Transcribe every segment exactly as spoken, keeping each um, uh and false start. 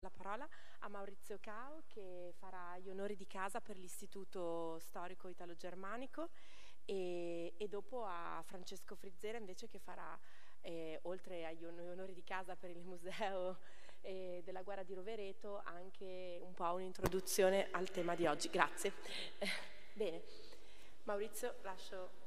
la parola a Maurizio Cao, che farà gli onori di casa per l'Istituto Storico Italo-Germanico, e, e dopo a Francesco Frizzera invece, che farà, eh, oltre agli onori di casa per il Museo eh, della Guerra di Rovereto, anche un po' un'introduzione al tema di oggi. Grazie. Bene, Maurizio, lascio...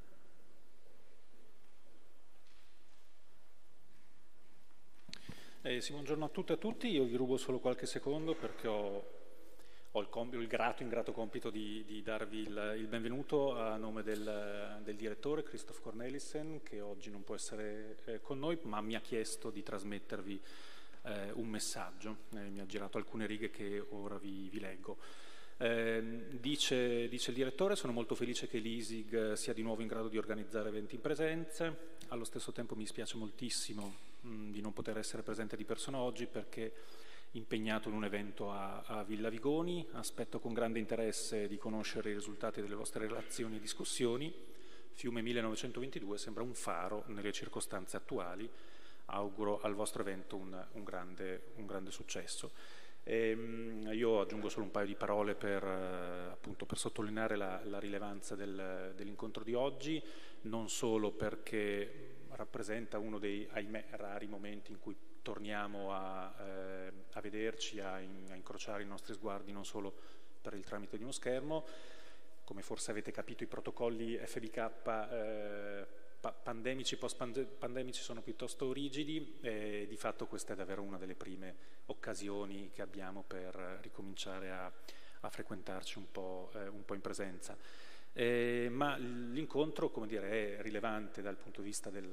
Eh, sì, buongiorno a tutte e a tutti. Io vi rubo solo qualche secondo perché ho, ho il, compito, il grato, ingrato compito di, di darvi il, il benvenuto a nome del, del direttore Christoph Cornelissen, che oggi non può essere eh, con noi, ma mi ha chiesto di trasmettervi eh, un messaggio. Eh, mi ha girato alcune righe che ora vi, vi leggo. Eh, dice, dice il direttore: sono molto felice che l'I S I G sia di nuovo in grado di organizzare eventi in presenze. Allo stesso tempo mi spiace moltissimo mh, di non poter essere presente di persona oggi, perché impegnato in un evento a, a Villa Vigoni. Aspetto con grande interesse di conoscere i risultati delle vostre relazioni e discussioni. Fiume millenovecentoventidue sembra un faro nelle circostanze attuali. Auguro al vostro evento un, un, grande, un grande successo. E, io aggiungo solo un paio di parole per, eh, appunto, per sottolineare la, la rilevanza del, dell'incontro di oggi, non solo perché rappresenta uno dei, ahimè, rari momenti in cui torniamo a, eh, a vederci, a, in, a incrociare i nostri sguardi non solo per il tramite di uno schermo. Come forse avete capito, i protocolli F B K eh, pandemici, post-pandemici sono piuttosto rigidi, e di fatto questa è davvero una delle prime occasioni che abbiamo per ricominciare a, a frequentarci un po', eh, un po' in presenza. Eh, ma l'incontro, come dire, è rilevante dal punto di vista del,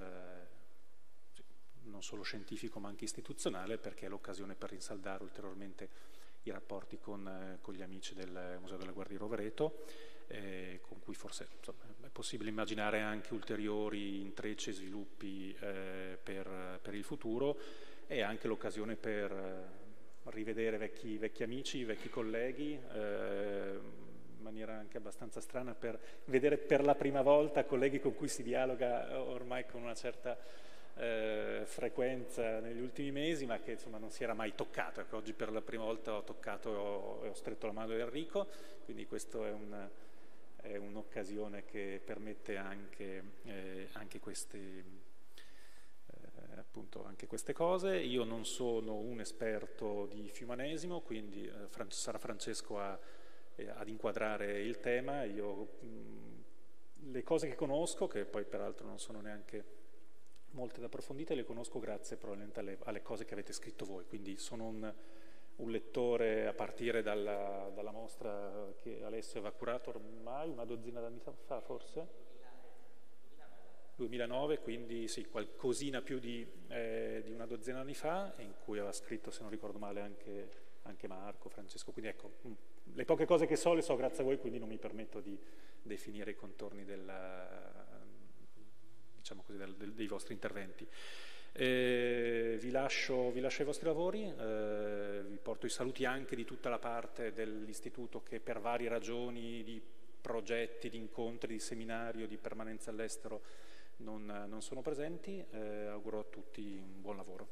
non solo scientifico ma anche istituzionale, perché è l'occasione per rinsaldare ulteriormente i rapporti con, eh, con gli amici del Museo della Guerra di Rovereto, eh, con cui forse, insomma, è possibile immaginare anche ulteriori intrecci e sviluppi eh, per, per il futuro, e anche l'occasione per eh, rivedere vecchi, vecchi amici, vecchi colleghi, eh, in maniera anche abbastanza strana, per vedere per la prima volta colleghi con cui si dialoga ormai con una certa eh, frequenza negli ultimi mesi, ma che insomma non si era mai toccato. Ecco, oggi per la prima volta ho toccato e ho, ho stretto la mano di Enrico, quindi questo è un... è un'occasione che permette anche, eh, anche, queste, eh, appunto, anche queste cose. Io non sono un esperto di fiumanesimo, quindi eh, Fran- sarà Francesco a, eh, ad inquadrare il tema. Io mh, le cose che conosco, che poi peraltro non sono neanche molte ed approfondite, le conosco grazie probabilmente alle, alle cose che avete scritto voi, quindi sono un un lettore a partire dalla, dalla mostra che Alessio aveva curato ormai una dozzina d'anni fa, forse? duemilanove, quindi sì, qualcosina più di, eh, di una dozzina d'anni fa, in cui aveva scritto, se non ricordo male, anche, anche Marco, Francesco, quindi ecco, le poche cose che so le so grazie a voi, quindi non mi permetto di definire i contorni della, diciamo così, del, del, dei vostri interventi. Eh, vi, lascio, vi lascio ai vostri lavori, eh, vi porto i saluti anche di tutta la parte dell'istituto che per varie ragioni di progetti, di incontri, di seminario, di permanenza all'estero non, non sono presenti. Eh, auguro a tutti un buon lavoro.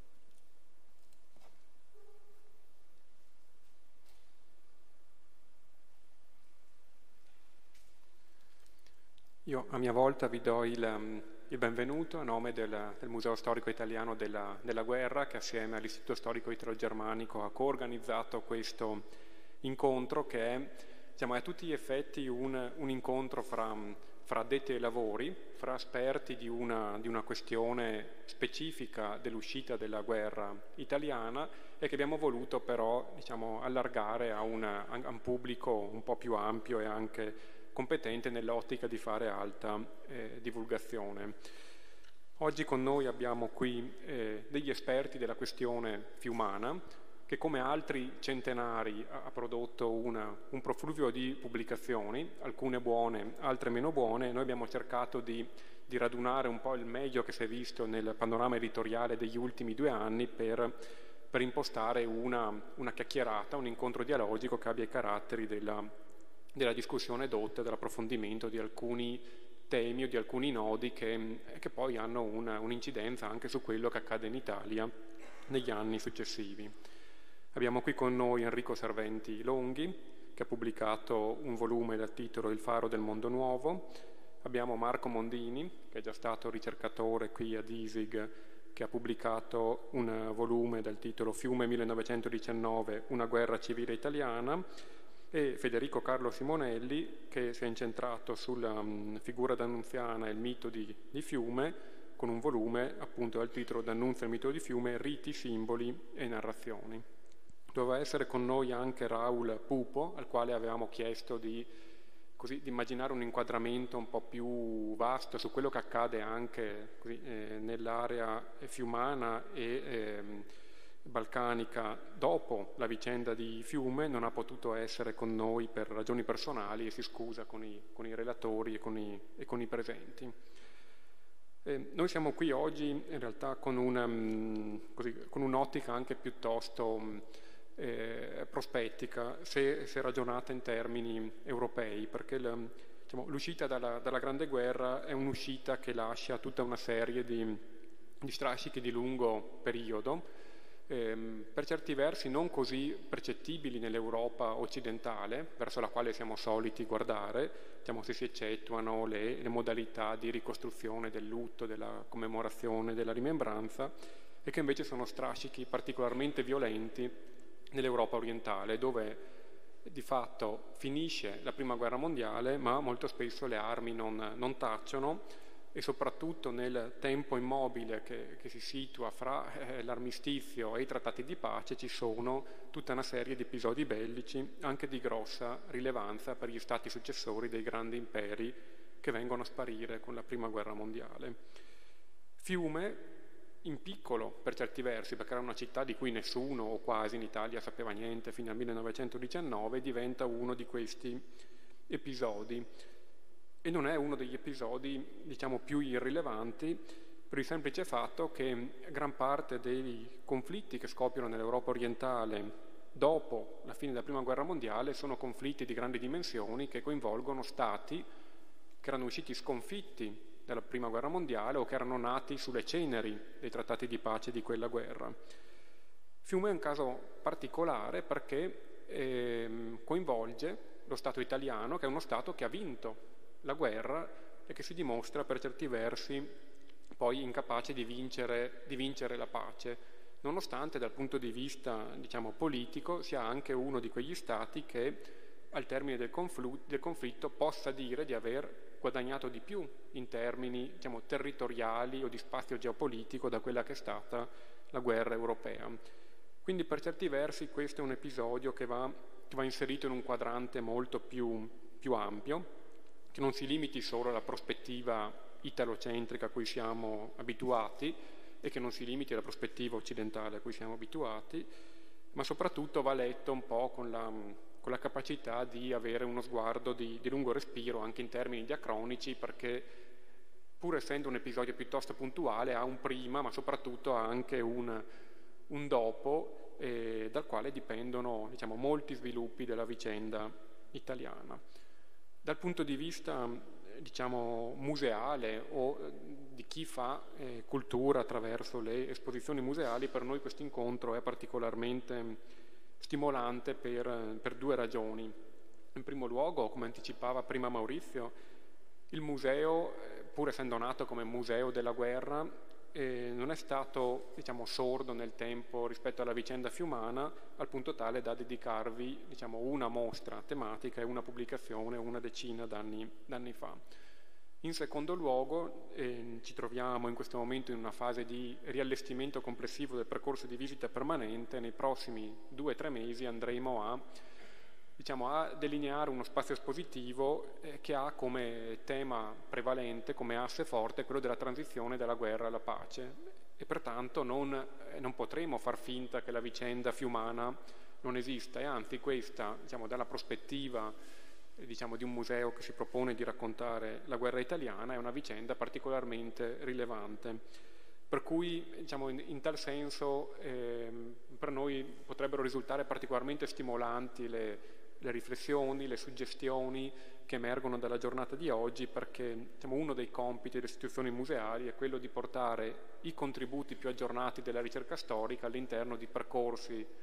Io a mia volta vi do il, il benvenuto a nome del, del Museo Storico Italiano della, della Guerra, che assieme all'Istituto Storico Italo-Germanico ha coorganizzato questo incontro, che è, diciamo, è a tutti gli effetti un, un incontro fra, fra addetti ai lavori, fra esperti di una, di una questione specifica dell'uscita della guerra italiana, e che abbiamo voluto però, diciamo, allargare a, una, a un pubblico un po' più ampio e anche competente nell'ottica di fare alta eh, divulgazione. Oggi con noi abbiamo qui eh, degli esperti della questione fiumana, che come altri centenari ha prodotto una, un profluvio di pubblicazioni, alcune buone, altre meno buone. Noi abbiamo cercato di, di radunare un po' il meglio che si è visto nel panorama editoriale degli ultimi due anni per, per impostare una, una chiacchierata, un incontro dialogico che abbia i caratteri della della discussione dotta, dell'approfondimento di alcuni temi o di alcuni nodi che, che poi hanno una, un'incidenza anche su quello che accade in Italia negli anni successivi. Abbiamo qui con noi Enrico Serventi Longhi, che ha pubblicato un volume dal titolo Il faro del mondo nuovo. Abbiamo Marco Mondini, che è già stato ricercatore qui ad ISIG, che ha pubblicato un volume dal titolo Fiume millenovecentodiciannove, una guerra civile italiana, e Federico Carlo Simonelli, che si è incentrato sulla um, figura d'Annunziana e il mito di, di Fiume, con un volume appunto dal titolo D'Annunzio e il mito di Fiume, riti, simboli e narrazioni. Doveva essere con noi anche Raul Pupo, al quale avevamo chiesto di, così, di immaginare un inquadramento un po' più vasto su quello che accade anche così, eh, nell'area fiumana e eh, balcanica dopo la vicenda di Fiume. Non ha potuto essere con noi per ragioni personali e si scusa con i, con i relatori e con i, e con i presenti. Eh, noi siamo qui oggi in realtà con, una, mh, così, con un'ottica anche piuttosto mh, eh, prospettica, se, se ragionata in termini europei, perché la, diciamo, l'uscita dalla, dalla Grande Guerra è un'uscita che lascia tutta una serie di, di strascichi di lungo periodo, ehm, per certi versi non così percettibili nell'Europa occidentale, verso la quale siamo soliti guardare, diciamo, se si eccettuano le, le modalità di ricostruzione del lutto, della commemorazione, della rimembranza, e che invece sono strascichi particolarmente violenti nell'Europa orientale, dove di fatto finisce la Prima Guerra Mondiale, ma molto spesso le armi non, non tacciono, e soprattutto nel tempo immobile che, che si situa fra eh, l'armistizio e i trattati di pace ci sono tutta una serie di episodi bellici, anche di grossa rilevanza per gli stati successori dei grandi imperi che vengono a sparire con la Prima Guerra Mondiale. Fiume, in piccolo per certi versi, perché era una città di cui nessuno o quasi in Italia sapeva niente fino al millenovecentodiciannove, diventa uno di questi episodi. E non è uno degli episodi, diciamo, più irrilevanti, per il semplice fatto che gran parte dei conflitti che scoppiano nell'Europa orientale dopo la fine della Prima Guerra Mondiale sono conflitti di grandi dimensioni che coinvolgono stati che erano usciti sconfitti dalla Prima Guerra Mondiale o che erano nati sulle ceneri dei trattati di pace di quella guerra. Fiume è un caso particolare perché eh, coinvolge lo Stato italiano, che è uno Stato che ha vinto la guerra e che si dimostra per certi versi poi incapace di vincere, di vincere la pace, nonostante dal punto di vista, diciamo, politico sia anche uno di quegli Stati che al termine del, conflu- del conflitto possa dire di aver guadagnato di più in termini, diciamo, territoriali o di spazio geopolitico da quella che è stata la guerra europea. Quindi per certi versi questo è un episodio che va, che va inserito in un quadrante molto più, più ampio, che non si limiti solo alla prospettiva italocentrica a cui siamo abituati e che non si limiti alla prospettiva occidentale a cui siamo abituati, ma soprattutto va letto un po' con la, con la capacità di avere uno sguardo di, di lungo respiro anche in termini diacronici, perché pur essendo un episodio piuttosto puntuale ha un prima ma soprattutto ha anche un, un dopo eh, dal quale dipendono, diciamo, molti sviluppi della vicenda italiana. Dal punto di vista, diciamo, museale o di chi fa eh, cultura attraverso le esposizioni museali, per noi questo incontro è particolarmente stimolante per, per due ragioni. In primo luogo, come anticipava prima Maurizio, il museo, pur essendo nato come museo della guerra, eh, non è stato, diciamo, sordo nel tempo rispetto alla vicenda fiumana, al punto tale da dedicarvi, diciamo, una mostra tematica e una pubblicazione una decina d'anni, d'anni fa. In secondo luogo, eh, ci troviamo in questo momento in una fase di riallestimento complessivo del percorso di visita permanente. Nei prossimi due o tre mesi andremo a, diciamo, a delineare uno spazio espositivo eh, che ha come tema prevalente, come asse forte, quello della transizione dalla guerra alla pace, e pertanto non, eh, non potremo far finta che la vicenda fiumana non esista, e anzi questa, diciamo, dalla prospettiva eh, diciamo, di un museo che si propone di raccontare la guerra italiana, è una vicenda particolarmente rilevante. Per cui, diciamo, in, in tal senso eh, per noi potrebbero risultare particolarmente stimolanti le, le riflessioni, le suggestioni che emergono dalla giornata di oggi, perché, diciamo, uno dei compiti delle istituzioni museali è quello di portare i contributi più aggiornati della ricerca storica all'interno di percorsi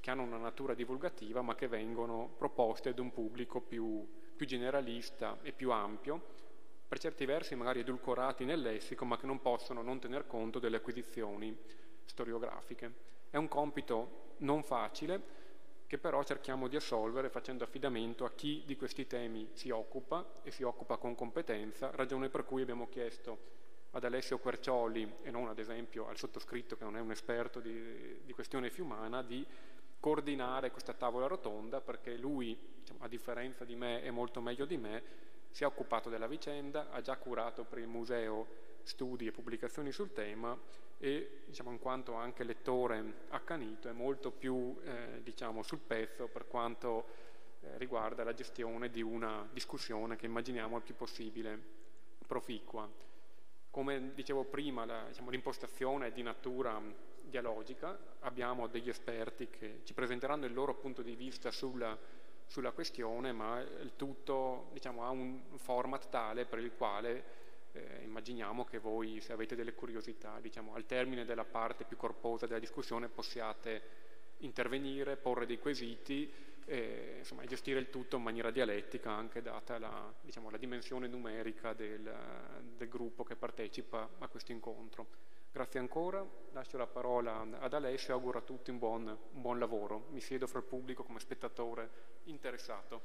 che hanno una natura divulgativa ma che vengono proposte ad un pubblico più, più generalista e più ampio, per certi versi magari edulcorati nel lessico, ma che non possono non tener conto delle acquisizioni storiografiche. È un compito non facile, che però cerchiamo di assolvere facendo affidamento a chi di questi temi si occupa e si occupa con competenza, ragione per cui abbiamo chiesto ad Alessio Quercioli, e non ad esempio al sottoscritto che non è un esperto di, di questione fiumana, di coordinare questa tavola rotonda, perché lui, diciamo, a differenza di me e molto meglio di me, si è occupato della vicenda, ha già curato per il museo studi e pubblicazioni sul tema e, diciamo, in quanto anche lettore accanito, è molto più eh, diciamo, sul pezzo per quanto eh, riguarda la gestione di una discussione che immaginiamo il più possibile proficua. Come dicevo prima, la, diciamo, l'impostazione è di natura dialogica, abbiamo degli esperti che ci presenteranno il loro punto di vista sulla, sulla questione, ma il tutto, diciamo, ha un format tale per il quale eh, immaginiamo che voi, se avete delle curiosità, diciamo, al termine della parte più corposa della discussione, possiate intervenire, porre dei quesiti e, insomma, gestire il tutto in maniera dialettica, anche data la, diciamo, la dimensione numerica del, del gruppo che partecipa a questo incontro. Grazie ancora, lascio la parola ad Alessio e auguro a tutti un buon, un buon lavoro. Mi siedo fra il pubblico come spettatore interessato.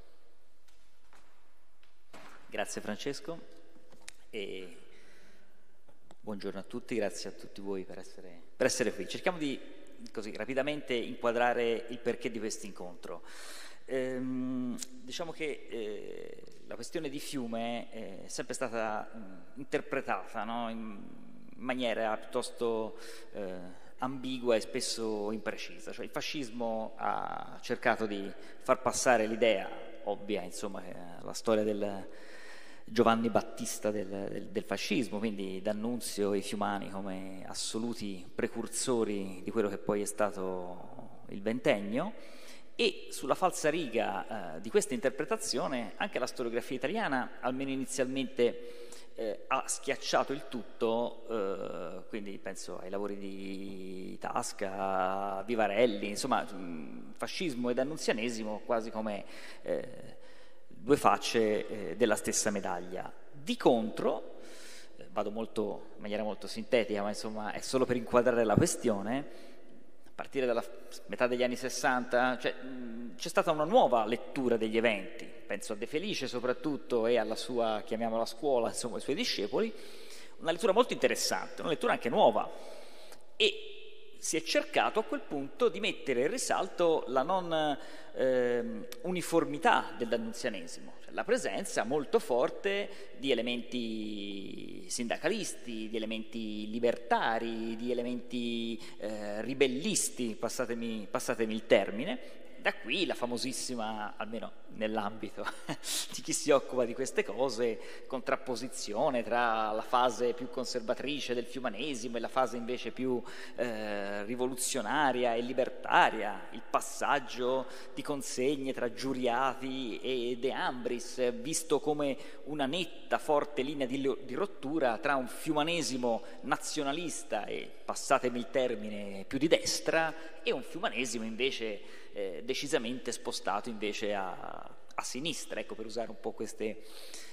Grazie Francesco e buongiorno a tutti, grazie a tutti voi per essere, per essere qui. Cerchiamo di così rapidamente inquadrare il perché di questo incontro. Ehm, diciamo che eh, la questione di Fiume è sempre stata mh, interpretata, no? in maniera piuttosto eh, ambigua e spesso imprecisa. Cioè, il fascismo ha cercato di far passare l'idea ovvia, insomma, che la storia del Giovanni Battista del, del, del fascismo, quindi D'Annunzio e i fiumani come assoluti precursori di quello che poi è stato il ventennio, e sulla falsariga eh, di questa interpretazione anche la storiografia italiana, almeno inizialmente, eh, ha schiacciato il tutto, eh, quindi penso ai lavori di Tasca, Vivarelli, insomma, fascismo ed annunzianesimo quasi come eh, due facce eh, della stessa medaglia. Di contro, eh, vado molto, in maniera molto sintetica, ma insomma è solo per inquadrare la questione, a partire dalla metà degli anni sessanta cioè, mh, c'è stata una nuova lettura degli eventi, penso a De Felice soprattutto e alla sua, chiamiamola scuola, insomma, ai suoi discepoli, una lettura molto interessante, una lettura anche nuova, e si è cercato a quel punto di mettere in risalto la non eh, uniformità dell'annunzianesimo, cioè la presenza molto forte di elementi sindacalisti, di elementi libertari, di elementi eh, ribellisti, passatemi, passatemi il termine. Da qui la famosissima, almeno nell'ambito di chi si occupa di queste cose, contrapposizione tra la fase più conservatrice del fiumanesimo e la fase invece più eh, rivoluzionaria e libertaria, il passaggio di consegne tra Giuriati e De Ambris, visto come una netta, forte linea di, di rottura tra un fiumanesimo nazionalista e, passatemi il termine, più di destra, e un fiumanesimo invece Eh, decisamente spostato invece a, a sinistra, ecco, per usare un po' queste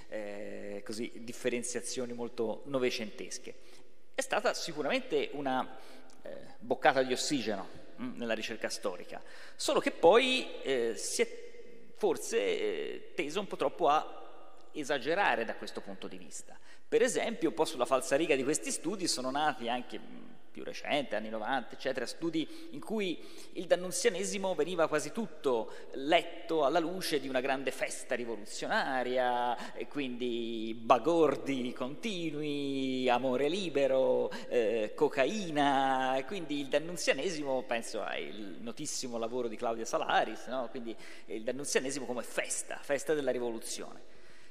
eh, così, differenziazioni molto novecentesche. È stata sicuramente una eh, boccata di ossigeno mh, nella ricerca storica, solo che poi eh, si è forse eh, teso un po' troppo a esagerare da questo punto di vista. Per esempio, un po' sulla falsariga di questi studi sono nati anche mh, più recente, anni novanta, eccetera, studi in cui il d'annunzianesimo veniva quasi tutto letto alla luce di una grande festa rivoluzionaria, e quindi bagordi continui, amore libero, eh, cocaina, e quindi il d'annunzianesimo, penso al notissimo lavoro di Claudia Salaris, no? Quindi il d'annunzianesimo come festa, festa della rivoluzione.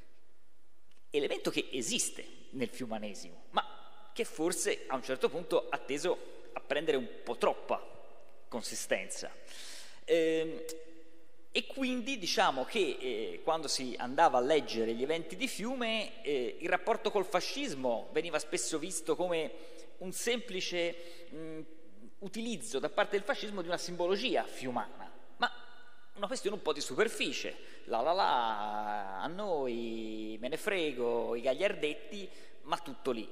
Elemento che esiste nel fiumanesimo, ma che forse a un certo punto ha teso a prendere un po' troppa consistenza. Eh, e quindi diciamo che eh, quando si andava a leggere gli eventi di Fiume, eh, il rapporto col fascismo veniva spesso visto come un semplice mh, utilizzo da parte del fascismo di una simbologia fiumana. una questione un po' di superficie, la la la, a noi, me ne frego, i gagliardetti, ma tutto lì.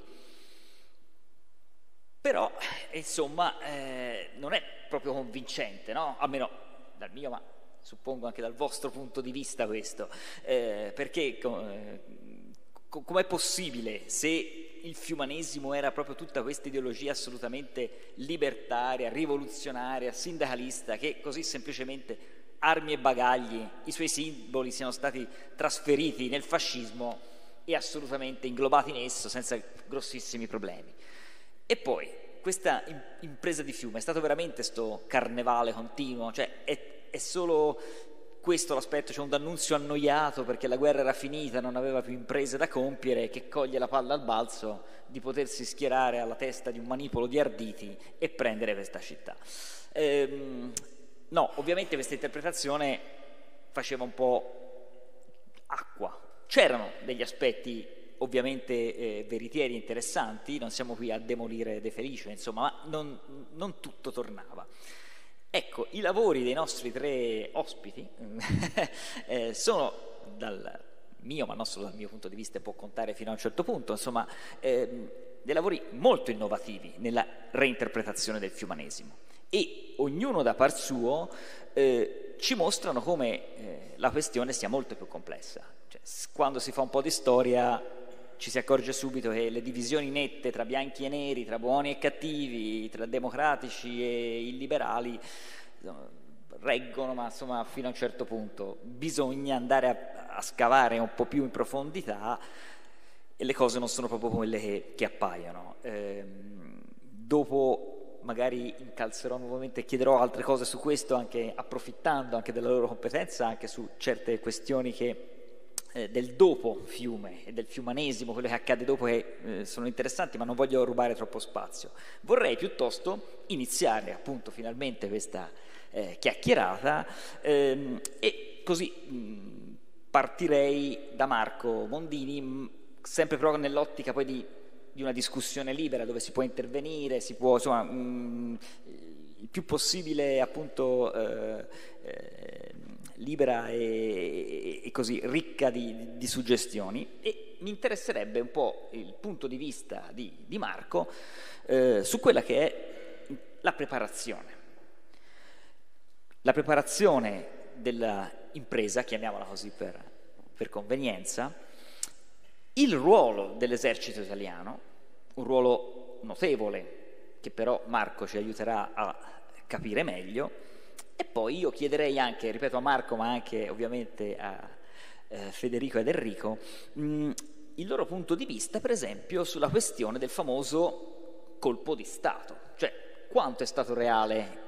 Però, insomma, eh, non è proprio convincente, no? Almeno dal mio, ma suppongo anche dal vostro punto di vista questo, eh, perché eh, com'è possibile, se il fiumanesimo era proprio tutta questa ideologia assolutamente libertaria, rivoluzionaria, sindacalista, che così semplicemente armi e bagagli, i suoi simboli siano stati trasferiti nel fascismo e assolutamente inglobati in esso senza grossissimi problemi. E poi, questa impresa di Fiume è stato veramente sto carnevale continuo? Cioè, è, è solo questo l'aspetto, c'è un D'Annunzio annoiato perché la guerra era finita, non aveva più imprese da compiere, che coglie la palla al balzo di potersi schierare alla testa di un manipolo di arditi e prendere questa città. Ehm, no, ovviamente questa interpretazione faceva un po' acqua. C'erano degli aspetti ovviamente eh, veritieri interessanti, non siamo qui a demolire De Felice, insomma, ma non, non tutto tornava. Ecco, i lavori dei nostri tre ospiti eh, sono, dal mio, ma non solo dal mio punto di vista, può contare fino a un certo punto, insomma, eh, dei lavori molto innovativi nella reinterpretazione del fiumanesimo, e ognuno da par suo eh, ci mostrano come eh, la questione sia molto più complessa. Cioè, quando si fa un po' di storia ci si accorge subito che le divisioni nette tra bianchi e neri, tra buoni e cattivi, tra democratici e illiberali reggono, ma insomma fino a un certo punto bisogna andare a, a scavare un po' più in profondità e le cose non sono proprio quelle che, che appaiono. Ehm, dopo magari incalzerò nuovamente e chiederò altre cose su questo, anche approfittando anche della loro competenza, anche su certe questioni che del dopo Fiume e del fiumanesimo, quello che accade dopo, che eh, sono interessanti, ma non voglio rubare troppo spazio. Vorrei piuttosto iniziare appunto finalmente questa eh, chiacchierata ehm, e così mh, partirei da Marco Mondini, mh, sempre però nell'ottica poi di, di una discussione libera dove si può intervenire, si può insomma mh, il più possibile appunto eh, eh, libera e, e così ricca di, di suggestioni, e mi interesserebbe un po' il punto di vista di, di Marco eh, su quella che è la preparazione. La preparazione dell'impresa, chiamiamola così per, per convenienza, il ruolo dell'esercito italiano, un ruolo notevole che però Marco ci aiuterà a capire meglio. E poi io chiederei anche, ripeto, a Marco, ma anche ovviamente a eh, Federico ed Enrico, mh, il loro punto di vista, per esempio, sulla questione del famoso colpo di Stato. Cioè, quanto è stato reale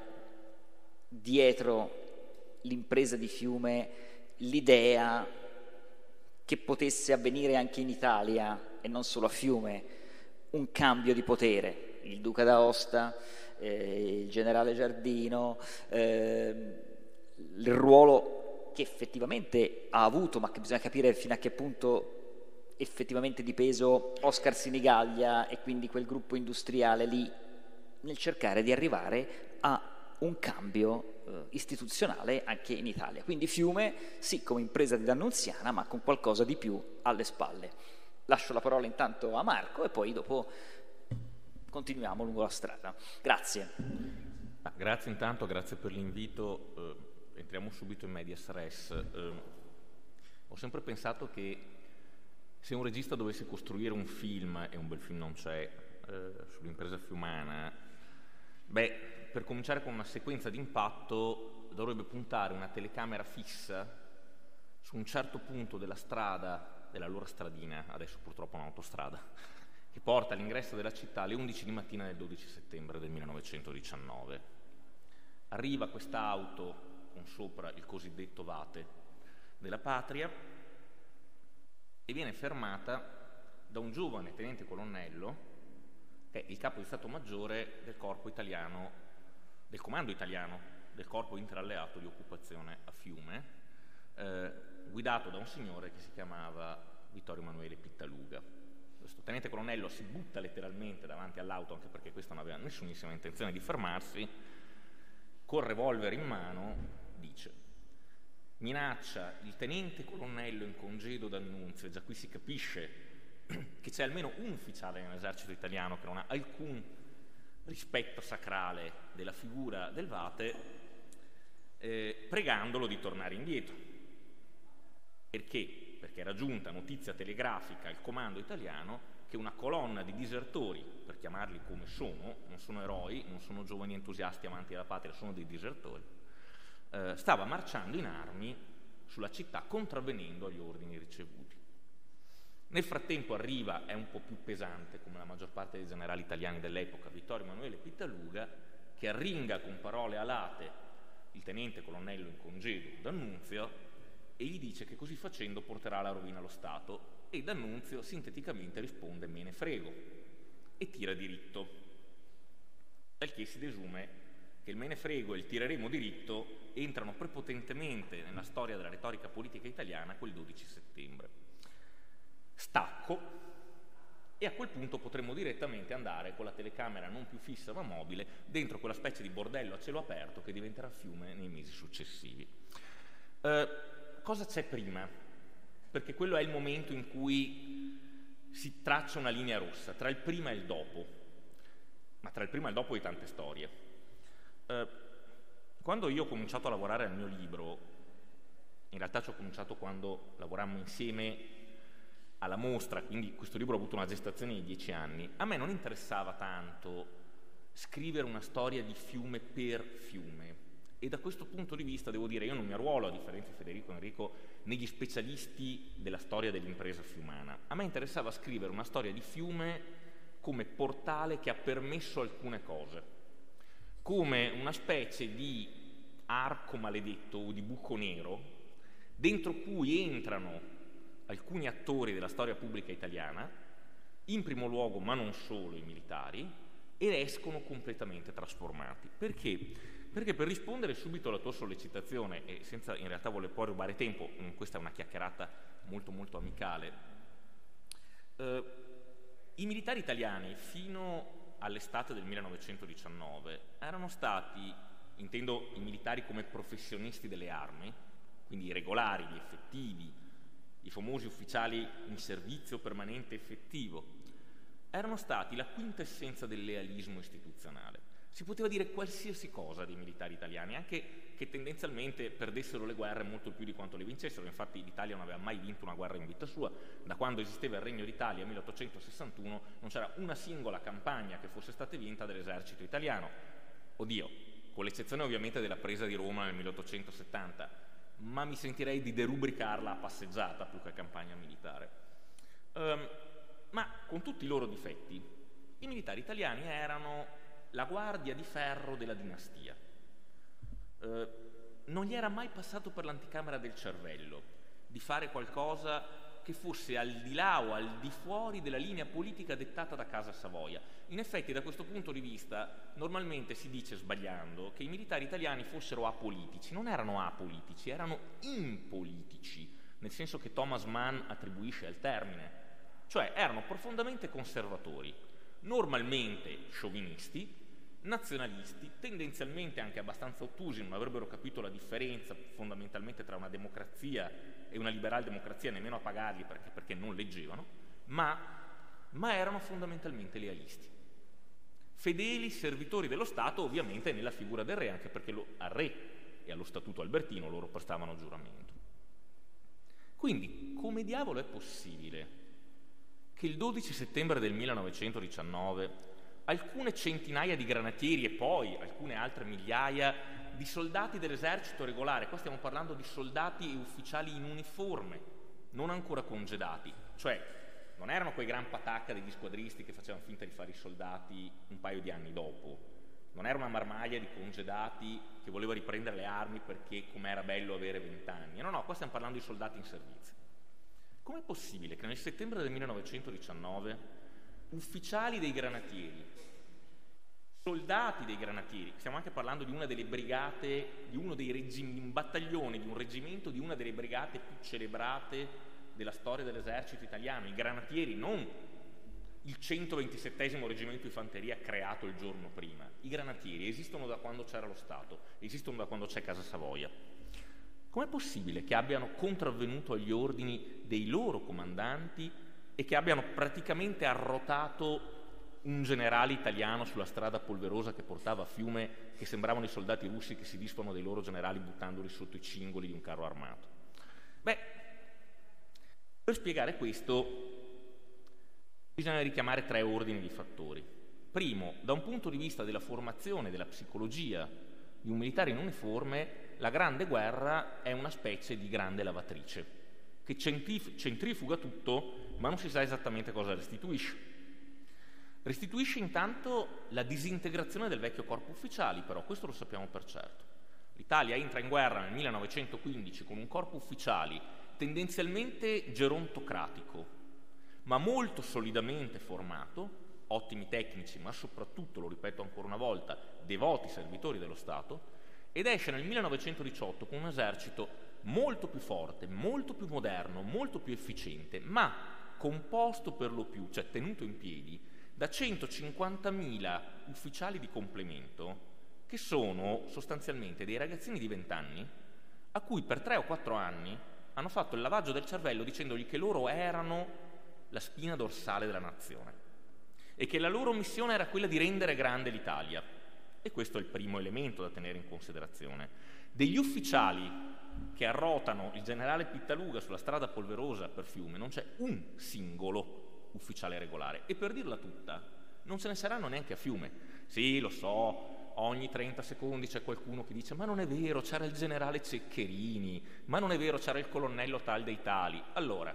dietro l'impresa di Fiume l'idea che potesse avvenire anche in Italia, e non solo a Fiume, un cambio di potere. Il Duca d'Aosta, Eh, il generale Giardino, eh, il ruolo che effettivamente ha avuto, ma che bisogna capire fino a che punto effettivamente di peso, Oscar Sinigaglia e quindi quel gruppo industriale lì nel cercare di arrivare a un cambio eh, istituzionale anche in Italia. Quindi Fiume sì come impresa di D'Annunziana, ma con qualcosa di più alle spalle. Lascio la parola intanto a Marco e poi dopo continuiamo lungo la strada. Grazie. Ah, grazie intanto, grazie per l'invito. Eh, entriamo subito in medias res. Eh, ho sempre pensato che se un regista dovesse costruire un film, e un bel film non c'è, eh, sull'impresa fiumana, beh, per cominciare con una sequenza di impatto dovrebbe puntare una telecamera fissa su un certo punto della strada, della loro stradina, adesso purtroppo un'autostrada, che porta all'ingresso della città alle undici di mattina del dodici settembre del millenovecentodiciannove. Arriva quest'auto con sopra il cosiddetto Vate della Patria e viene fermata da un giovane tenente colonnello che è il capo di Stato Maggiore del corpo italiano, del comando italiano del corpo interalleato di occupazione a Fiume, eh, guidato da un signore che si chiamava Vittorio Emanuele Pittaluga. Questo tenente colonnello si butta letteralmente davanti all'auto, anche perché questo non aveva nessunissima intenzione di fermarsi, col revolver in mano dice: minaccia il tenente colonnello in congedo d'Annunzio, e già qui si capisce che c'è almeno un ufficiale nell'esercito italiano che non ha alcun rispetto sacrale della figura del Vate, eh, pregandolo di tornare indietro. Perché? Perché era giunta notizia telegrafica al comando italiano che una colonna di disertori, per chiamarli come sono, non sono eroi, non sono giovani entusiasti amanti della patria, sono dei disertori, eh, stava marciando in armi sulla città contravvenendo agli ordini ricevuti. Nel frattempo arriva, è un po' più pesante come la maggior parte dei generali italiani dell'epoca, Vittorio Emanuele Pittaluga, che arringa con parole alate il tenente colonnello in congedo d'Annunzio e gli dice che così facendo porterà alla rovina lo Stato, e D'Annunzio sinteticamente risponde me ne frego e tira diritto. Dal che si desume che il me ne frego e il tireremo diritto entrano prepotentemente nella storia della retorica politica italiana quel dodici settembre. Stacco, e a quel punto potremmo direttamente andare con la telecamera non più fissa ma mobile dentro quella specie di bordello a cielo aperto che diventerà fiume nei mesi successivi. Eh, cosa c'è prima? Perché quello è il momento in cui si traccia una linea rossa tra il prima e il dopo, ma tra il prima e il dopo di tante storie. Eh, quando io ho cominciato a lavorare al mio libro, in realtà ci ho cominciato quando lavorammo insieme alla mostra, quindi questo libro ha avuto una gestazione di dieci anni, a me non interessava tanto scrivere una storia di fiume per fiume, e da questo punto di vista devo dire io non mi arruolo, a differenza di Federico e Enrico, negli specialisti della storia dell'impresa fiumana. A me interessava scrivere una storia di fiume come portale che ha permesso alcune cose, come una specie di arco maledetto o di buco nero dentro cui entrano alcuni attori della storia pubblica italiana, in primo luogo, ma non solo, i militari, ed escono completamente trasformati. Perché? Perché per rispondere subito alla tua sollecitazione, e senza in realtà voler poi rubare tempo, questa è una chiacchierata molto molto amicale, eh, i militari italiani fino all'estate del millenovecentodiciannove erano stati, intendo i militari come professionisti delle armi, quindi i regolari, gli effettivi, i famosi ufficiali in servizio permanente effettivo, erano stati la quintessenza del lealismo istituzionale. Si poteva dire qualsiasi cosa dei militari italiani, anche che tendenzialmente perdessero le guerre molto più di quanto le vincessero. Infatti l'Italia non aveva mai vinto una guerra in vita sua. Da quando esisteva il Regno d'Italia, milleottocentosessantuno, non c'era una singola campagna che fosse stata vinta dall'esercito italiano. Oddio, con l'eccezione ovviamente della presa di Roma nel milleottocentosettanta, ma mi sentirei di derubricarla a passeggiata più che a campagna militare. Um, ma con tutti i loro difetti, i militari italiani erano la guardia di ferro della dinastia. Uh, non gli era mai passato per l'anticamera del cervello di fare qualcosa che fosse al di là o al di fuori della linea politica dettata da Casa Savoia. In effetti, da questo punto di vista, normalmente si dice, sbagliando, che i militari italiani fossero apolitici. Non erano apolitici, erano impolitici, nel senso che Thomas Mann attribuisce al termine. Cioè, erano profondamente conservatori, normalmente sciovinisti, nazionalisti, tendenzialmente anche abbastanza ottusi, non avrebbero capito la differenza fondamentalmente tra una democrazia e una liberal democrazia, nemmeno a pagarli perché, perché non leggevano, ma, ma erano fondamentalmente lealisti. Fedeli servitori dello Stato, ovviamente nella figura del re, anche perché lo, al re e allo statuto albertino loro prestavano giuramento. Quindi, come diavolo è possibile che il dodici settembre del millenovecentodiciannove alcune centinaia di granatieri e poi alcune altre migliaia di soldati dell'esercito regolare, qua stiamo parlando di soldati e ufficiali in uniforme, non ancora congedati, cioè non erano quei gran patacca degli squadristi che facevano finta di fare i soldati un paio di anni dopo, non era una marmaglia di congedati che voleva riprendere le armi perché com'era bello avere vent'anni, no no, qua stiamo parlando di soldati in servizio. Com'è possibile che nel settembre del millenovecentodiciannove ufficiali dei granatieri, soldati dei granatieri, stiamo anche parlando di una delle brigate, di uno dei reggimenti, un battaglione, di un reggimento di una delle brigate più celebrate della storia dell'esercito italiano, i granatieri, non il centoventisettesimo reggimento di fanteria creato il giorno prima, i granatieri esistono da quando c'era lo Stato, esistono da quando c'è Casa Savoia. Com'è possibile che abbiano contravvenuto agli ordini dei loro comandanti e che abbiano praticamente arrotato un generale italiano sulla strada polverosa che portava a Fiume, che sembravano i soldati russi che si disfano dei loro generali buttandoli sotto i cingoli di un carro armato? Beh, per spiegare questo bisogna richiamare tre ordini di fattori. Primo, da un punto di vista della formazione, della psicologia di un militare in uniforme, la Grande Guerra è una specie di grande lavatrice che centrif- centrifuga tutto, ma non si sa esattamente cosa restituisce. Restituisce intanto la disintegrazione del vecchio corpo ufficiali, però questo lo sappiamo per certo. L'Italia entra in guerra nel millenovecentoquindici con un corpo ufficiali tendenzialmente gerontocratico, ma molto solidamente formato, ottimi tecnici, ma soprattutto, lo ripeto ancora una volta, devoti servitori dello Stato, ed esce nel millenovecentodiciotto con un esercito molto più forte, molto più moderno, molto più efficiente, ma composto per lo più, cioè tenuto in piedi, da centocinquantamila ufficiali di complemento, che sono sostanzialmente dei ragazzini di venti anni a cui per tre o quattro anni hanno fatto il lavaggio del cervello dicendogli che loro erano la spina dorsale della nazione e che la loro missione era quella di rendere grande l'Italia. E questo è il primo elemento da tenere in considerazione. Degli ufficiali che arrotano il generale Pittaluga sulla strada polverosa per Fiume non c'è un singolo ufficiale regolare, e per dirla tutta non ce ne saranno neanche a Fiume. Sì, lo so, ogni trenta secondi c'è qualcuno che dice ma non è vero, c'era il generale Ceccherini, ma non è vero, c'era il colonnello tal dei tali. Allora,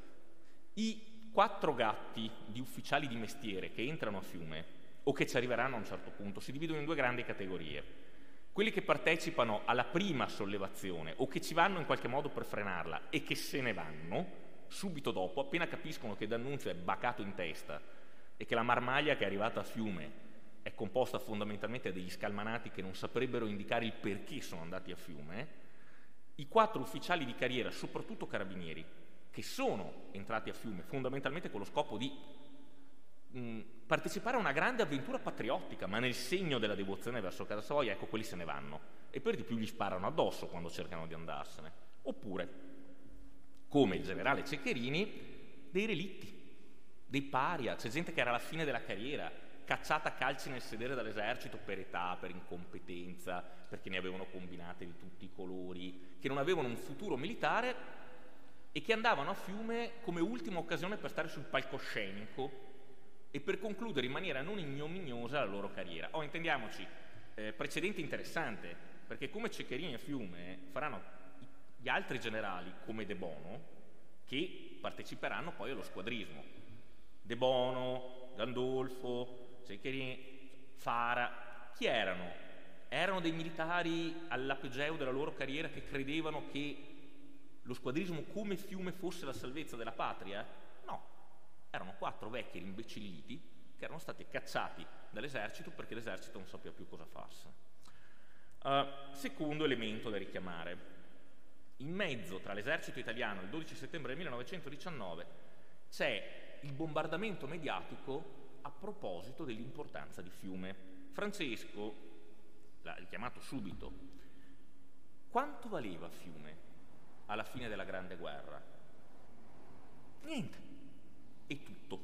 i quattro gatti di ufficiali di mestiere che entrano a Fiume o che ci arriveranno a un certo punto si dividono in due grandi categorie: quelli che partecipano alla prima sollevazione o che ci vanno in qualche modo per frenarla e che se ne vanno subito dopo, appena capiscono che D'Annunzio è bacato in testa e che la marmaglia che è arrivata a Fiume è composta fondamentalmente da degli scalmanati che non saprebbero indicare il perché sono andati a Fiume. I quattro ufficiali di carriera, soprattutto carabinieri, che sono entrati a Fiume fondamentalmente con lo scopo di mh, partecipare a una grande avventura patriottica, ma nel segno della devozione verso casa Savoia, ecco, quelli se ne vanno e per di più gli sparano addosso quando cercano di andarsene. Oppure, come il generale Ceccherini, dei relitti, dei paria. C'è gente che era alla fine della carriera, cacciata a calci nel sedere dall'esercito per età, per incompetenza, perché ne avevano combinate di tutti i colori, che non avevano un futuro militare e che andavano a Fiume come ultima occasione per stare sul palcoscenico e per concludere in maniera non ignominiosa la loro carriera. Oh, intendiamoci, eh, precedente interessante, perché come Ceccherini a Fiume faranno gli altri generali come De Bono, che parteciperanno poi allo squadrismo. De Bono, Gandolfo, Ceccherini, Fara, chi erano? Erano dei militari all'apogeo della loro carriera che credevano che lo squadrismo come Fiume fosse la salvezza della patria? No, erano quattro vecchi rimbecilliti che erano stati cacciati dall'esercito perché l'esercito non sapeva più cosa farsene. Uh, secondo elemento da richiamare: in mezzo tra l'esercito italiano il dodici settembre millenovecentodiciannove c'è il bombardamento mediatico a proposito dell'importanza di Fiume. Francesco l'ha richiamato subito. Quanto valeva Fiume alla fine della Grande Guerra? Niente. E tutto.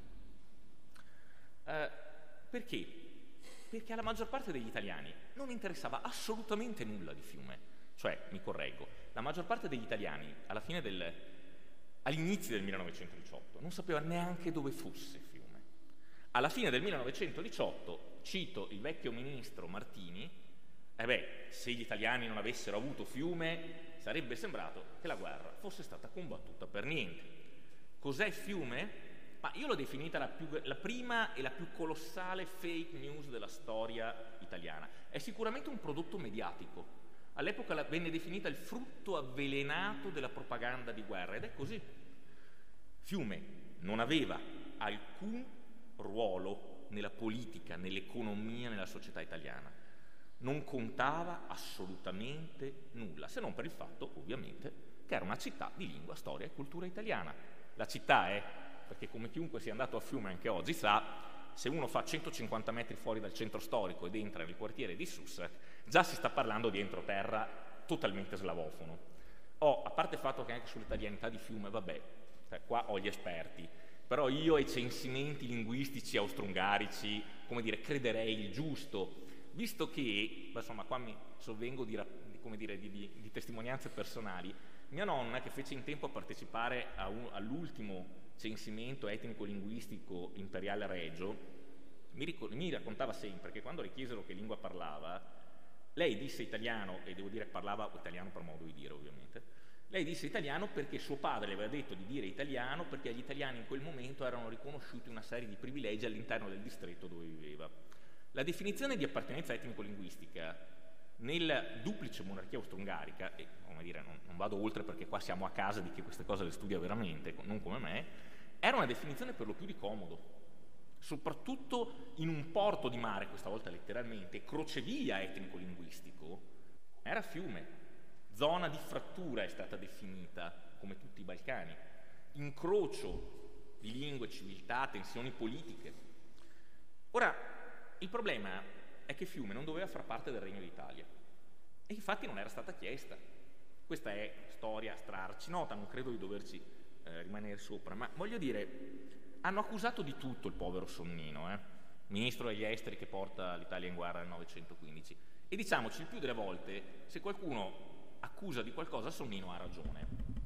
Eh, perché? Perché alla maggior parte degli italiani non interessava assolutamente nulla di Fiume. Cioè, mi correggo, la maggior parte degli italiani alla fine del, all'inizio del millenovecentodiciotto non sapeva neanche dove fosse Fiume. Alla fine del millenovecentodiciotto, cito il vecchio ministro Martini, e beh, se gli italiani non avessero avuto Fiume sarebbe sembrato che la guerra fosse stata combattuta per niente. Cos'è Fiume? Ma io l'ho definita la, più, la prima e la più colossale fake news della storia italiana. È sicuramente un prodotto mediatico. All'epoca venne definita il frutto avvelenato della propaganda di guerra, ed è così. Fiume non aveva alcun ruolo nella politica, nell'economia, nella società italiana. Non contava assolutamente nulla, se non per il fatto, ovviamente, che era una città di lingua, storia e cultura italiana. La città è, perché come chiunque sia andato a Fiume anche oggi sa, se uno fa centocinquanta metri fuori dal centro storico ed entra nel quartiere di Sussex, già si sta parlando di entroterra totalmente slavofono. Oh, a parte il fatto che anche sull'italianità di Fiume, vabbè, cioè, qua ho gli esperti, però io ai censimenti linguistici austro-ungarici, come dire, crederei il giusto, visto che, insomma, qua mi sovvengo di, come dire, di, di, di testimonianze personali. Mia nonna, che fece in tempo a partecipare a un, all'ultimo censimento etnico-linguistico imperiale regio, mi, ricor- mi raccontava sempre che quando le chiesero che lingua parlava, lei disse italiano, e devo dire parlava italiano per modo di dire ovviamente, lei disse italiano perché suo padre le aveva detto di dire italiano perché agli italiani in quel momento erano riconosciuti una serie di privilegi all'interno del distretto dove viveva. La definizione di appartenenza etnico-linguistica nella duplice monarchia austro-ungarica, e come dire, non, non vado oltre perché qua siamo a casa di chi queste cose le studia veramente, non come me, era una definizione per lo più di comodo, soprattutto in un porto di mare, questa volta letteralmente, crocevia etnico-linguistico, era Fiume. Zona di frattura è stata definita, come tutti i Balcani, incrocio di lingue, civiltà, tensioni politiche. Ora, il problema è che Fiume non doveva far parte del Regno d'Italia e infatti non era stata chiesta. Questa è storia strarcinota, non credo di doverci eh, rimanere sopra, ma voglio dire, hanno accusato di tutto il povero Sonnino, eh? Ministro degli esteri che porta l'Italia in guerra nel novecetoquindici. E diciamoci, il più delle volte, se qualcuno accusa di qualcosa, Sonnino ha ragione.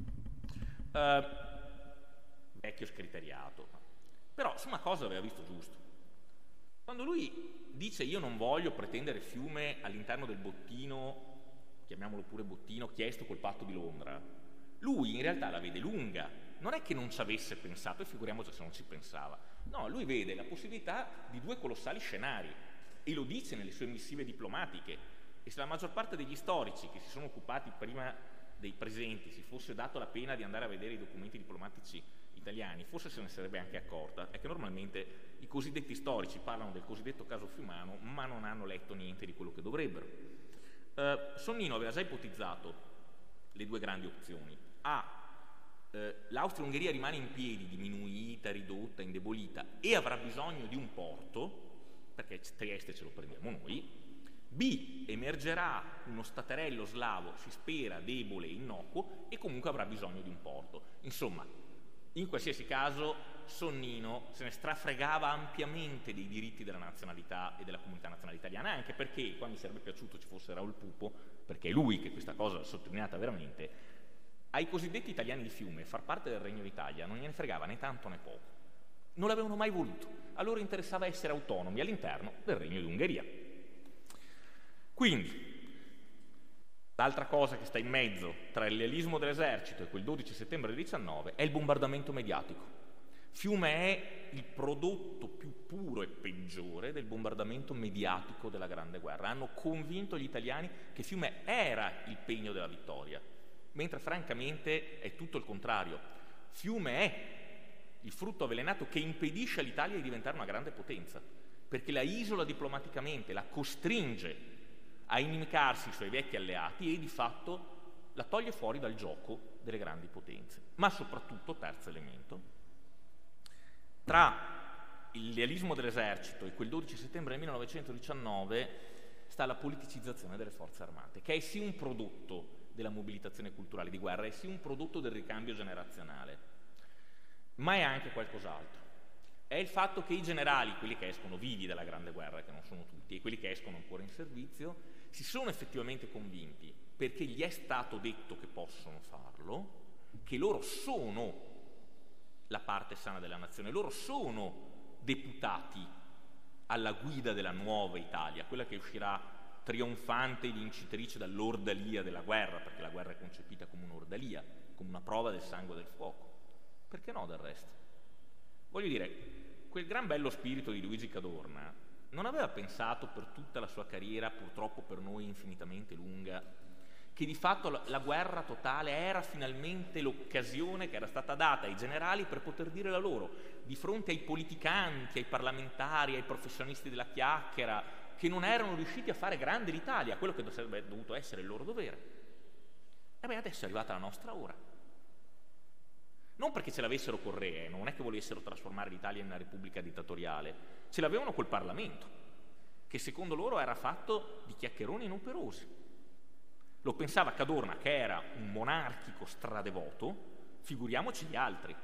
Uh, vecchio scriteriato. Però su una cosa aveva visto giusto. Quando lui dice io non voglio pretendere Fiume all'interno del bottino, chiamiamolo pure bottino, chiesto col patto di Londra, lui in realtà la vede lunga. Non è che non ci avesse pensato, e figuriamoci se non ci pensava. No, lui vede la possibilità di due colossali scenari e lo dice nelle sue missive diplomatiche. E se la maggior parte degli storici che si sono occupati prima dei presenti si fosse dato la pena di andare a vedere i documenti diplomatici italiani, forse se ne sarebbe anche accorta, è che normalmente i cosiddetti storici parlano del cosiddetto caso fiumano, ma non hanno letto niente di quello che dovrebbero. Eh, Sonnino aveva già ipotizzato le due grandi opzioni. A. Eh, L'Austria-Ungheria rimane in piedi, diminuita, ridotta, indebolita, e avrà bisogno di un porto, perché Trieste ce lo prendiamo noi. B. Emergerà uno staterello slavo, si spera debole e innocuo, e comunque avrà bisogno di un porto. Insomma, in qualsiasi caso, Sonnino se ne strafregava ampiamente dei diritti della nazionalità e della comunità nazionale italiana, anche perché, qua mi sarebbe piaciuto ci fosse Raul Pupo, perché è lui che questa cosa l'ha sottolineata veramente, ai cosiddetti italiani di Fiume far parte del Regno d'Italia non gliene fregava né tanto né poco. Non l'avevano mai voluto. A loro interessava essere autonomi all'interno del Regno d'Ungheria. Quindi, l'altra cosa che sta in mezzo tra il lealismo dell'esercito e quel dodici settembre del diciannove è il bombardamento mediatico. Fiume è il prodotto più puro e peggiore del bombardamento mediatico della Grande Guerra. Hanno convinto gli italiani che Fiume era il pegno della vittoria, mentre francamente è tutto il contrario. Fiume è il frutto avvelenato che impedisce all'Italia di diventare una grande potenza, perché la isola diplomaticamente, la costringe a inimicarsi i suoi vecchi alleati e di fatto la toglie fuori dal gioco delle grandi potenze. Ma soprattutto, terzo elemento, tra il lealismo dell'esercito e quel dodici settembre millenovecentodiciannove sta la politicizzazione delle forze armate, che è sì un prodotto della mobilitazione culturale di guerra, è sì un prodotto del ricambio generazionale, ma è anche qualcos'altro. È il fatto che i generali, quelli che escono vivi dalla Grande Guerra, che non sono tutti, e quelli che escono ancora in servizio, si sono effettivamente convinti, perché gli è stato detto che possono farlo, che loro sono la parte sana della nazione, loro sono deputati alla guida della nuova Italia, quella che uscirà trionfante e vincitrice dall'ordalia della guerra, perché la guerra è concepita come un'ordalia, come una prova del sangue e del fuoco. Perché no del resto? Voglio dire, quel gran bello spirito di Luigi Cadorna non aveva pensato per tutta la sua carriera, purtroppo per noi infinitamente lunga, che di fatto la, la guerra totale era finalmente l'occasione che era stata data ai generali per poter dire la loro, di fronte ai politicanti, ai parlamentari, ai professionisti della chiacchiera, che non erano riusciti a fare grande l'Italia, quello che sarebbe dovuto essere il loro dovere. E beh, adesso è arrivata la nostra ora. Non perché ce l'avessero col re, eh, non è che volessero trasformare l'Italia in una repubblica dittatoriale, ce l'avevano col Parlamento, che secondo loro era fatto di chiacchieroni non perosi. Lo pensava Cadorna, che era un monarchico stradevoto, figuriamoci gli altri.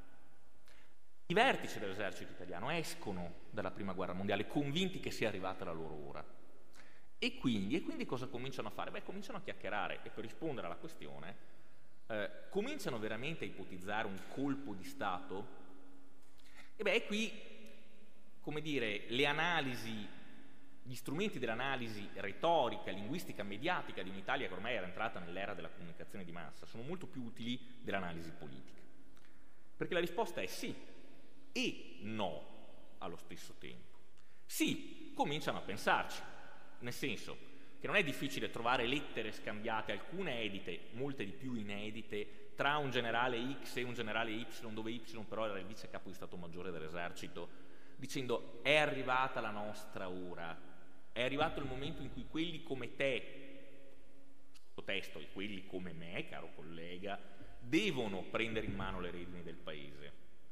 I vertici dell'esercito italiano escono dalla prima guerra mondiale convinti che sia arrivata la loro ora. E quindi, e quindi cosa cominciano a fare? Beh, cominciano a chiacchierare e per rispondere alla questione eh, cominciano veramente a ipotizzare un colpo di Stato. E beh, qui, come dire, le analisi, gli strumenti dell'analisi retorica, linguistica, mediatica di un'Italia che ormai era entrata nell'era della comunicazione di massa sono molto più utili dell'analisi politica. Perché la risposta è sì e no allo stesso tempo. Sì, cominciano a pensarci, nel senso che non è difficile trovare lettere scambiate, alcune edite, molte di più inedite, tra un generale X e un generale Y, dove Y però era il vice capo di Stato Maggiore dell'esercito, dicendo è arrivata la nostra ora, è arrivato il momento in cui quelli come te, sottotesto, e quelli come me, caro collega, devono prendere in mano le redini del paese.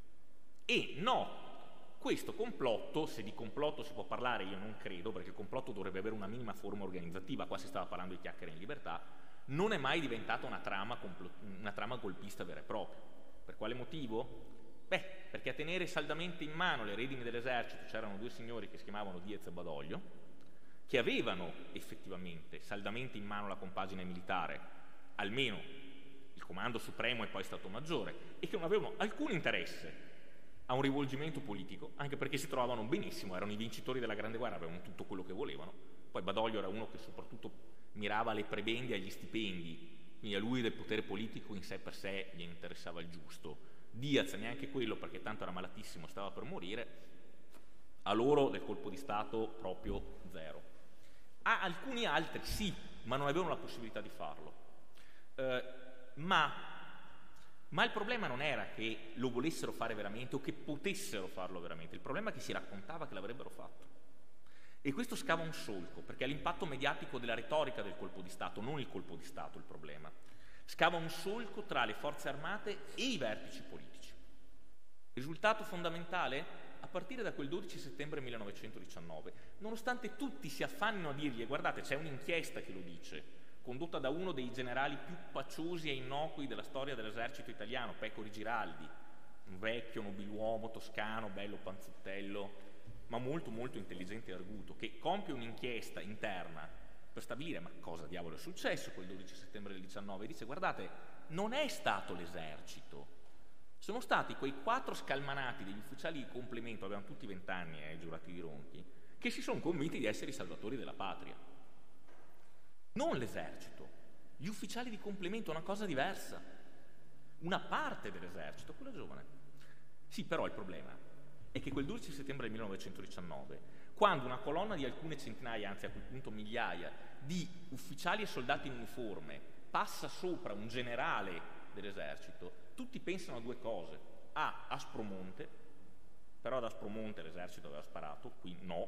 E no, questo complotto, se di complotto si può parlare, io non credo, perché il complotto dovrebbe avere una minima forma organizzativa, qua si stava parlando di chiacchiere in libertà, non è mai diventata una trama, una trama golpista vera e propria. Per quale motivo? Beh, perché a tenere saldamente in mano le redini dell'esercito c'erano due signori che si chiamavano Diez e Badoglio, che avevano effettivamente saldamente in mano la compagine militare, almeno il comando supremo e poi Stato Maggiore, e che non avevano alcun interesse a un rivolgimento politico, anche perché si trovavano benissimo, erano i vincitori della Grande Guerra, avevano tutto quello che volevano. Poi Badoglio era uno che soprattutto mirava alle prebende e agli stipendi, quindi a lui del potere politico in sé per sé gli interessava il giusto. Diaz neanche quello, perché tanto era malatissimo, stava per morire. A loro del colpo di Stato proprio zero. A alcuni altri sì, ma non avevano la possibilità di farlo. Eh, ma Ma il problema non era che lo volessero fare veramente o che potessero farlo veramente, il problema è che si raccontava che l'avrebbero fatto. E questo scava un solco, perché è l'impatto mediatico della retorica del colpo di Stato, non il colpo di Stato il problema. Scava un solco tra le forze armate e i vertici politici. Risultato fondamentale? A partire da quel dodici settembre millenovecentodiciannove, nonostante tutti si affannino a dirgli, guardate, c'è un'inchiesta che lo dice, condotta da uno dei generali più paciosi e innocui della storia dell'esercito italiano, Pecori Giraldi, un vecchio nobiluomo toscano, bello panzottello, ma molto molto intelligente e arguto, che compie un'inchiesta interna per stabilire ma cosa diavolo è successo quel dodici settembre del diciannove, e dice guardate, non è stato l'esercito, sono stati quei quattro scalmanati degli ufficiali di complemento, avevano tutti vent'anni, eh, giurati di Ronchi, che si sono convinti di essere i salvatori della patria. Non l'esercito, gli ufficiali di complemento, una cosa diversa, una parte dell'esercito, quella giovane. Sì, però il problema è che quel dodici settembre del millenovecentodiciannove, quando una colonna di alcune centinaia, anzi a quel punto migliaia, di ufficiali e soldati in uniforme passa sopra un generale dell'esercito, tutti pensano a due cose. A, Aspromonte, però ad Aspromonte l'esercito aveva sparato, qui no,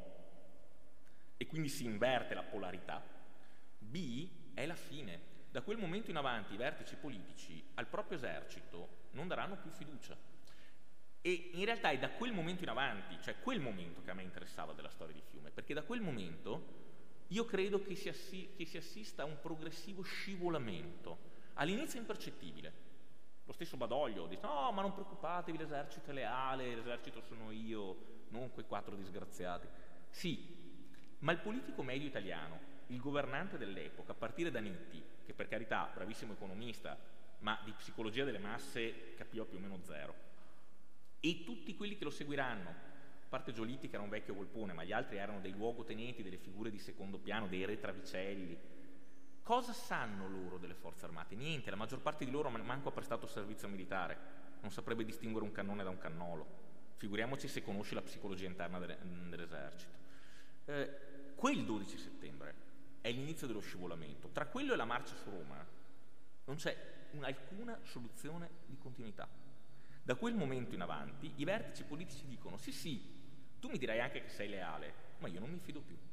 e quindi si inverte la polarità. B è la fine. Da quel momento in avanti i vertici politici al proprio esercito non daranno più fiducia. E in realtà è da quel momento in avanti, cioè quel momento che a me interessava della storia di Fiume, perché da quel momento io credo che si, assi- che si assista a un progressivo scivolamento, all'inizio impercettibile. Lo stesso Badoglio dice, no, ma non preoccupatevi, l'esercito è leale, l'esercito sono io, non quei quattro disgraziati. Sì, ma il politico medio italiano, il governante dell'epoca, a partire da Nitti, che per carità, bravissimo economista, ma di psicologia delle masse capiva più o meno zero, e tutti quelli che lo seguiranno, a parte Giolitti che era un vecchio golpone, ma gli altri erano dei luogotenenti, delle figure di secondo piano, dei re Travicelli. Cosa sanno loro delle forze armate? Niente, la maggior parte di loro manco ha prestato servizio militare, non saprebbe distinguere un cannone da un cannolo, figuriamoci se conosce la psicologia interna dell'esercito. Eh, quel dodici settembre è l'inizio dello scivolamento. Tra quello e la marcia su Roma non c'è un, alcuna soluzione di continuità. Da quel momento in avanti i vertici politici dicono sì sì, tu mi dirai anche che sei leale, ma io non mi fido più.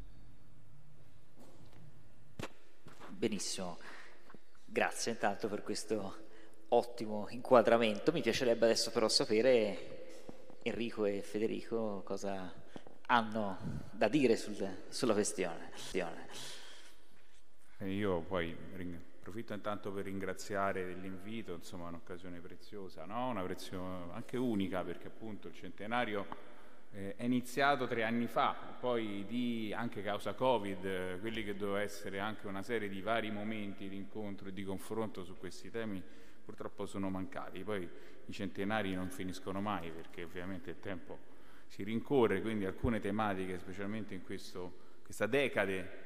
Benissimo, grazie intanto per questo ottimo inquadramento. Mi piacerebbe adesso però sapere Enrico e Federico cosa hanno da dire sul, sulla questione. E io poi approfitto intanto per ringraziare dell'invito, insomma è un'occasione preziosa, no? Una preziosa, anche unica, perché appunto il centenario eh, è iniziato tre anni fa, poi di, anche causa Covid, eh, quelli che doveva essere anche una serie di vari momenti di incontro e di confronto su questi temi purtroppo sono mancati. Poi i centenari non finiscono mai, perché ovviamente il tempo si rincorre, quindi alcune tematiche, specialmente in questo, questa decade,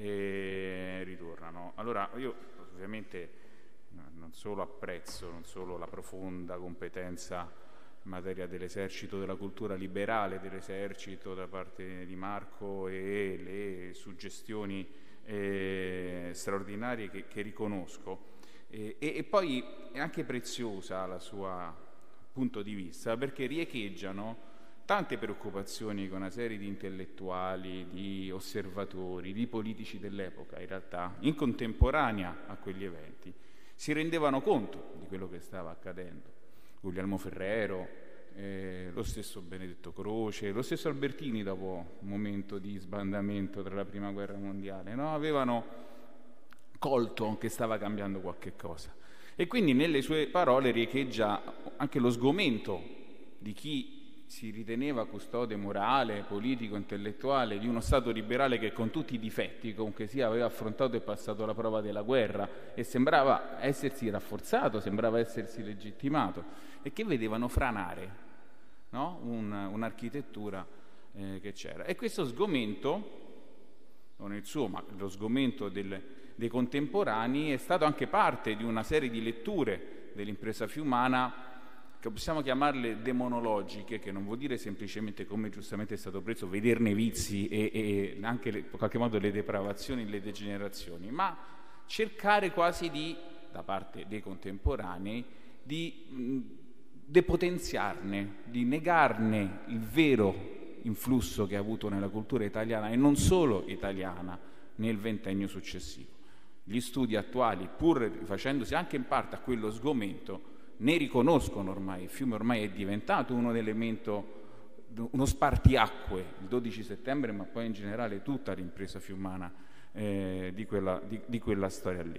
eh, ritornano. Allora io ovviamente non solo apprezzo, non solo la profonda competenza in materia dell'esercito della cultura liberale dell'esercito da parte di Marco e le suggestioni eh, straordinarie che, che riconosco, e, e poi è anche preziosa la sua punto di vista, perché riecheggiano tante preoccupazioni che una serie di intellettuali, di osservatori, di politici dell'epoca, in realtà, in contemporanea a quegli eventi, si rendevano conto di quello che stava accadendo. Guglielmo Ferrero, eh, lo stesso Benedetto Croce, lo stesso Albertini, dopo un momento di sbandamento tra la Prima Guerra Mondiale, no? Avevano colto che stava cambiando qualche cosa. E quindi nelle sue parole riecheggia anche lo sgomento di chi si riteneva custode morale, politico, intellettuale di uno Stato liberale che con tutti i difetti comunque sia aveva affrontato e passato la prova della guerra e sembrava essersi rafforzato, sembrava essersi legittimato, e che vedevano franare, no? Un, un'architettura eh, che c'era. E questo sgomento, non il suo, ma lo sgomento del, dei contemporanei, è stato anche parte di una serie di letture dell'impresa fiumana che possiamo chiamarle demonologiche, che non vuol dire semplicemente, come giustamente è stato preso, vederne vizi e, e anche le, in qualche modo le depravazioni, le degenerazioni, ma cercare quasi di, da parte dei contemporanei, di mh, depotenziarne, di negarne il vero influsso che ha avuto nella cultura italiana, e non solo italiana, nel ventennio successivo. Gli studi attuali, pur rifacendosi anche in parte a quello sgomento, ne riconoscono ormai, il fiume ormai è diventato un elemento, uno spartiacque, il dodici settembre, ma poi in generale tutta l'impresa fiumana eh, di, quella, di, di quella storia lì.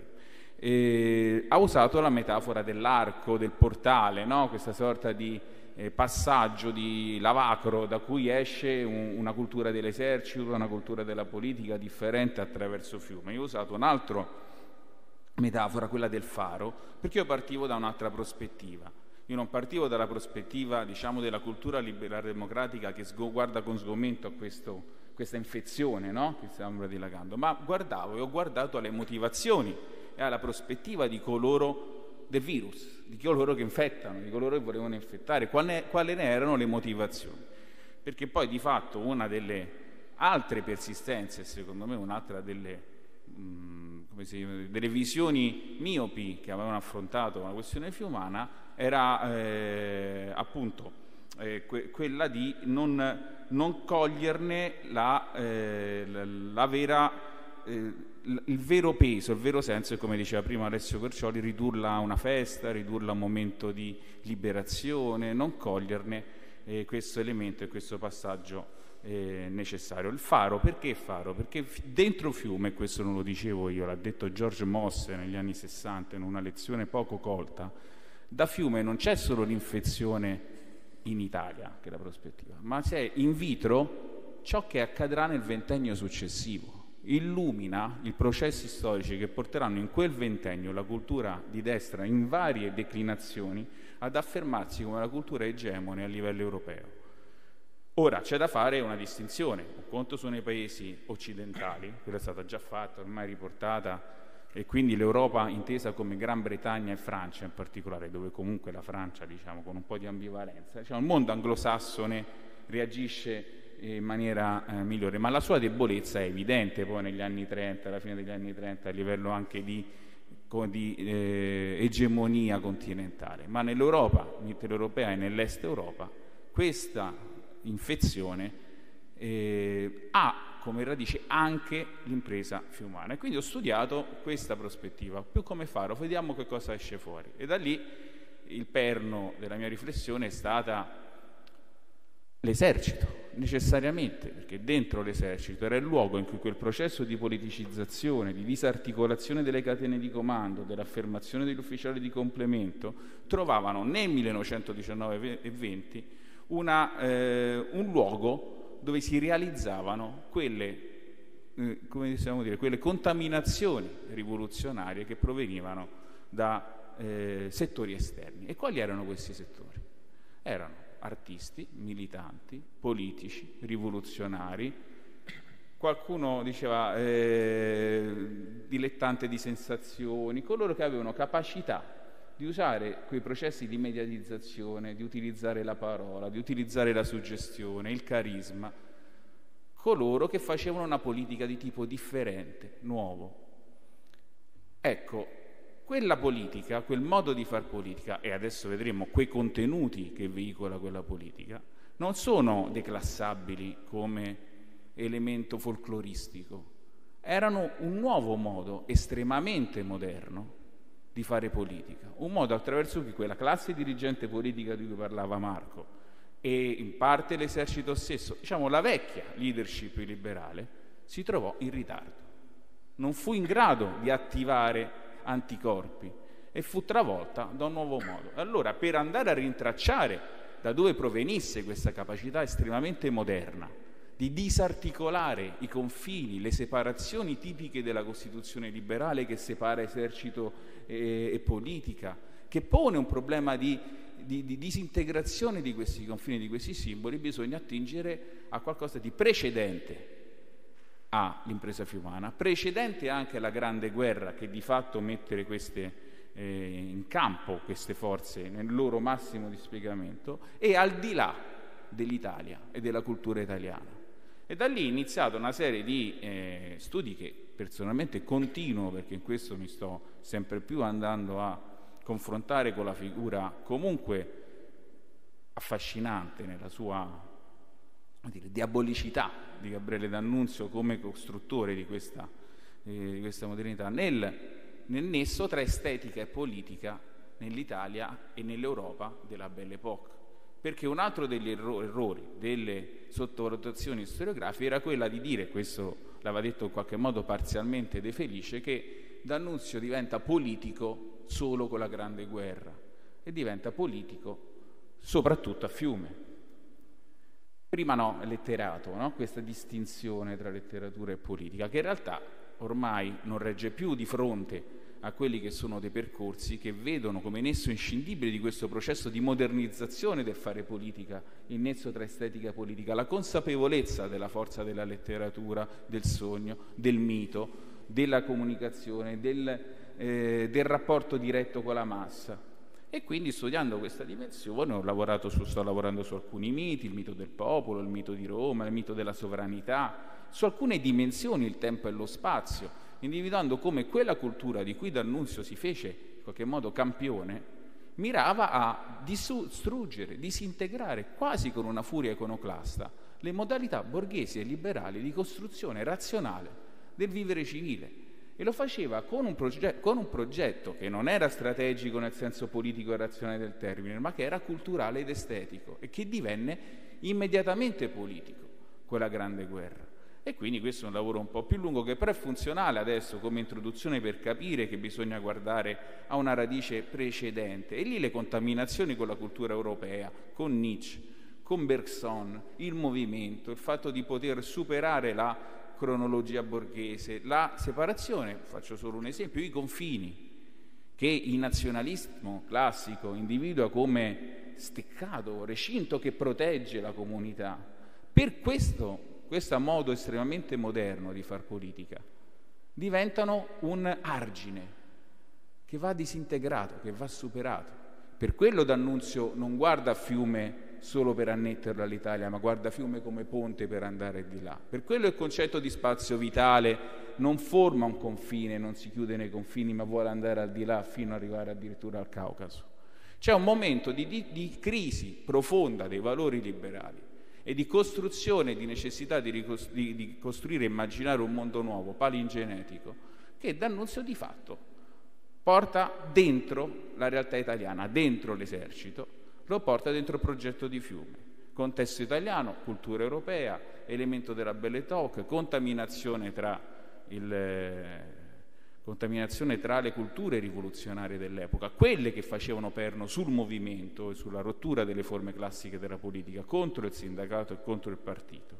E ha usato la metafora dell'arco, del portale, no? Questa sorta di eh, passaggio di lavacro da cui esce un, una cultura dell'esercito, una cultura della politica differente attraverso fiume. Io ho usato un altro metafora, quella del faro, perché io partivo da un'altra prospettiva. Io non partivo dalla prospettiva, diciamo, della cultura liberale democratica che sgo- guarda con sgomento a questo, questa infezione, no? Che stiamo dilagando, ma guardavo e ho guardato alle motivazioni e alla prospettiva di coloro del virus, di coloro che infettano, di coloro che volevano infettare, quali, quali ne erano le motivazioni. Perché poi di fatto una delle altre persistenze, secondo me un'altra delle mh, come si, delle visioni miopi che avevano affrontato la questione fiumana era eh, appunto eh, que- quella di non, non coglierne la, eh, la, la vera, eh, il vero peso, il vero senso, e come diceva prima Alessio Corcioli, ridurla a una festa, ridurla a un momento di liberazione, non coglierne eh, questo elemento e questo passaggio Eh, necessario. Il faro, perché faro? Perché f- dentro fiume, questo non lo dicevo io, l'ha detto George Mosse negli anni sessanta in una lezione poco colta, da fiume non c'è solo l'infezione in Italia, che è la prospettiva, ma c'è in vitro ciò che accadrà nel ventennio successivo. Illumina i processi storici che porteranno in quel ventennio la cultura di destra in varie declinazioni ad affermarsi come la cultura egemone a livello europeo. Ora, c'è da fare una distinzione, un conto sono i paesi occidentali, quella è stata già fatta, ormai riportata, e quindi l'Europa intesa come Gran Bretagna e Francia in particolare, dove comunque la Francia, diciamo, con un po' di ambivalenza, diciamo, il mondo anglosassone reagisce in maniera eh, migliore, ma la sua debolezza è evidente poi negli anni trenta, alla fine degli anni trenta, a livello anche di, di eh, egemonia continentale, ma nell'Europa, mitteleuropea e nell'est Europa, questa infezione eh, ha come radice anche l'impresa fiumana, e quindi ho studiato questa prospettiva più come faro, vediamo che cosa esce fuori, e da lì il perno della mia riflessione è stata l'esercito, necessariamente, perché dentro l'esercito era il luogo in cui quel processo di politicizzazione, di disarticolazione delle catene di comando, dell'affermazione degli ufficiali di complemento, trovavano nel millenovecentodiciannove e venti una, eh, un luogo dove si realizzavano quelle, eh, come possiamo dire, quelle contaminazioni rivoluzionarie che provenivano da eh, settori esterni. E quali erano questi settori? Erano artisti, militanti, politici, rivoluzionari, qualcuno diceva eh, dilettante di sensazioni, coloro che avevano capacità di usare quei processi di mediatizzazione, di utilizzare la parola, di utilizzare la suggestione, il carisma, coloro che facevano una politica di tipo differente, nuovo. Ecco, quella politica, quel modo di far politica, e adesso vedremo quei contenuti che veicola quella politica, non sono declassabili come elemento folcloristico, erano un nuovo modo estremamente moderno di fare politica, un modo attraverso cui quella classe dirigente politica di cui parlava Marco e in parte l'esercito stesso, diciamo la vecchia leadership liberale, si trovò in ritardo, non fu in grado di attivare anticorpi e fu travolta da un nuovo modo. Allora, per andare a rintracciare da dove provenisse questa capacità estremamente moderna di disarticolare i confini, le separazioni tipiche della Costituzione liberale che separa esercito e, e politica, che pone un problema di, di, di disintegrazione di questi confini, di questi simboli, bisogna attingere a qualcosa di precedente all'impresa fiumana, precedente anche alla Grande Guerra che di fatto mettere queste, eh, in campo queste forze nel loro massimo dispiegamento, e al di là dell'Italia e della cultura italiana. E da lì è iniziata una serie di eh, studi che personalmente continuo, perché in questo mi sto sempre più andando a confrontare con la figura comunque affascinante nella sua dire, diabolicità di Gabriele D'Annunzio come costruttore di questa, eh, di questa modernità, nel, nel nesso tra estetica e politica nell'Italia e nell'Europa della Belle Époque. Perché un altro degli errori, delle sottovalutazioni storiografiche era quella di dire, questo l'aveva detto in qualche modo parzialmente De Felice, che D'Annunzio diventa politico solo con la Grande Guerra e diventa politico soprattutto a Fiume. Prima no, è letterato, no? Questa distinzione tra letteratura e politica, che in realtà ormai non regge più di fronte a quelli che sono dei percorsi che vedono come nesso inscindibile di questo processo di modernizzazione del fare politica, il nesso tra estetica e politica, la consapevolezza della forza della letteratura, del sogno, del mito, della comunicazione, del, eh, del rapporto diretto con la massa. E quindi studiando questa dimensione ho lavorato su, sto lavorando su alcuni miti, il mito del popolo, il mito di Roma, il mito della sovranità, su alcune dimensioni, il tempo e lo spazio, individuando come quella cultura di cui D'Annunzio si fece in qualche modo campione mirava a distruggere, disintegrare quasi con una furia iconoclasta le modalità borghesi e liberali di costruzione razionale del vivere civile. E lo faceva con un, proge- con un progetto che non era strategico nel senso politico e razionale del termine, ma che era culturale ed estetico e che divenne immediatamente politico con la Grande Guerra. E quindi questo è un lavoro un po' più lungo che però è funzionale adesso come introduzione per capire che bisogna guardare a una radice precedente. E lì le contaminazioni con la cultura europea, con Nietzsche, con Bergson, il movimento, il fatto di poter superare la cronologia borghese, la separazione, faccio solo un esempio, i confini che il nazionalismo classico individua come steccato, recinto che protegge la comunità. Per questo, questo modo estremamente moderno di far politica diventano un argine che va disintegrato, che va superato. Per quello D'Annunzio non guarda a Fiume solo per annetterlo all'Italia, ma guarda Fiume come ponte per andare di là. Per quello il concetto di spazio vitale non forma un confine, non si chiude nei confini, ma vuole andare al di là fino ad arrivare addirittura al Caucaso. C'è un momento di, di, di crisi profonda dei valori liberali e di costruzione, di necessità di, ricos- di, di costruire e immaginare un mondo nuovo, palingenetico, che D'Annunzio di fatto porta dentro la realtà italiana, dentro l'esercito, lo porta dentro il progetto di Fiume, contesto italiano, cultura europea, elemento della Belle Époque, contaminazione tra, il, eh, contaminazione tra le culture rivoluzionarie dell'epoca, quelle che facevano perno sul movimento e sulla rottura delle forme classiche della politica, contro il sindacato e contro il partito.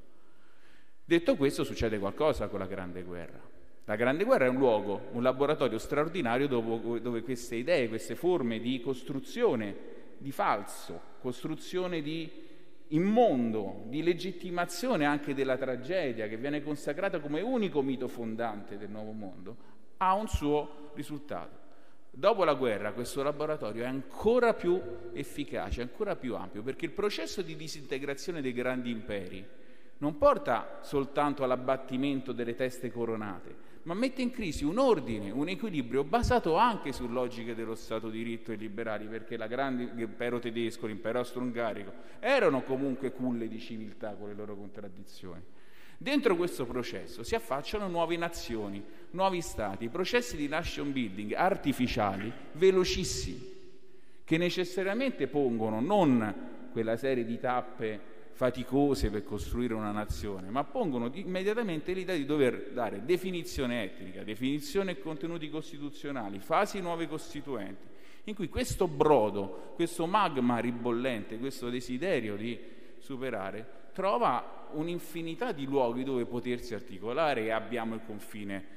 Detto questo, succede qualcosa con la Grande Guerra. La Grande Guerra è un luogo, un laboratorio straordinario dove, dove queste idee, queste forme di costruzione di falso, costruzione di immondo, di legittimazione anche della tragedia, che viene consacrata come unico mito fondante del nuovo mondo, ha un suo risultato. Dopo la guerra questo laboratorio è ancora più efficace, ancora più ampio, perché il processo di disintegrazione dei grandi imperi non porta soltanto all'abbattimento delle teste coronate, ma mette in crisi un ordine, un equilibrio basato anche su logiche dello Stato di diritto e liberali, perché la grande, l'impero tedesco, l'impero austro-ungarico erano comunque culle di civiltà con le loro contraddizioni. Dentro questo processo si affacciano nuove nazioni, nuovi stati, processi di nation building artificiali, velocissimi, che necessariamente pongono non quella serie di tappe faticose per costruire una nazione, ma pongono immediatamente l'idea di dover dare definizione etnica, definizione e contenuti costituzionali, fasi nuove costituenti, in cui questo brodo, questo magma ribollente, questo desiderio di superare, trova un'infinità di luoghi dove potersi articolare, e abbiamo il confine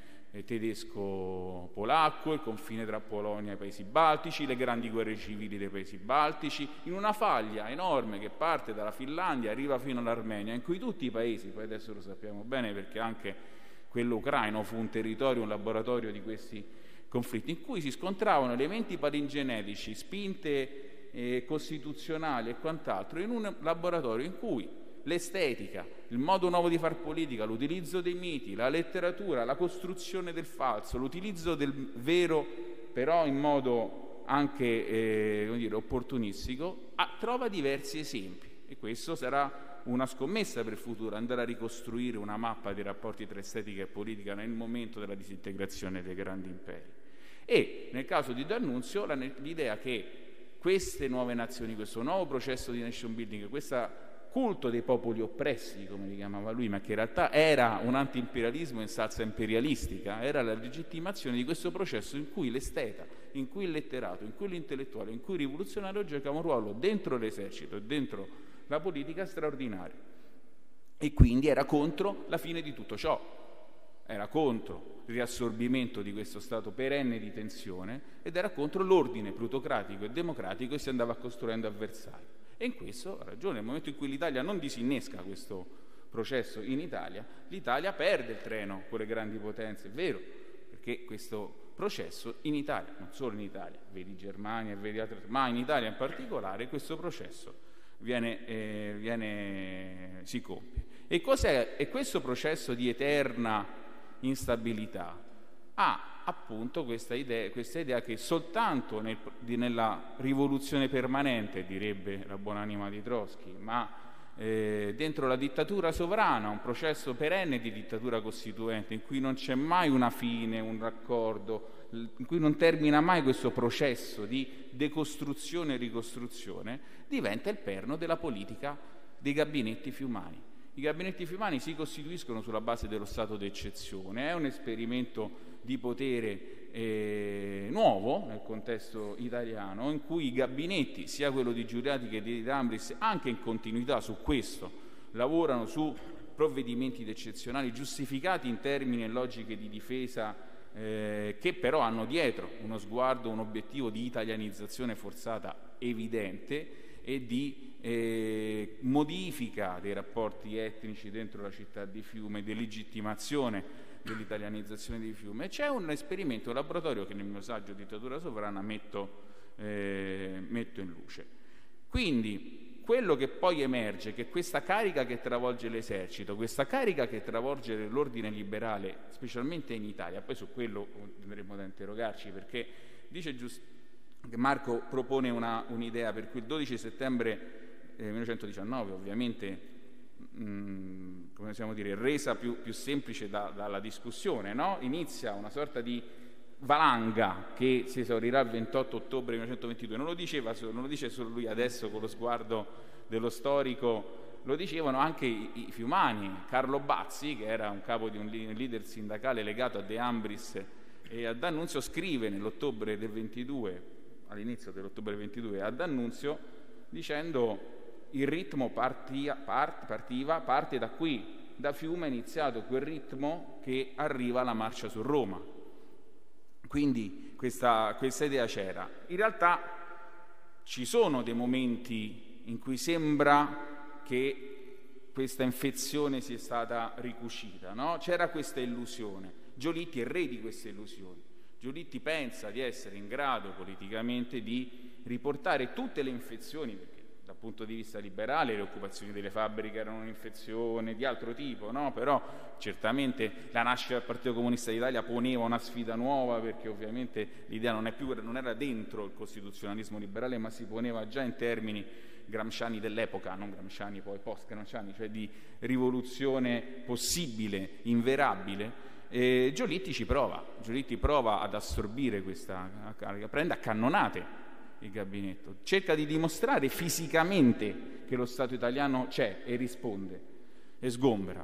tedesco-polacco, il confine tra Polonia e Paesi Baltici, le grandi guerre civili dei Paesi Baltici, in una faglia enorme che parte dalla Finlandia, arriva fino all'Armenia, in cui tutti i paesi, poi adesso lo sappiamo bene perché anche quello ucraino fu un territorio, un laboratorio di questi conflitti, in cui si scontravano elementi palingenetici, spinte eh, costituzionali e quant'altro, in un laboratorio in cui l'estetica, il modo nuovo di far politica, l'utilizzo dei miti, la letteratura, la costruzione del falso, l'utilizzo del vero però in modo anche eh, come dire, opportunistico, ah, trova diversi esempi, e questo sarà una scommessa per il futuro, andare a ricostruire una mappa dei rapporti tra estetica e politica nel momento della disintegrazione dei grandi imperi. E nel caso di D'Annunzio la, l'idea che queste nuove nazioni, questo nuovo processo di nation building, questa culto dei popoli oppressi, come li chiamava lui, ma che in realtà era un anti-imperialismo in salsa imperialistica, era la legittimazione di questo processo in cui l'esteta, in cui il letterato, in cui l'intellettuale, in cui il rivoluzionario giocava un ruolo dentro l'esercito e dentro la politica straordinario. E quindi era contro la fine di tutto ciò, era contro il riassorbimento di questo stato perenne di tensione ed era contro l'ordine plutocratico e democratico che si andava costruendo a Versailles. E in questo ha ragione, nel momento in cui l'Italia non disinnesca questo processo in Italia, l'Italia perde il treno con le grandi potenze, è vero, perché questo processo in Italia, non solo in Italia, vedi Germania e vedi altre, ma in Italia in particolare, questo processo viene, eh, viene, si compie. E cos'è? E questo processo di eterna instabilità ha appunto questa idea, questa idea che soltanto nel, di, nella rivoluzione permanente, direbbe la buonanima di Trotsky, ma eh, dentro la dittatura sovrana, un processo perenne di dittatura costituente in cui non c'è mai una fine, un raccordo, in cui non termina mai questo processo di decostruzione e ricostruzione, diventa il perno della politica dei gabinetti fiumani. I gabinetti fiumani si costituiscono sulla base dello stato d'eccezione, è un esperimento di potere eh, nuovo nel contesto italiano, in cui i gabinetti, sia quello di Giuriati che di D'Ambris, anche in continuità su questo, lavorano su provvedimenti eccezionali giustificati in termini e logiche di difesa eh, che però hanno dietro uno sguardo, un obiettivo di italianizzazione forzata evidente e di eh, modifica dei rapporti etnici dentro la città di Fiume, di legittimazione dell'italianizzazione di Fiume. C'è un esperimento, un laboratorio che nel mio saggio Dittatura sovrana metto, eh, metto in luce. Quindi quello che poi emerge, che questa carica che travolge l'esercito, questa carica che travolge l'ordine liberale, specialmente in Italia, poi su quello andremo ad interrogarci, perché dice giustamente Marco propone una, un'idea per cui il dodici settembre eh, millenovecentodiciannove, ovviamente mh, come possiamo dire, resa più, più semplice da, dalla discussione, no? Inizia una sorta di valanga che si esaurirà il ventotto ottobre millenovecentoventidue. Non lo diceva, non lo dice solo lui adesso con lo sguardo dello storico lo dicevano anche i, i fiumani. Carlo Bazzi, che era un capo di un leader sindacale legato a De Ambris e a D'Annunzio, scrive nell'ottobre del ventidue, all'inizio dell'ottobre ventidue, a D'Annunzio, dicendo: il ritmo partia, part, partiva, parte da qui, da Fiume è iniziato quel ritmo che arriva alla marcia su Roma. Quindi questa, questa idea c'era. In realtà ci sono dei momenti in cui sembra che questa infezione sia stata ricucita, no? C'era questa illusione. Giolitti è re di queste illusioni. Giolitti pensa di essere in grado politicamente di riportare tutte le infezioni, perché dal punto di vista liberale le occupazioni delle fabbriche erano un'infezione di altro tipo, no? Però certamente la nascita del Partito Comunista d'Italia poneva una sfida nuova, perché ovviamente l'idea non, è più, non era dentro il costituzionalismo liberale, ma si poneva già in termini gramsciani dell'epoca, non gramsciani poi post-gramsciani, cioè di rivoluzione possibile, inverabile. E Giolitti ci prova, Giolitti prova ad assorbire questa carica, prende a cannonate il gabinetto, cerca di dimostrare fisicamente che lo Stato italiano c'è e risponde e sgombera.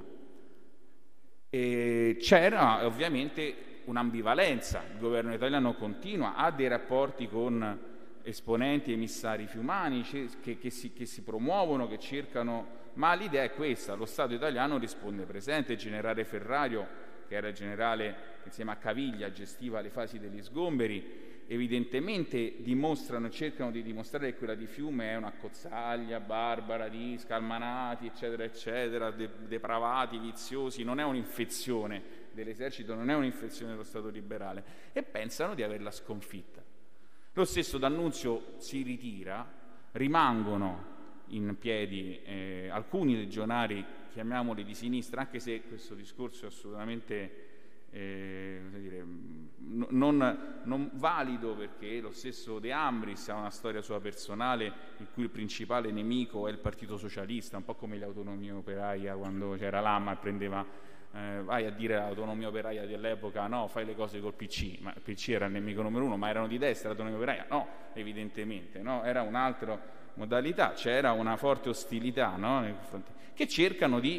E c'era ovviamente un'ambivalenza, il governo italiano continua, ha dei rapporti con esponenti emissari fiumani che, che, si, che si promuovono, che cercano, ma l'idea è questa: lo Stato italiano risponde presente. Il generale Ferrario, che era il generale insieme a Caviglia gestiva le fasi degli sgomberi, evidentemente dimostrano, cercano di dimostrare che quella di Fiume è una cozzaglia barbara di scalmanati, eccetera, eccetera, de- depravati, viziosi, non è un'infezione dell'esercito, non è un'infezione dello Stato liberale, e pensano di averla sconfitta. Lo stesso D'Annunzio si ritira, rimangono in piedi eh, alcuni legionari, chiamiamoli di sinistra, anche se questo discorso è assolutamente Eh, dire, non, non valido, perché lo stesso De Ambris ha una storia sua personale in cui il principale nemico è il Partito Socialista, un po' come l'autonomia operaia quando c'era Lama e prendeva eh, vai a dire all'autonomia operaia dell'epoca no, fai le cose col P C, ma il P C era il nemico numero uno, ma erano di destra l'autonomia operaia? No, evidentemente no, era un'altra modalità, c'era una forte ostilità, no, nei confronti, che cercano di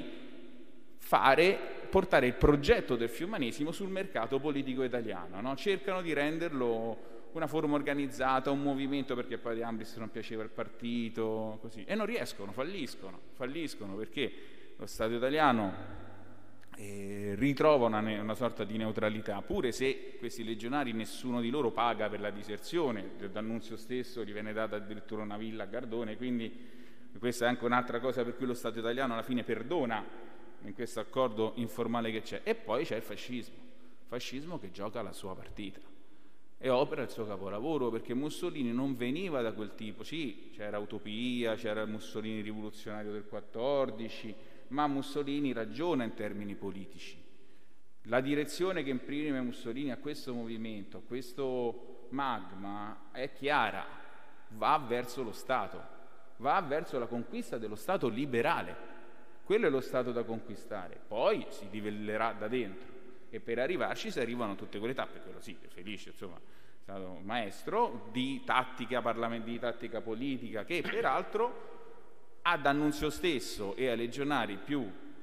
fare portare il progetto del fiumanesimo sul mercato politico italiano, no? Cercano di renderlo una forma organizzata, un movimento, perché poi De Ambris non piaceva il partito, così, e non riescono, falliscono, falliscono perché lo Stato italiano eh, ritrova una, una sorta di neutralità, pure se questi legionari nessuno di loro paga per la diserzione. D'Annunzio stesso gli viene data addirittura una villa a Gardone, quindi questa è anche un'altra cosa per cui lo Stato italiano alla fine perdona in questo accordo informale che c'è. E poi c'è il fascismo, fascismo che gioca la sua partita e opera il suo capolavoro, perché Mussolini non veniva da quel tipo, sì, c'era Utopia, c'era il Mussolini rivoluzionario del quattordici, ma Mussolini ragiona in termini politici. La direzione che imprime Mussolini a questo movimento, a questo magma, è chiara, va verso lo Stato, va verso la conquista dello Stato liberale. Quello è lo Stato da conquistare, poi si livellerà da dentro e per arrivarci si arrivano tutte quelle tappe. Quello sì, è felice, insomma, è stato maestro di tattica parlamentare, di tattica politica, che peraltro a D'Annunzio stesso e ai legionari più,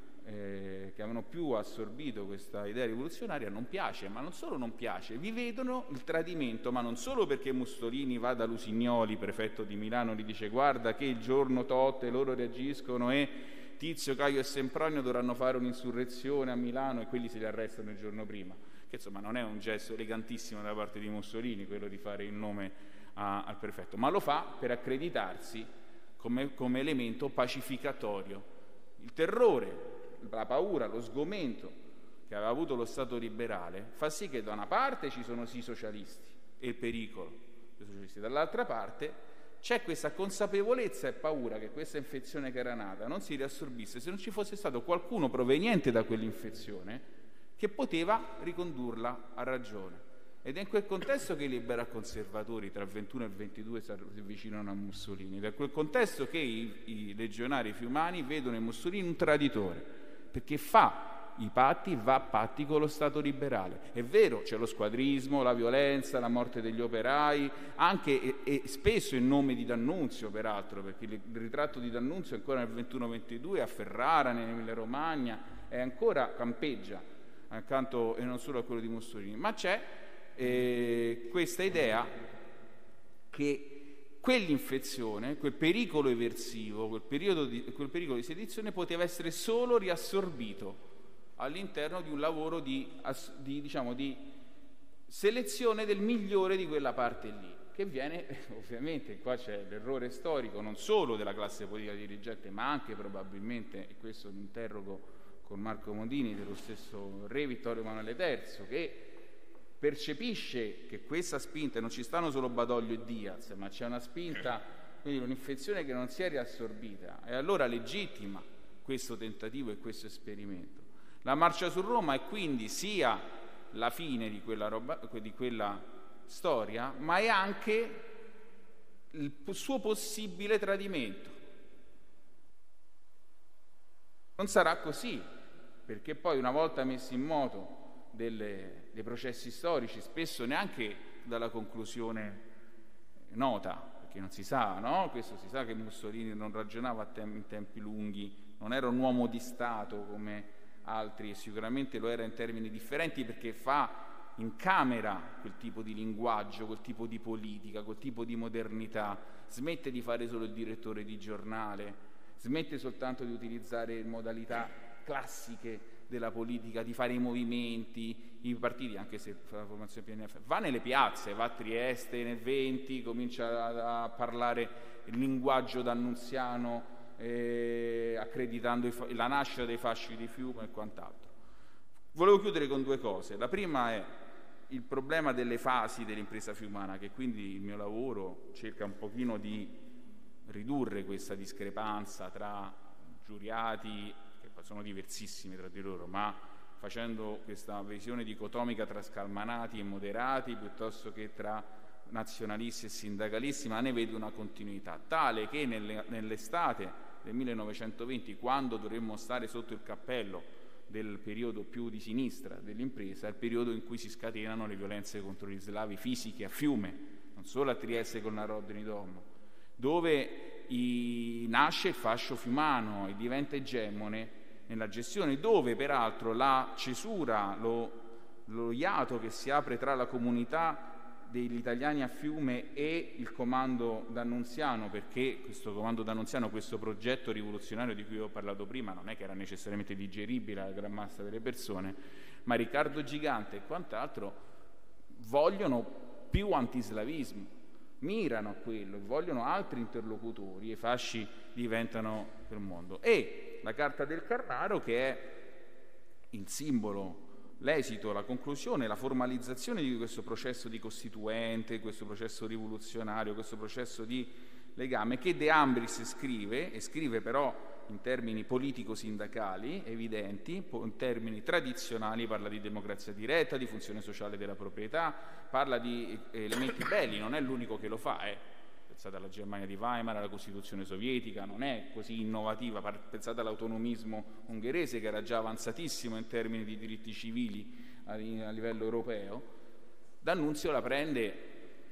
eh, che avevano più assorbito questa idea rivoluzionaria non piace, ma non solo non piace, vi vedono il tradimento, ma non solo perché Mussolini va da Lusignoli, prefetto di Milano, gli dice guarda che il giorno tot loro reagiscono e Tizio, Caio e Sempronio dovranno fare un'insurrezione a Milano e quelli se li arrestano il giorno prima, che insomma non è un gesto elegantissimo da parte di Mussolini quello di fare il nome a, al prefetto, ma lo fa per accreditarsi come, come elemento pacificatorio. Il terrore, la paura, lo sgomento che aveva avuto lo Stato liberale fa sì che da una parte ci sono sì i socialisti e il pericolo dei socialisti, dall'altra parte c'è questa consapevolezza e paura che questa infezione che era nata non si riassorbisse se non ci fosse stato qualcuno proveniente da quell'infezione che poteva ricondurla a ragione. Ed è in quel contesto che i liberal-conservatori tra il ventuno e il ventidue si avvicinano a Mussolini, ed è in quel contesto che i, i legionari fiumani vedono in Mussolini un traditore, perché fa i patti, va a patti con lo Stato liberale. È vero, c'è lo squadrismo, la violenza, la morte degli operai, anche e, e spesso in nome di D'Annunzio, peraltro, perché il, il ritratto di D'Annunzio è ancora nel ventuno ventidue a Ferrara, in Emilia Romagna, è ancora campeggia accanto e non solo a quello di Mussolini, ma c'è eh, questa idea che quell'infezione, quel pericolo eversivo, quel, periodo di, quel pericolo di sedizione poteva essere solo riassorbito all'interno di un lavoro di, di, diciamo, di selezione del migliore di quella parte lì, che viene, ovviamente, qua c'è l'errore storico non solo della classe politica dirigente, ma anche probabilmente, e questo mi interrogo con Marco Mondini, dello stesso re Vittorio Emanuele terzo, che percepisce che questa spinta, non ci stanno solo Badoglio e Diaz, ma c'è una spinta, quindi un'infezione che non si è riassorbita, e allora legittima questo tentativo e questo esperimento. La marcia su Roma è quindi sia la fine di quella, roba, di quella storia, ma è anche il suo possibile tradimento. Non sarà così, perché poi una volta messi in moto delle, dei processi storici, spesso neanche dalla conclusione nota, perché non si sa, no? Questo si sa che Mussolini non ragionava a tem- in tempi lunghi, non era un uomo di Stato come altri, e sicuramente lo era in termini differenti, perché fa in camera quel tipo di linguaggio, quel tipo di politica, quel tipo di modernità, smette di fare solo il direttore di giornale, smette soltanto di utilizzare modalità classiche della politica, di fare i movimenti, i partiti, anche se fa la formazione P N F, va nelle piazze, va a Trieste nel venti, comincia a, a parlare il linguaggio d'annunziano, eh, accreditando i, la nascita dei fasci di Fiume e quant'altro. Volevo chiudere con due cose. La prima è il problema delle fasi dell'impresa fiumana, che quindi il mio lavoro cerca un pochino di ridurre questa discrepanza tra giuriati, sono diversissimi tra di loro, ma facendo questa visione dicotomica tra scalmanati e moderati, piuttosto che tra nazionalisti e sindacalisti, ma ne vede una continuità, tale che nelle, nell'estate del millenovecentoventi, quando dovremmo stare sotto il cappello del periodo più di sinistra dell'impresa, è il periodo in cui si scatenano le violenze contro gli slavi fisiche a Fiume, non solo a Trieste con la Rodney Dom, dove i, nasce il fascio fiumano e diventa egemone nella gestione, dove peraltro la cesura, lo, lo iato che si apre tra la comunità degli italiani a Fiume e il comando d'Annunziano, perché questo comando d'Annunziano, questo progetto rivoluzionario di cui ho parlato prima, non è che era necessariamente digeribile alla gran massa delle persone, ma Riccardo Gigante e quant'altro vogliono più antislavismo, mirano a quello, vogliono altri interlocutori, e i fasci diventano per il mondo. E la Carta del Carraro, che è il simbolo, l'esito, la conclusione, la formalizzazione di questo processo di costituente, questo processo rivoluzionario, questo processo di legame, che De Ambris scrive, e scrive però in termini politico-sindacali evidenti, in termini tradizionali, parla di democrazia diretta, di funzione sociale della proprietà, parla di elementi belli, non è l'unico che lo fa, eh. Pensate alla Germania di Weimar, alla Costituzione sovietica, non è così innovativa, pensate all'autonomismo ungherese che era già avanzatissimo in termini di diritti civili a, a livello europeo. D'Annunzio la prende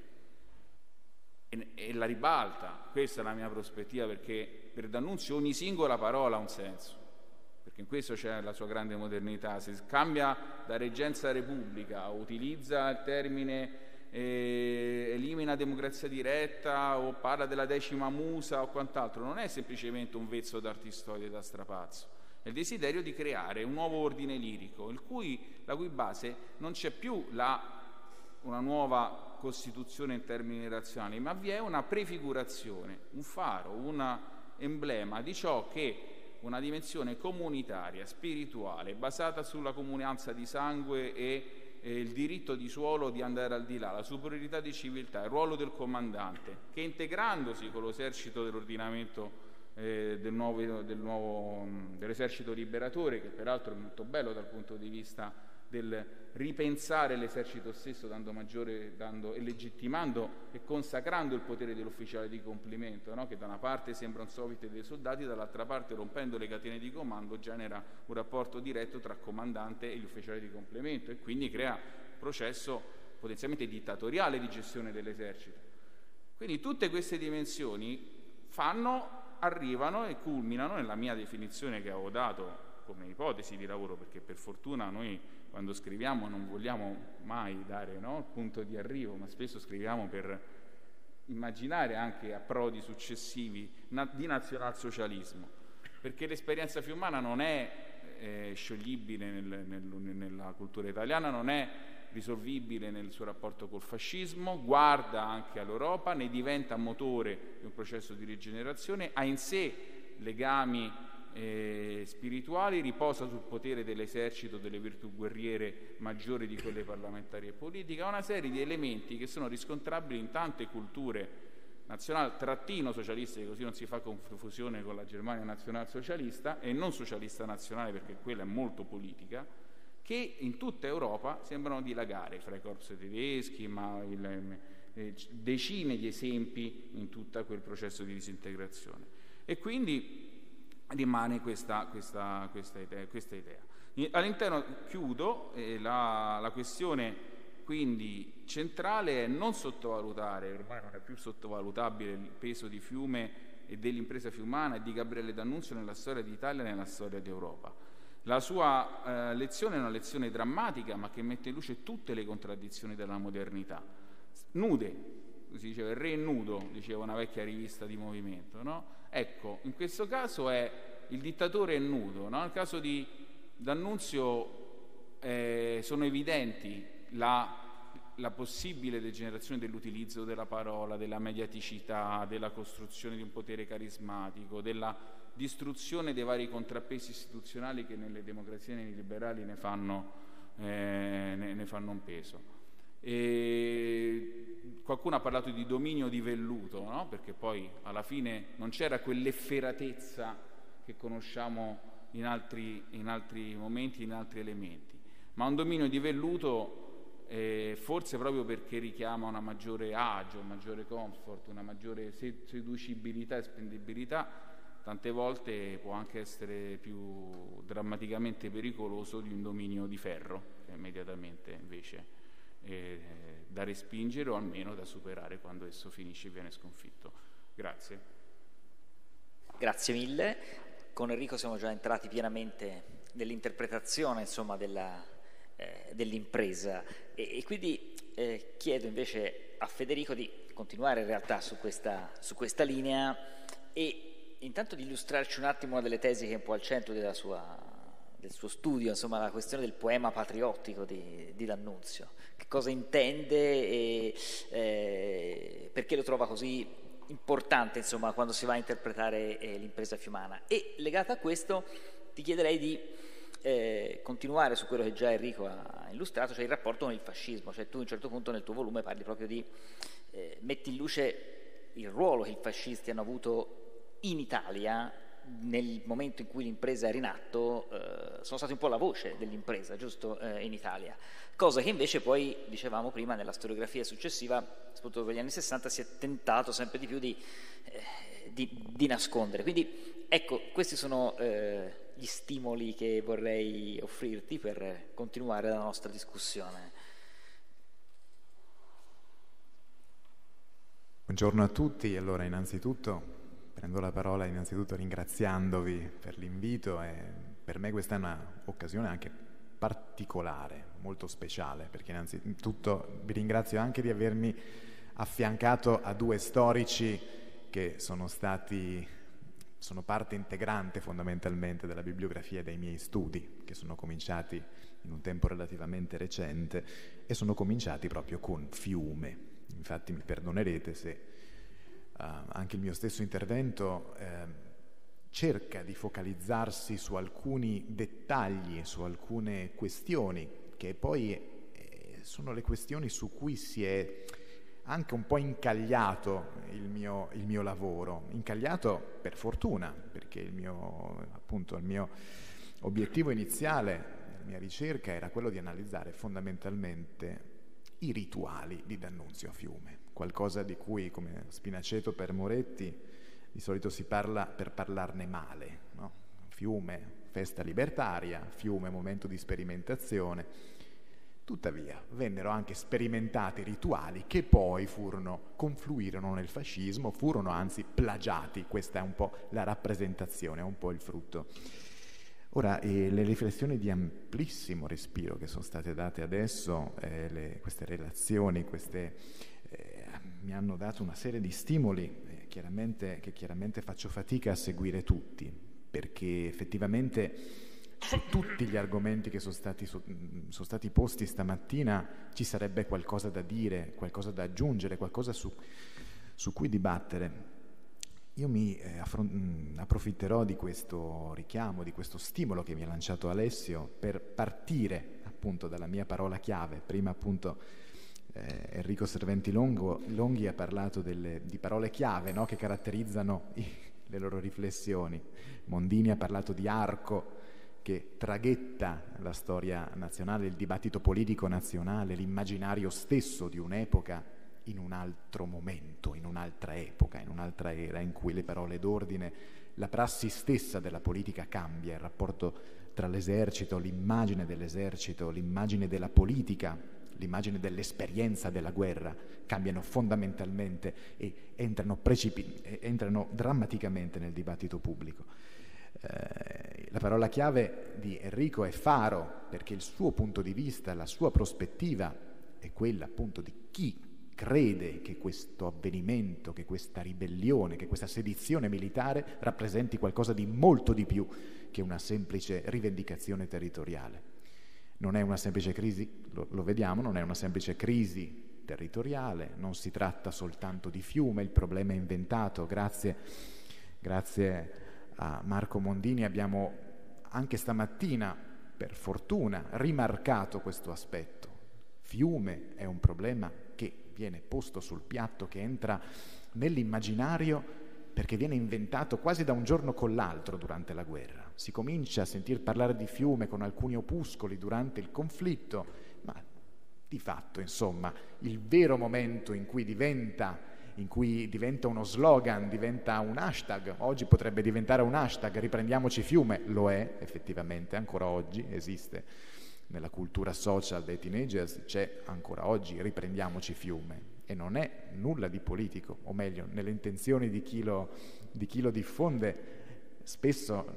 e, e la ribalta, questa è la mia prospettiva, perché per D'Annunzio ogni singola parola ha un senso, perché in questo c'è la sua grande modernità. Se cambia da reggenza a repubblica, utilizza il termine eh, elimina democrazia diretta o parla della decima musa o quant'altro, non è semplicemente un vezzo d'artistoide da strapazzo, è il desiderio di creare un nuovo ordine lirico, il cui, la cui base non c'è più la, una nuova costituzione in termini razionali, ma vi è una prefigurazione, un faro, un emblema di ciò che una dimensione comunitaria, spirituale, basata sulla comunanza di sangue e, e il diritto di suolo di andare al di là, la superiorità di civiltà, il ruolo del comandante, che integrandosi con l'esercito dell'ordinamento eh, del nuovo, del nuovo, dell'esercito liberatore, che peraltro è molto bello dal punto di vista del ripensare l'esercito stesso, dando maggiore, dando, e legittimando e consacrando il potere dell'ufficiale di complemento, no? Che da una parte sembra un soviet dei soldati, dall'altra parte, rompendo le catene di comando, genera un rapporto diretto tra comandante e gli ufficiali di complemento, e quindi crea un processo potenzialmente dittatoriale di gestione dell'esercito. Quindi tutte queste dimensioni fanno, arrivano e culminano nella mia definizione che avevo dato come ipotesi di lavoro, perché per fortuna noi quando scriviamo non vogliamo mai dare, no, il punto di arrivo, ma spesso scriviamo per immaginare anche approdi successivi na- di nazionalsocialismo, perché l'esperienza fiumana non è eh, scioglibile nel, nel, nella cultura italiana, non è risolvibile nel suo rapporto col fascismo, guarda anche all'Europa, ne diventa motore di un processo di rigenerazione, ha in sé legami Eh, spirituali, riposa sul potere dell'esercito, delle virtù guerriere maggiori di quelle parlamentari e politiche, ha una serie di elementi che sono riscontrabili in tante culture nazionali trattino socialiste, così non si fa confusione con la Germania nazionalsocialista e non socialista nazionale, perché quella è molto politica, che in tutta Europa sembrano dilagare fra i corps tedeschi, ma il, eh, decine di esempi in tutto quel processo di disintegrazione. E quindi rimane questa, questa, questa, idea, questa idea. All'interno, chiudo, eh, la, la questione quindi centrale è non sottovalutare, ormai non è più sottovalutabile, il peso di Fiume e dell'impresa fiumana e di Gabriele D'Annunzio nella storia d'Italia e nella storia d'Europa. La sua eh, lezione è una lezione drammatica, ma che mette in luce tutte le contraddizioni della modernità. Nude, si diceva il re nudo, diceva una vecchia rivista di movimento, no? Ecco, in questo caso è il dittatore è nudo, no? Nel caso di D'Annunzio eh, sono evidenti la, la possibile degenerazione dell'utilizzo della parola, della mediaticità, della costruzione di un potere carismatico, della distruzione dei vari contrappesi istituzionali che nelle democrazie neoliberali ne fanno, eh, ne, ne fanno un peso. E qualcuno ha parlato di dominio di velluto, no? Perché poi alla fine non c'era quell'efferatezza che conosciamo in altri, in altri momenti, in altri elementi, ma un dominio di velluto eh, forse proprio perché richiama una maggiore agio, un maggiore comfort, una maggiore seducibilità e spendibilità, tante volte può anche essere più drammaticamente pericoloso di un dominio di ferro, che immediatamente invece Eh, da respingere o almeno da superare quando esso finisce e viene sconfitto. Grazie. Grazie mille. Con Enrico siamo già entrati pienamente nell'interpretazione, insomma, della, eh, dell'impresa e, e quindi eh, chiedo invece a Federico di continuare in realtà su questa, su questa linea e intanto di illustrarci un attimo una delle tesi che è un po' al centro della sua, del suo studio, insomma, la questione del poema patriottico di, di D'Annunzio. Che cosa intende e eh, perché lo trova così importante, insomma, quando si va a interpretare eh, l'impresa fiumana. E legato a questo ti chiederei di eh, continuare su quello che già Enrico ha illustrato, cioè il rapporto con il fascismo. Cioè tu a un certo punto nel tuo volume parli proprio di eh, metti in luce il ruolo che i fascisti hanno avuto in Italia nel momento in cui l'impresa era in atto, eh, sono stati un po' la voce dell'impresa, giusto, eh, in Italia, cosa che invece poi, dicevamo prima, nella storiografia successiva, soprattutto per gli anni sessanta, si è tentato sempre di più di, eh, di, di nascondere. Quindi ecco, questi sono eh, gli stimoli che vorrei offrirti per continuare la nostra discussione. Buongiorno a tutti. Allora, innanzitutto prendo la parola innanzitutto ringraziandovi per l'invito e per me questa è un'occasione anche particolare, molto speciale, perché innanzitutto vi ringrazio anche di avermi affiancato a due storici che sono stati, sono parte integrante fondamentalmente della bibliografia dei miei studi, che sono cominciati in un tempo relativamente recente e sono cominciati proprio con Fiume. Infatti mi perdonerete se Uh, anche il mio stesso intervento eh, cerca di focalizzarsi su alcuni dettagli, su alcune questioni che poi eh, sono le questioni su cui si è anche un po' incagliato il mio, il mio lavoro, incagliato per fortuna, perché il mio, appunto, il mio obiettivo iniziale mia ricerca era quello di analizzare fondamentalmente i rituali di D'Annunzio a Fiume, qualcosa di cui, come Spinaceto per Moretti, di solito si parla per parlarne male, no? Fiume, festa libertaria, Fiume, momento di sperimentazione. Tuttavia vennero anche sperimentati rituali che poi furono, confluirono nel fascismo, furono anzi plagiati. Questa è un po' la rappresentazione, è un po' il frutto. Ora, eh, le riflessioni di amplissimo respiro che sono state date adesso, eh, le, queste relazioni, queste, eh, mi hanno dato una serie di stimoli eh, chiaramente, che chiaramente faccio fatica a seguire tutti, perché effettivamente su tutti gli argomenti che sono stati, sono stati posti stamattina ci sarebbe qualcosa da dire, qualcosa da aggiungere, qualcosa su, su cui dibattere. Io mi eh, affron- approfitterò di questo richiamo, di questo stimolo che mi ha lanciato Alessio per partire appunto dalla mia parola chiave. Prima appunto eh, Enrico Serventi Longo, Longhi ha parlato delle, di parole chiave, no, che caratterizzano i, le loro riflessioni. Mondini ha parlato di arco che traghetta la storia nazionale, il dibattito politico nazionale, l'immaginario stesso di un'epoca in un altro momento, in un'altra epoca, in un'altra era in cui le parole d'ordine, la prassi stessa della politica cambia, il rapporto tra l'esercito, l'immagine dell'esercito, l'immagine della politica, l'immagine dell'esperienza della guerra cambiano fondamentalmente e entrano, precipi- entrano drammaticamente nel dibattito pubblico. Eh, la parola chiave di Enrico è faro, perché il suo punto di vista, la sua prospettiva è quella appunto di chi crede che questo avvenimento, che questa ribellione, che questa sedizione militare rappresenti qualcosa di molto di più che una semplice rivendicazione territoriale. Non è una semplice crisi, lo, lo vediamo, non è una semplice crisi territoriale, non si tratta soltanto di Fiume, il problema è inventato. Grazie, grazie a Marco Mondini abbiamo anche stamattina, per fortuna, rimarcato questo aspetto. Fiume è un problema che viene posto sul piatto, che entra nell'immaginario perché viene inventato quasi da un giorno con l'altro durante la guerra. Si comincia a sentir parlare di Fiume con alcuni opuscoli durante il conflitto, ma di fatto, insomma, il vero momento in cui diventa in cui diventa uno slogan, diventa un hashtag, oggi potrebbe diventare un hashtag, riprendiamoci Fiume, lo è effettivamente, ancora oggi esiste nella cultura social dei teenagers, c'è ancora oggi riprendiamoci Fiume, e non è nulla di politico, o meglio, nelle intenzioni di chi lo, di chi lo diffonde, spesso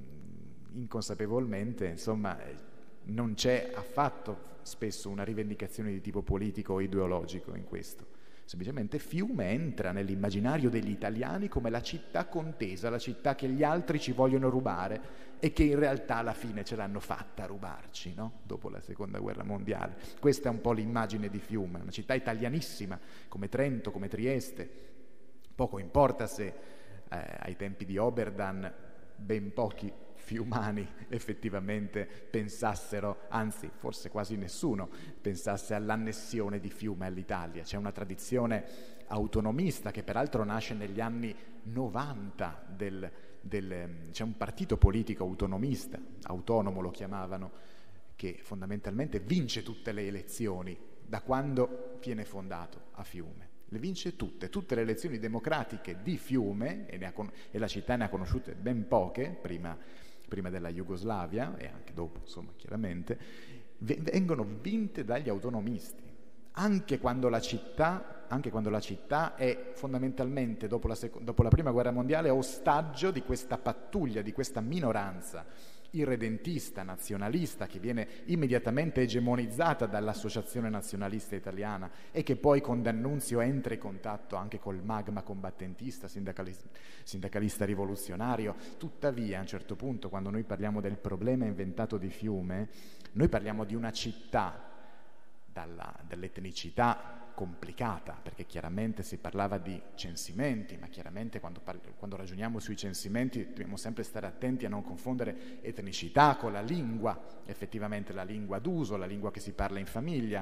inconsapevolmente, insomma, non c'è affatto spesso una rivendicazione di tipo politico o ideologico in questo. Semplicemente Fiume entra nell'immaginario degli italiani come la città contesa, la città che gli altri ci vogliono rubare e che in realtà alla fine ce l'hanno fatta a rubarci, no? Dopo la seconda guerra mondiale. Questa è un po' l'immagine di Fiume, una città italianissima come Trento, come Trieste. Poco importa se eh, ai tempi di Oberdan ben pochi fiumani effettivamente pensassero, anzi forse quasi nessuno pensasse all'annessione di Fiume all'Italia. C'è una tradizione autonomista che peraltro nasce negli anni novanta, del, del, c'è un partito politico autonomista, autonomo lo chiamavano, che fondamentalmente vince tutte le elezioni da quando viene fondato a Fiume. Le vince tutte, tutte le elezioni democratiche di Fiume, e, ne ha, e la città ne ha conosciute ben poche, prima, prima della Jugoslavia e anche dopo, insomma, chiaramente, vengono vinte dagli autonomisti, anche quando la città, anche quando la città è fondamentalmente, dopo la, sec- dopo la Prima Guerra Mondiale, ostaggio di questa pattuglia, di questa minoranza irredentista, nazionalista, che viene immediatamente egemonizzata dall'Associazione Nazionalista Italiana e che poi con D'Annunzio entra in contatto anche col magma combattentista, sindacalista, sindacalista rivoluzionario. Tuttavia, a un certo punto, quando noi parliamo del problema inventato di Fiume, noi parliamo di una città dalla, dall'etnicità complicata, perché chiaramente si parlava di censimenti, ma chiaramente quando, parli, quando ragioniamo sui censimenti dobbiamo sempre stare attenti a non confondere etnicità con la lingua, effettivamente la lingua d'uso, la lingua che si parla in famiglia.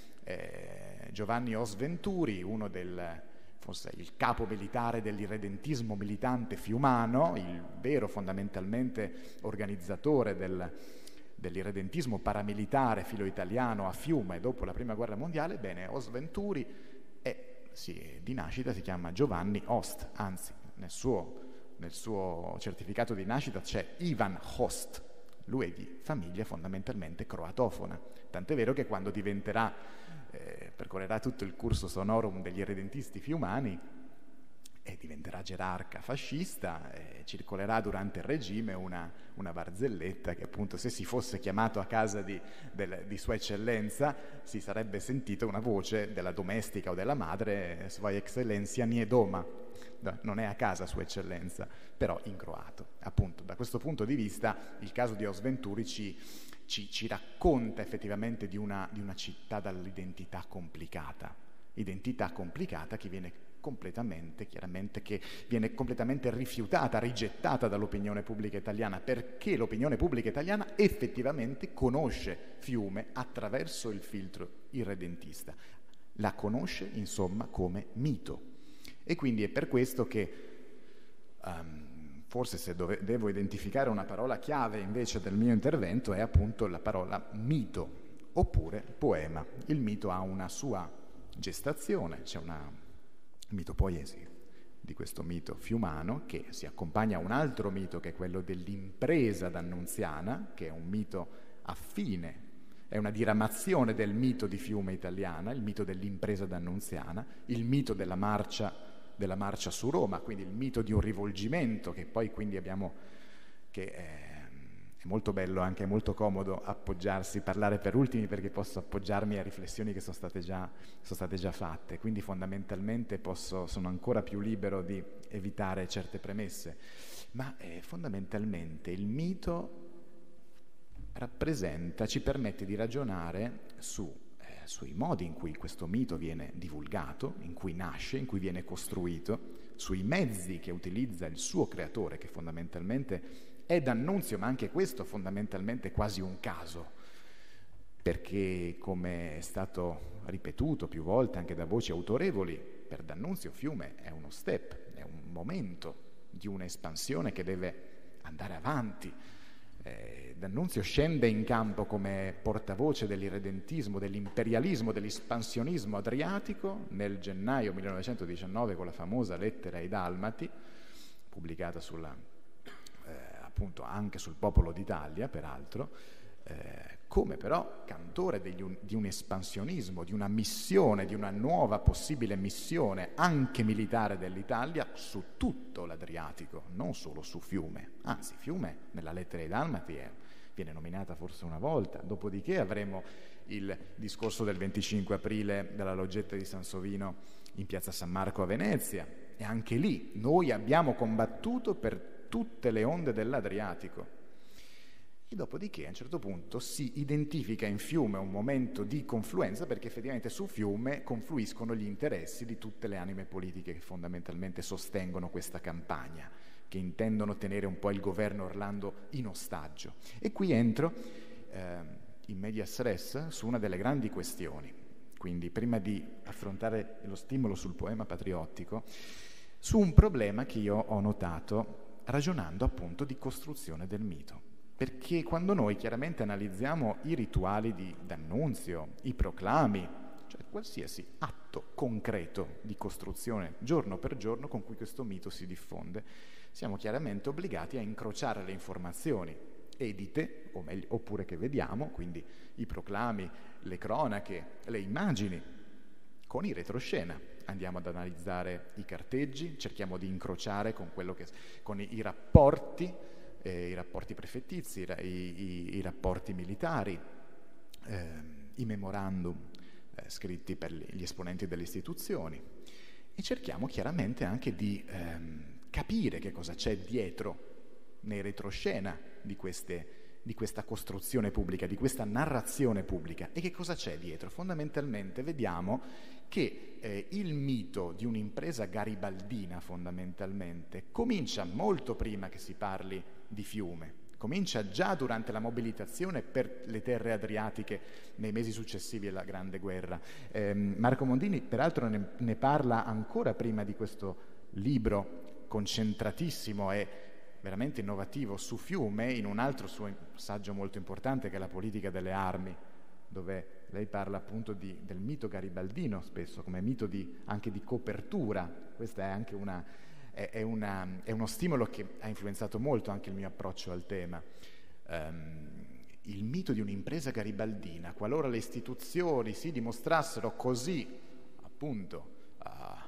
Eh, Giovanni Osventuri, uno del, forse il capo militare dell'irredentismo militante fiumano, il vero fondamentalmente organizzatore del dell'irredentismo paramilitare filo-italiano a Fiume dopo la Prima Guerra Mondiale, bene, Osventuri è, sì, di nascita si chiama Giovanni Host, anzi nel suo, nel suo certificato di nascita c'è Ivan Host, lui è di famiglia fondamentalmente croatofona, tant'è vero che quando diventerà, eh, percorrerà tutto il cursus honorum degli irredentisti fiumani e diventerà gerarca fascista, e circolerà durante il regime una, una barzelletta che appunto se si fosse chiamato a casa di, del, di Sua Eccellenza si sarebbe sentito una voce della domestica o della madre, Sua Eccellenza nie doma, no, non è a casa Sua Eccellenza, però in croato. Appunto da questo punto di vista il caso di Osventuri ci, ci, ci racconta effettivamente di una, di una città dall'identità complicata, identità complicata che viene completamente, chiaramente, che viene completamente rifiutata, rigettata dall'opinione pubblica italiana, perché l'opinione pubblica italiana effettivamente conosce Fiume attraverso il filtro irredentista, la conosce insomma come mito. E quindi è per questo che um, forse se dove, devo identificare una parola chiave invece del mio intervento è appunto la parola mito oppure poema. Il mito ha una sua gestazione, c'è una mitopoiesi di questo mito fiumano che si accompagna a un altro mito che è quello dell'impresa d'Annunziana, che è un mito affine, è una diramazione del mito di Fiume italiana, il mito dell'impresa d'Annunziana, il mito della marcia, della marcia su Roma, quindi il mito di un rivolgimento che poi quindi abbiamo, che è, è molto bello, anche molto comodo appoggiarsi, parlare per ultimi perché posso appoggiarmi a riflessioni che sono state già, sono state già fatte, quindi fondamentalmente posso, sono ancora più libero di evitare certe premesse, ma eh, fondamentalmente il mito rappresenta, ci permette di ragionare su, eh, sui modi in cui questo mito viene divulgato, in cui nasce, in cui viene costruito, sui mezzi che utilizza il suo creatore, che fondamentalmente è D'Annunzio, ma anche questo fondamentalmente quasi un caso, perché come è stato ripetuto più volte anche da voci autorevoli, per D'Annunzio Fiume è uno step, è un momento di un'espansione che deve andare avanti. Eh, D'Annunzio scende in campo come portavoce dell'irredentismo, dell'imperialismo, dell'espansionismo adriatico nel gennaio millenovecentodiciannove con la famosa lettera ai Dalmati, pubblicata sulla appunto anche sul Popolo d'Italia, peraltro, eh, come però cantore degli un, di un espansionismo, di una missione, di una nuova possibile missione anche militare dell'Italia su tutto l'Adriatico, non solo su Fiume. Anzi, Fiume nella lettera ai Dalmati è, viene nominata forse una volta, dopodiché avremo il discorso del venticinque aprile della loggetta di Sansovino in piazza San Marco a Venezia, e anche lì noi abbiamo combattuto per tutte le onde dell'Adriatico. E dopodiché a un certo punto si identifica in Fiume un momento di confluenza, perché effettivamente su Fiume confluiscono gli interessi di tutte le anime politiche che fondamentalmente sostengono questa campagna, che intendono tenere un po' il governo Orlando in ostaggio. E qui entro eh, in medias res su una delle grandi questioni, quindi prima di affrontare lo stimolo sul poema patriottico, su un problema che io ho notato ragionando appunto di costruzione del mito. Perché quando noi chiaramente analizziamo i rituali di D'Annunzio, i proclami, cioè qualsiasi atto concreto di costruzione giorno per giorno con cui questo mito si diffonde, siamo chiaramente obbligati a incrociare le informazioni edite, o meglio, oppure che vediamo, quindi i proclami, le cronache, le immagini, con i retroscena. Andiamo ad analizzare i carteggi, cerchiamo di incrociare con, quello che, con i, i rapporti, eh, i rapporti prefettizi, i, i, i rapporti militari, eh, i memorandum eh, scritti per gli esponenti delle istituzioni, e cerchiamo chiaramente anche di ehm, capire che cosa c'è dietro, nei retroscena di queste di questa costruzione pubblica, di questa narrazione pubblica. E che cosa c'è dietro? Fondamentalmente vediamo che eh, il mito di un'impresa garibaldina fondamentalmente comincia molto prima che si parli di Fiume, comincia già durante la mobilitazione per le terre adriatiche nei mesi successivi alla Grande Guerra. Eh, Marco Mondini peraltro ne, ne parla ancora prima di questo libro concentratissimo e veramente innovativo su Fiume, in un altro suo saggio molto importante che è La politica delle armi, dove lei parla appunto di, del mito garibaldino spesso come mito di, anche di copertura. Questa è anche una, è, è, una, è uno stimolo che ha influenzato molto anche il mio approccio al tema. Um, il mito di un'impresa garibaldina, qualora le istituzioni si dimostrassero così appunto uh,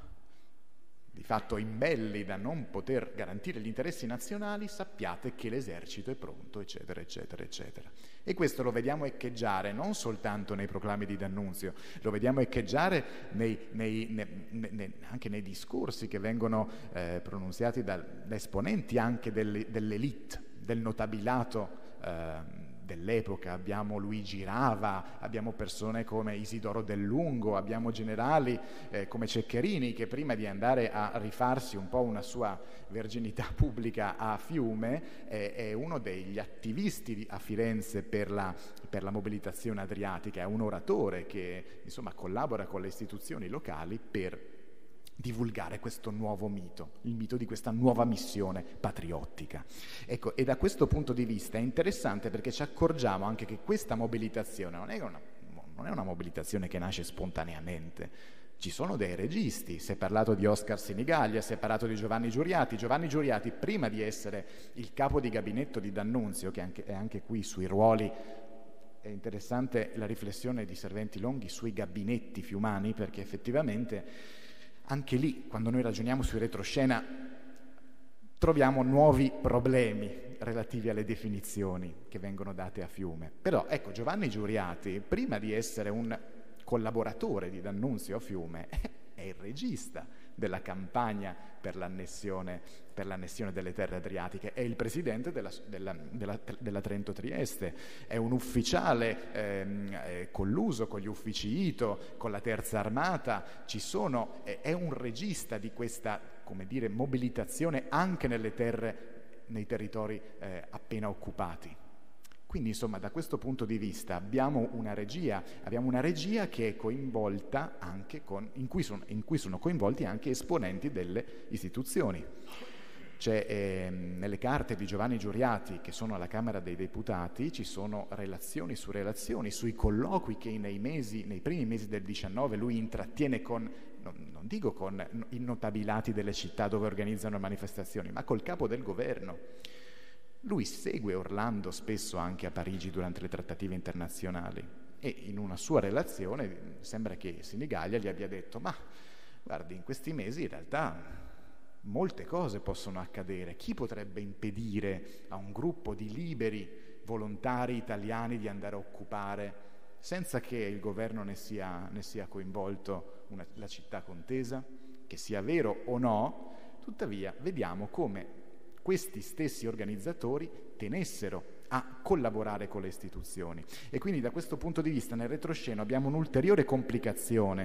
di fatto imbelli da non poter garantire gli interessi nazionali, sappiate che l'esercito è pronto, eccetera, eccetera, eccetera. E questo lo vediamo echeggiare non soltanto nei proclami di D'Annunzio, lo vediamo echeggiare nei, nei, nei, nei, anche nei discorsi che vengono eh, pronunziati da, da esponenti anche delle, dell'elite, del notabilato eh, dell'epoca. Abbiamo Luigi Rava, abbiamo persone come Isidoro Del Lungo, abbiamo generali eh, come Ceccherini, che prima di andare a rifarsi un po' una sua verginità pubblica a Fiume eh, è uno degli attivisti a Firenze per la, per la mobilitazione adriatica, è un oratore che insomma collabora con le istituzioni locali per divulgare questo nuovo mito, il mito di questa nuova missione patriottica. Ecco, e da questo punto di vista è interessante perché ci accorgiamo anche che questa mobilitazione non è una, non è una mobilitazione che nasce spontaneamente. Ci sono dei registi, si è parlato di Oscar Sinigaglia, si è parlato di Giovanni Giuriati. Giovanni Giuriati, prima di essere il capo di gabinetto di D'Annunzio, che anche, è anche qui sui ruoli, è interessante la riflessione di Serventi Longhi sui gabinetti fiumani, perché effettivamente anche lì, quando noi ragioniamo sui retroscena, troviamo nuovi problemi relativi alle definizioni che vengono date a Fiume. Però, ecco, Giovanni Giuriati, prima di essere un collaboratore di D'Annunzio a Fiume, è il regista della campagna per l'annessione, per l'annessione delle terre adriatiche, è il presidente della, della, della, della Trento Trieste, è un ufficiale ehm, eh, colluso con gli uffici I T O, con la Terza Armata, ci sono, è, è un regista di questa, come dire, mobilitazione anche nelle terre, nei territori eh, appena occupati. Quindi, insomma, da questo punto di vista abbiamo una regia, abbiamo una regia che è coinvolta anche con, in cui sono, in cui sono coinvolti anche esponenti delle istituzioni. C'è eh, nelle carte di Giovanni Giuriati, che sono alla Camera dei Deputati, ci sono relazioni su relazioni, sui colloqui che nei mesi, nei primi mesi del diciannove lui intrattiene con, non, non dico con i notabilati delle città dove organizzano manifestazioni, ma col capo del governo. Lui segue Orlando spesso anche a Parigi durante le trattative internazionali e in una sua relazione sembra che Sinigaglia gli abbia detto: ma guardi, in questi mesi in realtà molte cose possono accadere, chi potrebbe impedire a un gruppo di liberi volontari italiani di andare a occupare senza che il governo ne sia, ne sia coinvolto una, la città contesa? Che sia vero o no, tuttavia vediamo come questi stessi organizzatori tenessero a collaborare con le istituzioni. E quindi da questo punto di vista nel retroscena abbiamo un'ulteriore complicazione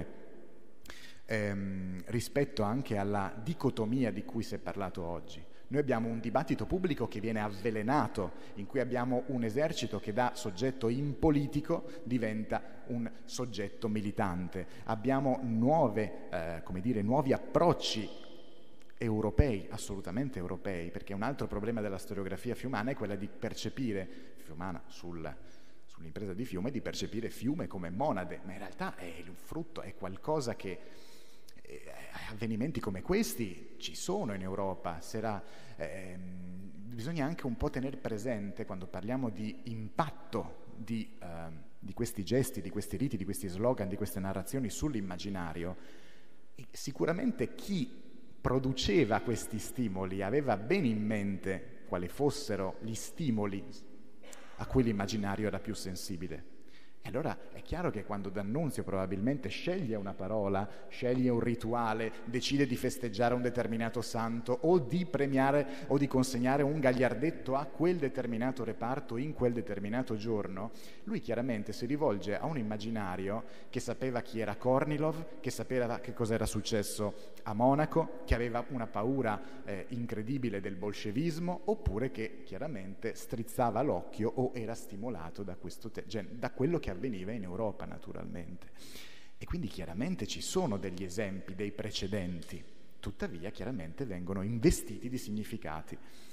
ehm, rispetto anche alla dicotomia di cui si è parlato oggi. Noi abbiamo un dibattito pubblico che viene avvelenato, in cui abbiamo un esercito che da soggetto impolitico diventa un soggetto militante. Abbiamo nuove, eh, come dire, nuovi approcci europei, assolutamente europei, perché un altro problema della storiografia fiumana è quella di percepire, fiumana sul, sull'impresa di Fiume, di percepire Fiume come monade, ma in realtà è il frutto, è qualcosa che eh, avvenimenti come questi ci sono in Europa. Sarà, eh, bisogna anche un po' tenere presente, quando parliamo di impatto di, eh, di questi gesti, di questi riti, di questi slogan, di queste narrazioni sull'immaginario, sicuramente chi produceva questi stimoli aveva bene in mente quali fossero gli stimoli a cui l'immaginario era più sensibile. E allora è chiaro che quando D'Annunzio probabilmente sceglie una parola, sceglie un rituale, decide di festeggiare un determinato santo o di premiare o di consegnare un gagliardetto a quel determinato reparto in quel determinato giorno, lui chiaramente si rivolge a un immaginario che sapeva chi era Kornilov, che sapeva che cosa era successo a Monaco, che aveva una paura eh, incredibile del bolscevismo, oppure che chiaramente strizzava l'occhio o era stimolato da, questo te- cioè, da quello che avveniva in Europa, naturalmente. E quindi chiaramente ci sono degli esempi, dei precedenti, tuttavia chiaramente vengono investiti di significati.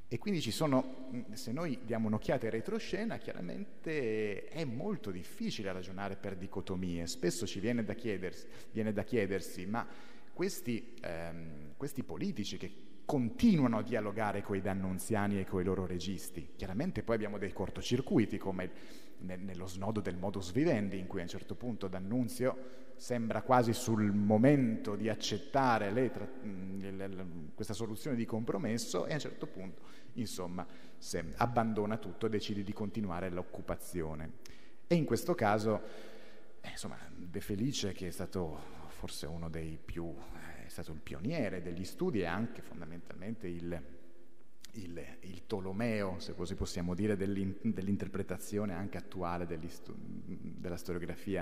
E quindi ci sono, se noi diamo un'occhiata in retroscena, chiaramente è molto difficile ragionare per dicotomie. Spesso ci viene da chiedersi, viene da chiedersi ma questi, ehm, questi politici che continuano a dialogare con i dannunziani e con i loro registi, chiaramente poi abbiamo dei cortocircuiti come nello snodo del modus vivendi, in cui a un certo punto D'Annunzio sembra quasi sul momento di accettare le tra- le, le, questa soluzione di compromesso e a un certo punto, insomma, se abbandona tutto e decide di continuare l'occupazione. E in questo caso, eh, insomma, De Felice, che è stato forse uno dei più, eh, è stato il pioniere degli studi e anche fondamentalmente il Il, il Tolomeo, se così possiamo dire, dell'in, dell'interpretazione anche attuale stu, della storiografia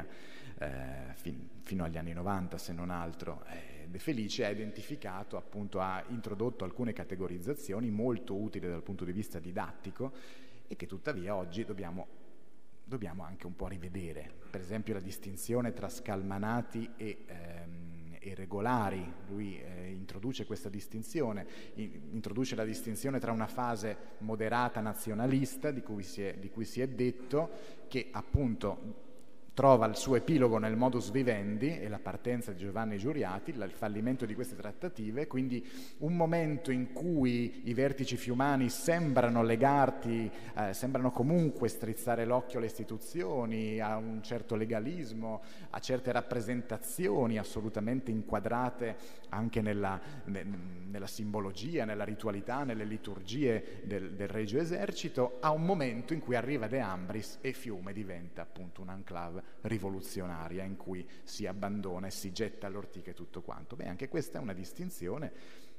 eh, fin, fino agli anni novanta, se non altro. Eh, De Felice ha identificato, appunto, ha introdotto alcune categorizzazioni molto utili dal punto di vista didattico e che tuttavia oggi dobbiamo, dobbiamo anche un po' rivedere. Per esempio la distinzione tra scalmanati e ehm, e regolari, lui eh, introduce questa distinzione, in, introduce la distinzione tra una fase moderata nazionalista, di cui si è, di cui si è detto, che appunto trova il suo epilogo nel modus vivendi e la partenza di Giovanni Giuriati, il fallimento di queste trattative, quindi un momento in cui i vertici fiumani sembrano legati, eh, sembrano comunque strizzare l'occhio alle istituzioni, a un certo legalismo, a certe rappresentazioni assolutamente inquadrate anche nella, ne, nella simbologia, nella ritualità, nelle liturgie del, del Regio Esercito, a un momento in cui arriva De Ambris e Fiume diventa appunto un enclave rivoluzionaria in cui si abbandona e si getta all'ortica e tutto quanto. Beh, anche questa è una distinzione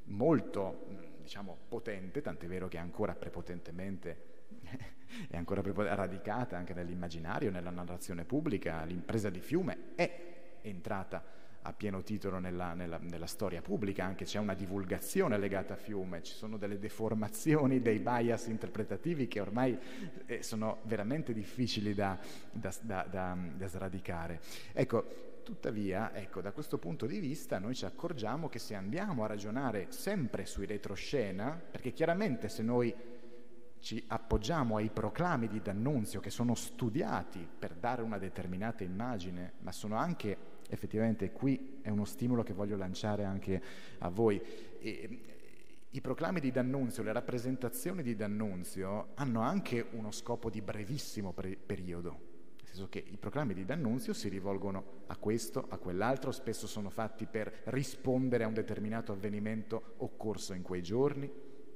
molto, diciamo, potente, tant'è vero che è ancora prepotentemente è ancora prepot- radicata anche nell'immaginario, nella narrazione pubblica. L'impresa di Fiume è entrata a pieno titolo nella, nella, nella storia pubblica, anche c'è una divulgazione legata a Fiume, ci sono delle deformazioni, dei bias interpretativi che ormai eh, sono veramente difficili da, da, da, da, da sradicare. Ecco, tuttavia, ecco, da questo punto di vista noi ci accorgiamo che se andiamo a ragionare sempre sui retroscena, perché chiaramente se noi ci appoggiamo ai proclami di D'Annunzio che sono studiati per dare una determinata immagine, ma sono anche effettivamente, qui è uno stimolo che voglio lanciare anche a voi. E, i proclami di D'Annunzio, le rappresentazioni di D'Annunzio hanno anche uno scopo di brevissimo pre- periodo, nel senso che i proclami di D'Annunzio si rivolgono a questo, a quell'altro, spesso sono fatti per rispondere a un determinato avvenimento occorso in quei giorni,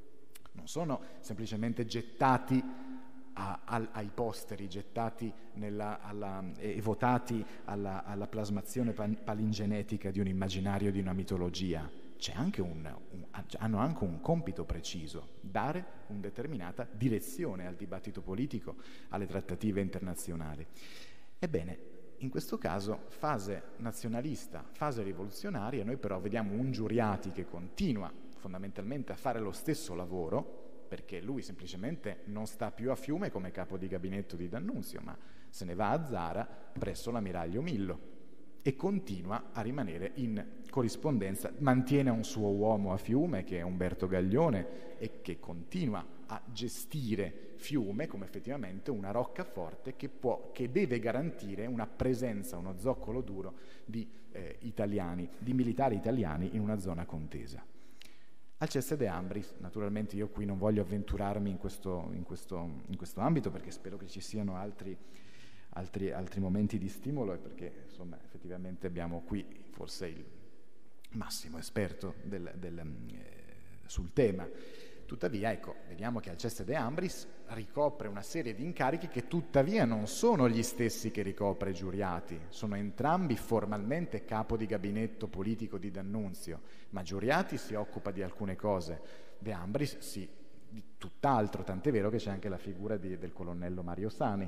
non sono semplicemente gettati A, a, ai posteri, gettati nella, alla, e votati alla, alla plasmazione palingenetica di un immaginario, di una mitologia. C'è anche un, un, hanno anche un compito preciso, dare una determinata direzione al dibattito politico, alle trattative internazionali. Ebbene, in questo caso fase nazionalista, fase rivoluzionaria, noi però vediamo un Giuriati che continua fondamentalmente a fare lo stesso lavoro, perché lui semplicemente non sta più a Fiume come capo di gabinetto di D'Annunzio, ma se ne va a Zara presso l'ammiraglio Millo e continua a rimanere in corrispondenza, mantiene un suo uomo a Fiume che è Umberto Gaglione e che continua a gestire Fiume come effettivamente una roccaforte che, può, che deve garantire una presenza, uno zoccolo duro di eh, italiani, di militari italiani in una zona contesa. Alceste De Ambris, naturalmente io qui non voglio avventurarmi in questo, in questo, in questo ambito perché spero che ci siano altri, altri, altri momenti di stimolo e perché insomma effettivamente abbiamo qui forse il massimo esperto del, del, eh, sul tema. Tuttavia, ecco, vediamo che Alceste De Ambris ricopre una serie di incarichi che tuttavia non sono gli stessi che ricopre Giuriati, sono entrambi formalmente capo di gabinetto politico di D'Annunzio, ma Giuriati si occupa di alcune cose, De Ambris sì, di tutt'altro, tant'è vero che c'è anche la figura di, del colonnello Mario Sani,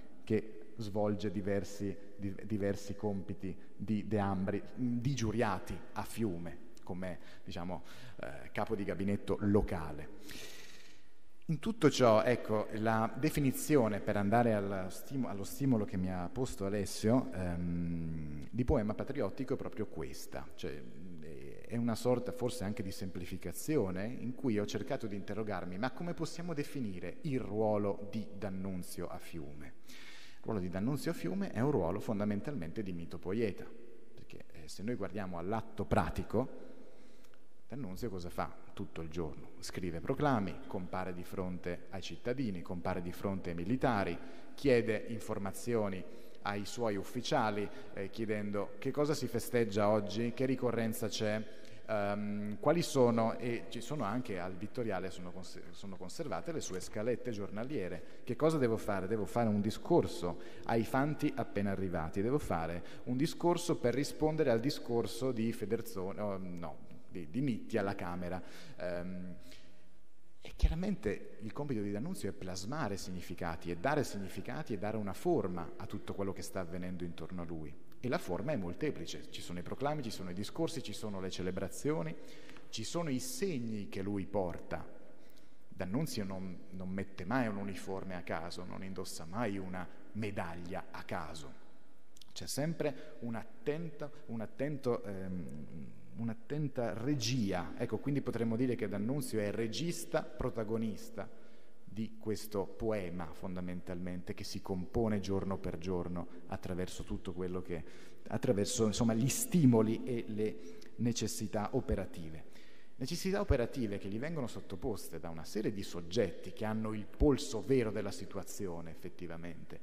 che svolge diversi, di, diversi compiti di De Ambris, di Giuriati a Fiume, come diciamo eh, capo di gabinetto locale. In tutto ciò, ecco, la definizione, per andare allo stimolo, allo stimolo che mi ha posto Alessio, ehm, di poema patriottico è proprio questa, cioè, eh, è una sorta forse anche di semplificazione in cui ho cercato di interrogarmi: ma come possiamo definire il ruolo di D'Annunzio a Fiume? Il ruolo di D'Annunzio a Fiume è un ruolo fondamentalmente di mito poieta, perché eh, se noi guardiamo all'atto pratico, D'Annunzio cosa fa tutto il giorno? Scrive proclami, compare di fronte ai cittadini, compare di fronte ai militari, chiede informazioni ai suoi ufficiali, eh, chiedendo che cosa si festeggia oggi, che ricorrenza c'è, um, quali sono, e ci sono anche al Vittoriale, sono, cons- sono conservate le sue scalette giornaliere. Che cosa devo fare? Devo fare un discorso ai fanti appena arrivati, devo fare un discorso per rispondere al discorso di Federzone, oh, no, di, di Mitti alla Camera. Um, E chiaramente il compito di D'Annunzio è plasmare significati, è dare significati e dare una forma a tutto quello che sta avvenendo intorno a lui. E la forma è molteplice: ci sono i proclami, ci sono i discorsi, ci sono le celebrazioni, ci sono i segni che lui porta. D'Annunzio non, non mette mai un uniforme a caso, non indossa mai una medaglia a caso. C'è sempre un attento, un attento ehm, un'attenta regia. Ecco, quindi potremmo dire che D'Annunzio è regista, protagonista di questo poema fondamentalmente, che si compone giorno per giorno attraverso tutto quello che, attraverso insomma gli stimoli e le necessità operative. Necessità operative che gli vengono sottoposte da una serie di soggetti che hanno il polso vero della situazione effettivamente.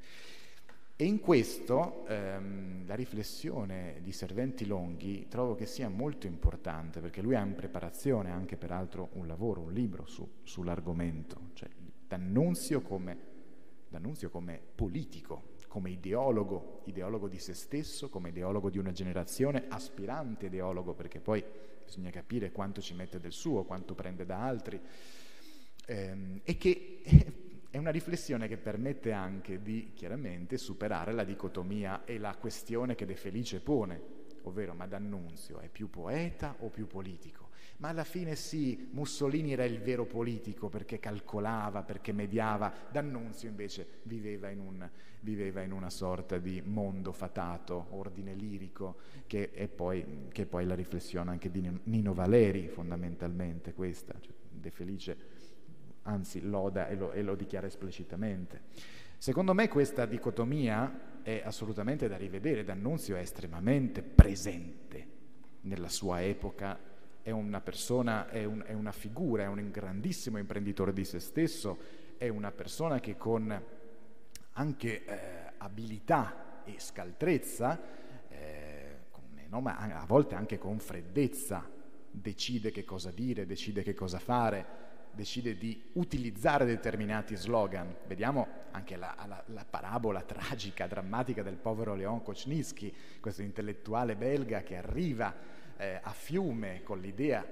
E in questo ehm, la riflessione di Serventi Longhi trovo che sia molto importante, perché lui ha in preparazione anche peraltro un lavoro, un libro su, sull'argomento, cioè D'Annunzio come, D'Annunzio come politico, come ideologo, ideologo di se stesso, come ideologo di una generazione, aspirante ideologo, perché poi bisogna capire quanto ci mette del suo, quanto prende da altri, ehm, e che è una riflessione che permette anche di, chiaramente, superare la dicotomia e la questione che De Felice pone, ovvero: ma D'Annunzio è più poeta o più politico? Ma alla fine sì, Mussolini era il vero politico perché calcolava, perché mediava. D'Annunzio invece viveva in, un, viveva in una sorta di mondo fatato, ordine lirico, che è poi, che è poi la riflessione anche di Nino Valeri, fondamentalmente questa. Cioè, De Felice anzi loda e lo, e lo dichiara esplicitamente. Secondo me questa dicotomia è assolutamente da rivedere. D'Annunzio è estremamente presente nella sua epoca, è una persona, è, un, è una figura, è un grandissimo imprenditore di se stesso, è una persona che con anche eh, abilità e scaltrezza, eh, con, no, ma a volte anche con freddezza, decide che cosa dire, decide che cosa fare, decide di utilizzare determinati slogan. Vediamo anche la, la, la parabola tragica, drammatica del povero Leon Kochnitsky, questo intellettuale belga che arriva eh, a Fiume con l'idea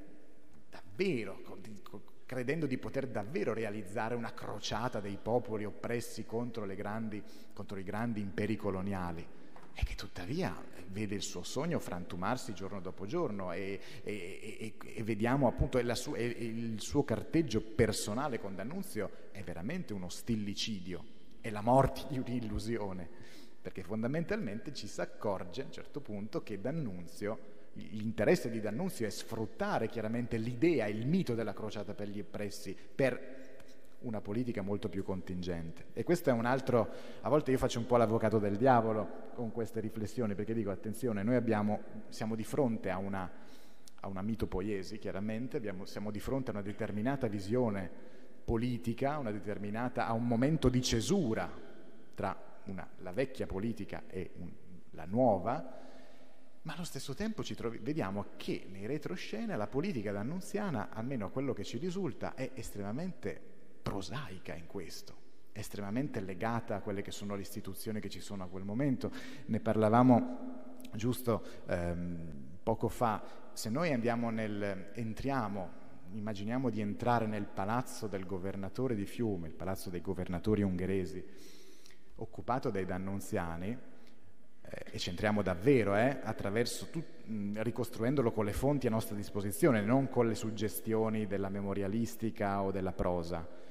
davvero, con, con, credendo di poter davvero realizzare una crociata dei popoli oppressi contro, le grandi, contro i grandi imperi coloniali, e che tuttavia vede il suo sogno frantumarsi giorno dopo giorno, e, e, e, e vediamo appunto la sua, e, e il suo carteggio personale con D'Annunzio è veramente uno stillicidio, è la morte di un'illusione, perché fondamentalmente ci si accorge a un certo punto che D'Annunzio, l'interesse di D'Annunzio è sfruttare chiaramente l'idea, il mito della crociata per gli oppressi, per una politica molto più contingente. E questo è un altro, a volte io faccio un po' l'avvocato del diavolo con queste riflessioni, perché dico: attenzione, noi abbiamo, siamo di fronte a una, a una mitopoiesi, chiaramente, abbiamo, siamo di fronte a una determinata visione politica, una determinata, a un momento di cesura tra una, la vecchia politica e un, la nuova, ma allo stesso tempo ci trovi, vediamo che nei retroscena la politica d'annunziana, almeno quello che ci risulta, è estremamente prosaica in questo, estremamente legata a quelle che sono le istituzioni che ci sono a quel momento. Ne parlavamo giusto ehm, poco fa. Se noi andiamo nel, entriamo, immaginiamo di entrare nel palazzo del governatore di Fiume, il palazzo dei governatori ungheresi, occupato dai d'annunziani, eh, e ci entriamo davvero, eh, attraverso tut, mh, ricostruendolo con le fonti a nostra disposizione, non con le suggestioni della memorialistica o della prosa.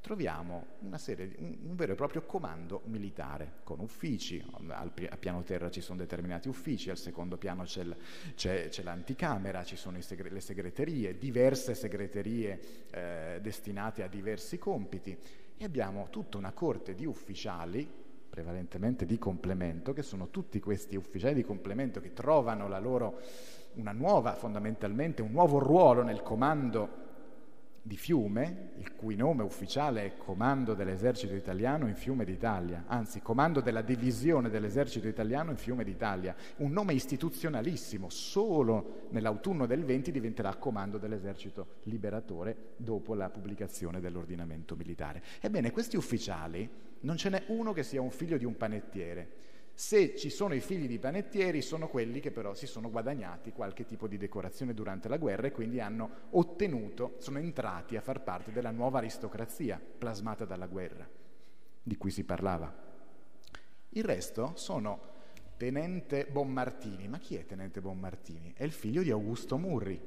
troviamo una serie, un, un vero e proprio comando militare con uffici. Al, a piano terra ci sono determinati uffici, al secondo piano c'è, l, c'è, c'è l'anticamera, ci sono i segre, le segreterie, diverse segreterie eh, destinate a diversi compiti, e abbiamo tutta una corte di ufficiali, prevalentemente di complemento, che sono tutti questi ufficiali di complemento che trovano la loro, una nuova, fondamentalmente un nuovo ruolo nel comando di Fiume, il cui nome ufficiale è Comando dell'Esercito Italiano in Fiume d'Italia, anzi Comando della Divisione dell'Esercito Italiano in Fiume d'Italia, un nome istituzionalissimo. Solo nell'autunno del venti diventerà Comando dell'Esercito Liberatore dopo la pubblicazione dell'ordinamento militare. Ebbene, questi ufficiali non ce n'è uno che sia un figlio di un panettiere. Se ci sono i figli di panettieri, sono quelli che però si sono guadagnati qualche tipo di decorazione durante la guerra e quindi hanno ottenuto, sono entrati a far parte della nuova aristocrazia plasmata dalla guerra, di cui si parlava. Il resto sono Tenente Bonmartini. Ma chi è Tenente Bonmartini? È il figlio di Augusto Murri.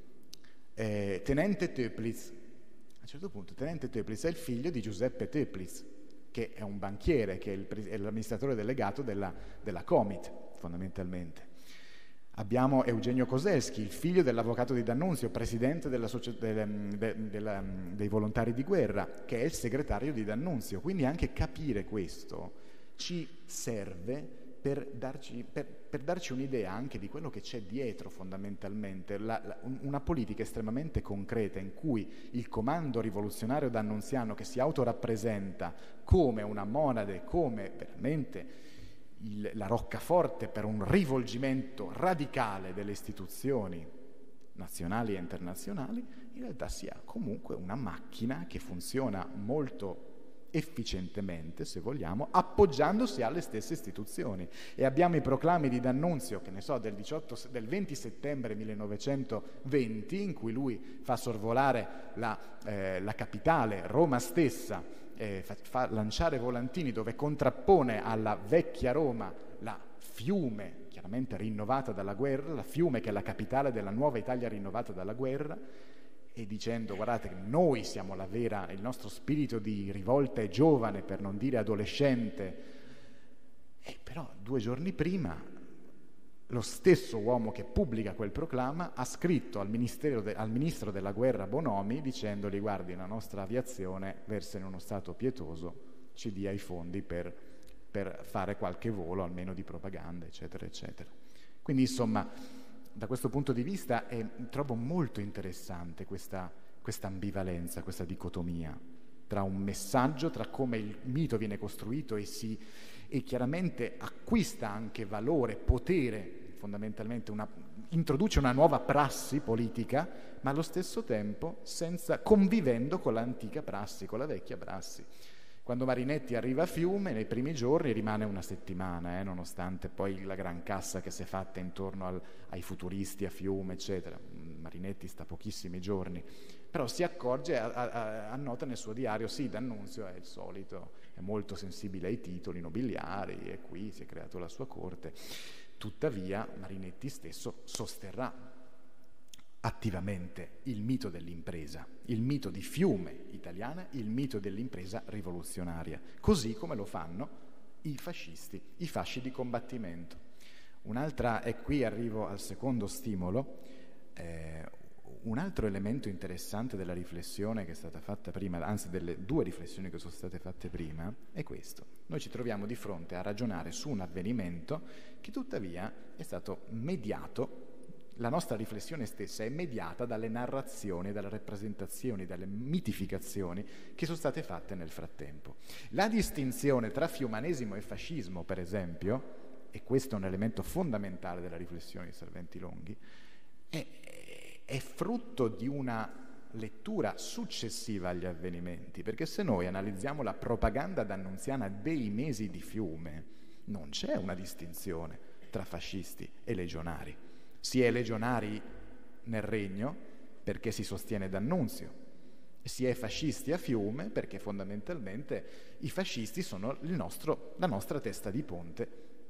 Eh, Tenente Töplitz. A un certo punto Tenente Töplitz è il figlio di Giuseppe Töplitz, che è un banchiere, che è, il, è l'amministratore delegato della, della Comit, fondamentalmente. Abbiamo Eugenio Koselski, il figlio dell'avvocato di D'Annunzio, presidente della socia- de, de, de, dei volontari di guerra, che è il segretario di D'Annunzio. Quindi anche capire questo ci serve per darci, per, per darci un'idea anche di quello che c'è dietro, fondamentalmente, la, la, una politica estremamente concreta in cui il comando rivoluzionario d'annunziano, che si autorappresenta come una monade, come veramente il, la roccaforte per un rivolgimento radicale delle istituzioni nazionali e internazionali, in realtà sia comunque una macchina che funziona molto efficientemente, se vogliamo, appoggiandosi alle stesse istituzioni. E abbiamo i proclami di D'Annunzio, che ne so, del, diciotto, del venti settembre millenovecentoventi, in cui lui fa sorvolare la, eh, la capitale, Roma stessa, eh, fa, fa lanciare volantini dove contrappone alla vecchia Roma la Fiume, chiaramente rinnovata dalla guerra, la Fiume che è la capitale della nuova Italia rinnovata dalla guerra, e dicendo: guardate che noi siamo la vera, il nostro spirito di rivolta è giovane, per non dire adolescente. E però due giorni prima lo stesso uomo che pubblica quel proclama ha scritto al, ministero de, al ministro della guerra Bonomi dicendogli: guardi, la nostra aviazione versa in uno stato pietoso, ci dia i fondi per, per fare qualche volo almeno di propaganda, eccetera eccetera. Quindi insomma, da questo punto di vista è, trovo molto interessante questa, questa ambivalenza, questa dicotomia tra un messaggio, tra come il mito viene costruito e, si, e chiaramente acquista anche valore, potere, fondamentalmente una, introduce una nuova prassi politica, ma allo stesso tempo senza, convivendo con l'antica prassi, con la vecchia prassi. Quando Marinetti arriva a Fiume, nei primi giorni rimane una settimana, eh, nonostante poi la gran cassa che si è fatta intorno al, ai futuristi a Fiume, eccetera. Marinetti sta pochissimi giorni, però si accorge, a, a, annota nel suo diario: sì, D'Annunzio è il solito, è molto sensibile ai titoli nobiliari e qui si è creato la sua corte. Tuttavia Marinetti stesso sosterrà attivamente il mito dell'impresa, il mito di Fiume italiana, il mito dell'impresa rivoluzionaria, così come lo fanno i fascisti, i fasci di combattimento. Un'altra, e qui arrivo al secondo stimolo, eh, un altro elemento interessante della riflessione che è stata fatta prima, anzi delle due riflessioni che sono state fatte prima, è questo. Noi ci troviamo di fronte a ragionare su un avvenimento che tuttavia è stato mediato. La nostra riflessione stessa è mediata dalle narrazioni, dalle rappresentazioni, dalle mitificazioni che sono state fatte nel frattempo. La distinzione tra fiumanesimo e fascismo, per esempio, e questo è un elemento fondamentale della riflessione di Salventi Longhi, è, è frutto di una lettura successiva agli avvenimenti, perché se noi analizziamo la propaganda d'annunziana dei mesi di Fiume, non c'è una distinzione tra fascisti e legionari. Si è legionari nel Regno perché si sostiene D'Annunzio, si è fascisti a Fiume perché fondamentalmente i fascisti sono il nostro, la nostra testa di ponte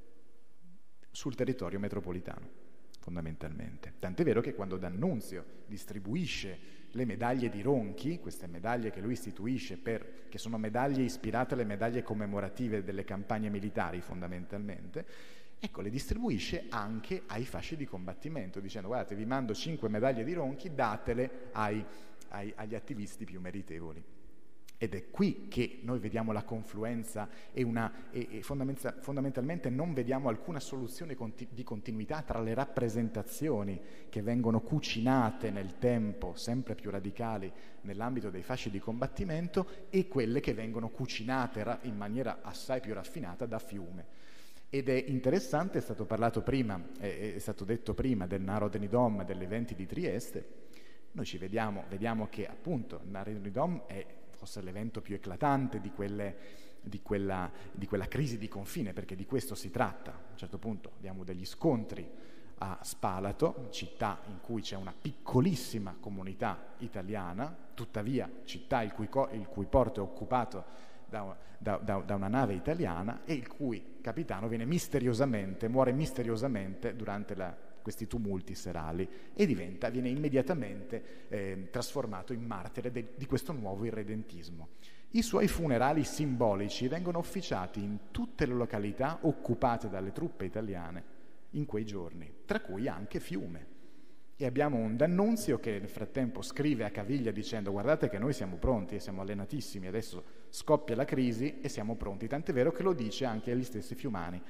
sul territorio metropolitano, fondamentalmente. Tant'è vero che quando D'Annunzio distribuisce le medaglie di Ronchi, queste medaglie che lui istituisce, per, che sono medaglie ispirate alle medaglie commemorative delle campagne militari fondamentalmente, ecco, le distribuisce anche ai fasci di combattimento, dicendo guardate, vi mando cinque medaglie di Ronchi, datele ai, ai, agli attivisti più meritevoli. Ed è qui che noi vediamo la confluenza e, una, e, e fondamental, fondamentalmente non vediamo alcuna soluzione conti, di continuità tra le rappresentazioni che vengono cucinate nel tempo, sempre più radicali nell'ambito dei fasci di combattimento, e quelle che vengono cucinate ra, in maniera assai più raffinata da Fiume. Ed è interessante, è stato parlato prima, è, è stato detto prima del Narodni Dom, degli eventi di Trieste. Noi ci vediamo, vediamo che appunto il Narodni Dom è forse l'evento più eclatante di, quelle, di, quella, di quella crisi di confine, perché di questo si tratta. A un certo punto abbiamo degli scontri a Spalato, città in cui c'è una piccolissima comunità italiana, tuttavia città il cui, il cui porto è occupato da, da, da, da una nave italiana e il cui capitano viene misteriosamente, muore misteriosamente durante la questi tumulti serali e diventa, viene immediatamente eh, trasformato in martire de, di questo nuovo irredentismo. I suoi funerali simbolici vengono officiati in tutte le località occupate dalle truppe italiane in quei giorni, tra cui anche Fiume. E abbiamo un D'Annunzio che nel frattempo scrive a Caviglia dicendo guardate che noi siamo pronti, siamo allenatissimi, adesso scoppia la crisi e siamo pronti, tant'è vero che lo dice anche agli stessi fiumani.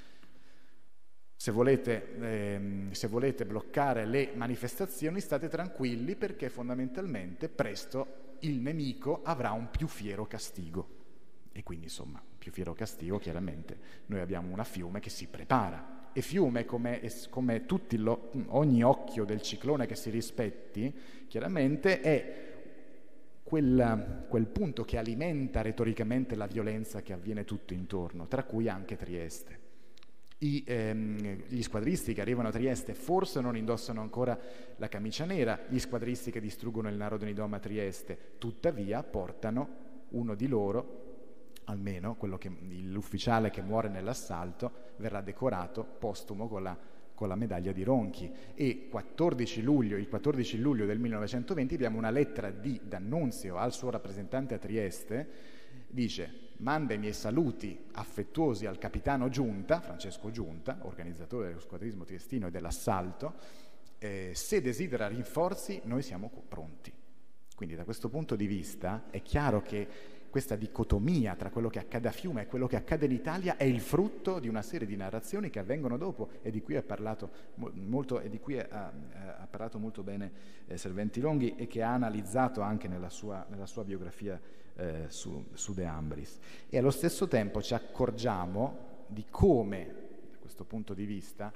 Se volete, ehm, se volete bloccare le manifestazioni state tranquilli perché fondamentalmente presto il nemico avrà un più fiero castigo. E quindi insomma, più fiero castigo chiaramente noi abbiamo una Fiume che si prepara. E Fiume, come, come tutti lo, ogni occhio del ciclone che si rispetti, chiaramente è quel, quel punto che alimenta retoricamente la violenza che avviene tutto intorno, tra cui anche Trieste. I, ehm, gli squadristi che arrivano a Trieste forse non indossano ancora la camicia nera, gli squadristi che distruggono il Narodni Dom a Trieste, tuttavia portano uno di loro, almeno quello che, l'ufficiale che muore nell'assalto, verrà decorato postumo con la, con la medaglia di Ronchi. E quattordici luglio, il quattordici luglio del millenovecentoventi abbiamo una lettera di D'Annunzio al suo rappresentante a Trieste, dice manda i miei saluti affettuosi al capitano Giunta, Francesco Giunta, organizzatore dello squadrismo triestino e dell'assalto, eh, se desidera rinforzi noi siamo pronti. Quindi da questo punto di vista è chiaro che questa dicotomia tra quello che accade a Fiume e quello che accade in Italia è il frutto di una serie di narrazioni che avvengono dopo e di cui ha parlato molto, e di cui ha, ha parlato molto bene eh, Serventi Longhi e che ha analizzato anche nella sua, nella sua biografia eh, su, su De Ambris. E allo stesso tempo ci accorgiamo di come, da questo punto di vista,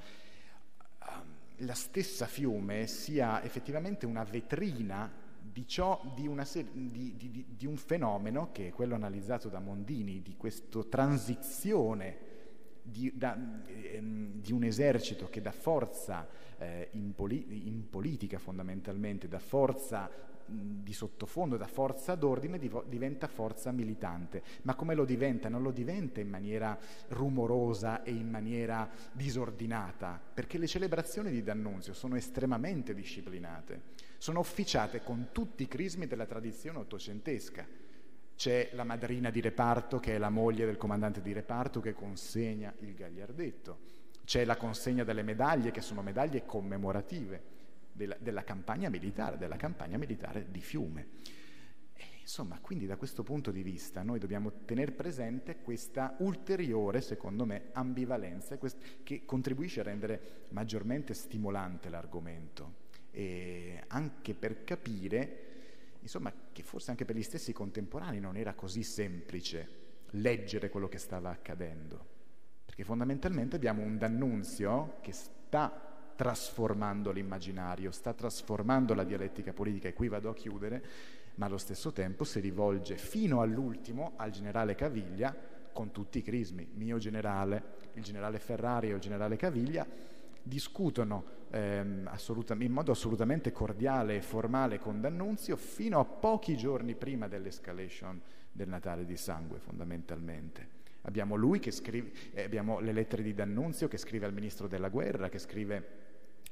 la stessa Fiume sia effettivamente una vetrina di, ciò, di, una serie, di, di, di un fenomeno che è quello analizzato da Mondini, di questa transizione di, da, ehm, di un esercito che dà forza eh, in, poli, in politica fondamentalmente, dà forza mh, di sottofondo, dà forza d'ordine, div- diventa forza militante. Ma come lo diventa? Non lo diventa in maniera rumorosa e in maniera disordinata, perché le celebrazioni di D'Annunzio sono estremamente disciplinate. Sono officiate con tutti i crismi della tradizione ottocentesca. C'è la madrina di reparto, che è la moglie del comandante di reparto, che consegna il gagliardetto. C'è la consegna delle medaglie, che sono medaglie commemorative della, della campagna militare, della campagna militare di Fiume. E, insomma, quindi da questo punto di vista noi dobbiamo tenere presente questa ulteriore, secondo me, ambivalenza che contribuisce a rendere maggiormente stimolante l'argomento. E anche per capire, insomma, che forse anche per gli stessi contemporanei non era così semplice leggere quello che stava accadendo, perché fondamentalmente abbiamo un D'Annunzio che sta trasformando l'immaginario, sta trasformando la dialettica politica, e qui vado a chiudere, ma allo stesso tempo si rivolge fino all'ultimo al generale Caviglia con tutti i crismi. Mio generale, il generale Ferrari e il generale Caviglia discutono ehm, in modo assolutamente cordiale e formale con D'Annunzio fino a pochi giorni prima dell'escalation del Natale di Sangue, fondamentalmente. Abbiamo lui che scrive, eh, abbiamo le lettere di D'Annunzio che scrive al ministro della guerra, che scrive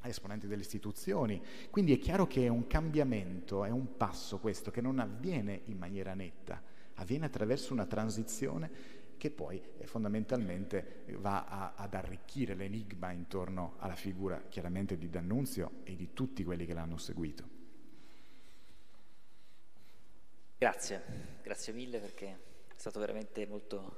a esponenti delle istituzioni. Quindi è chiaro che è un cambiamento, è un passo questo che non avviene in maniera netta, avviene attraverso una transizione che poi eh, fondamentalmente va a, ad arricchire l'enigma intorno alla figura chiaramente di D'Annunzio e di tutti quelli che l'hanno seguito. Grazie, grazie mille perché è stato veramente molto,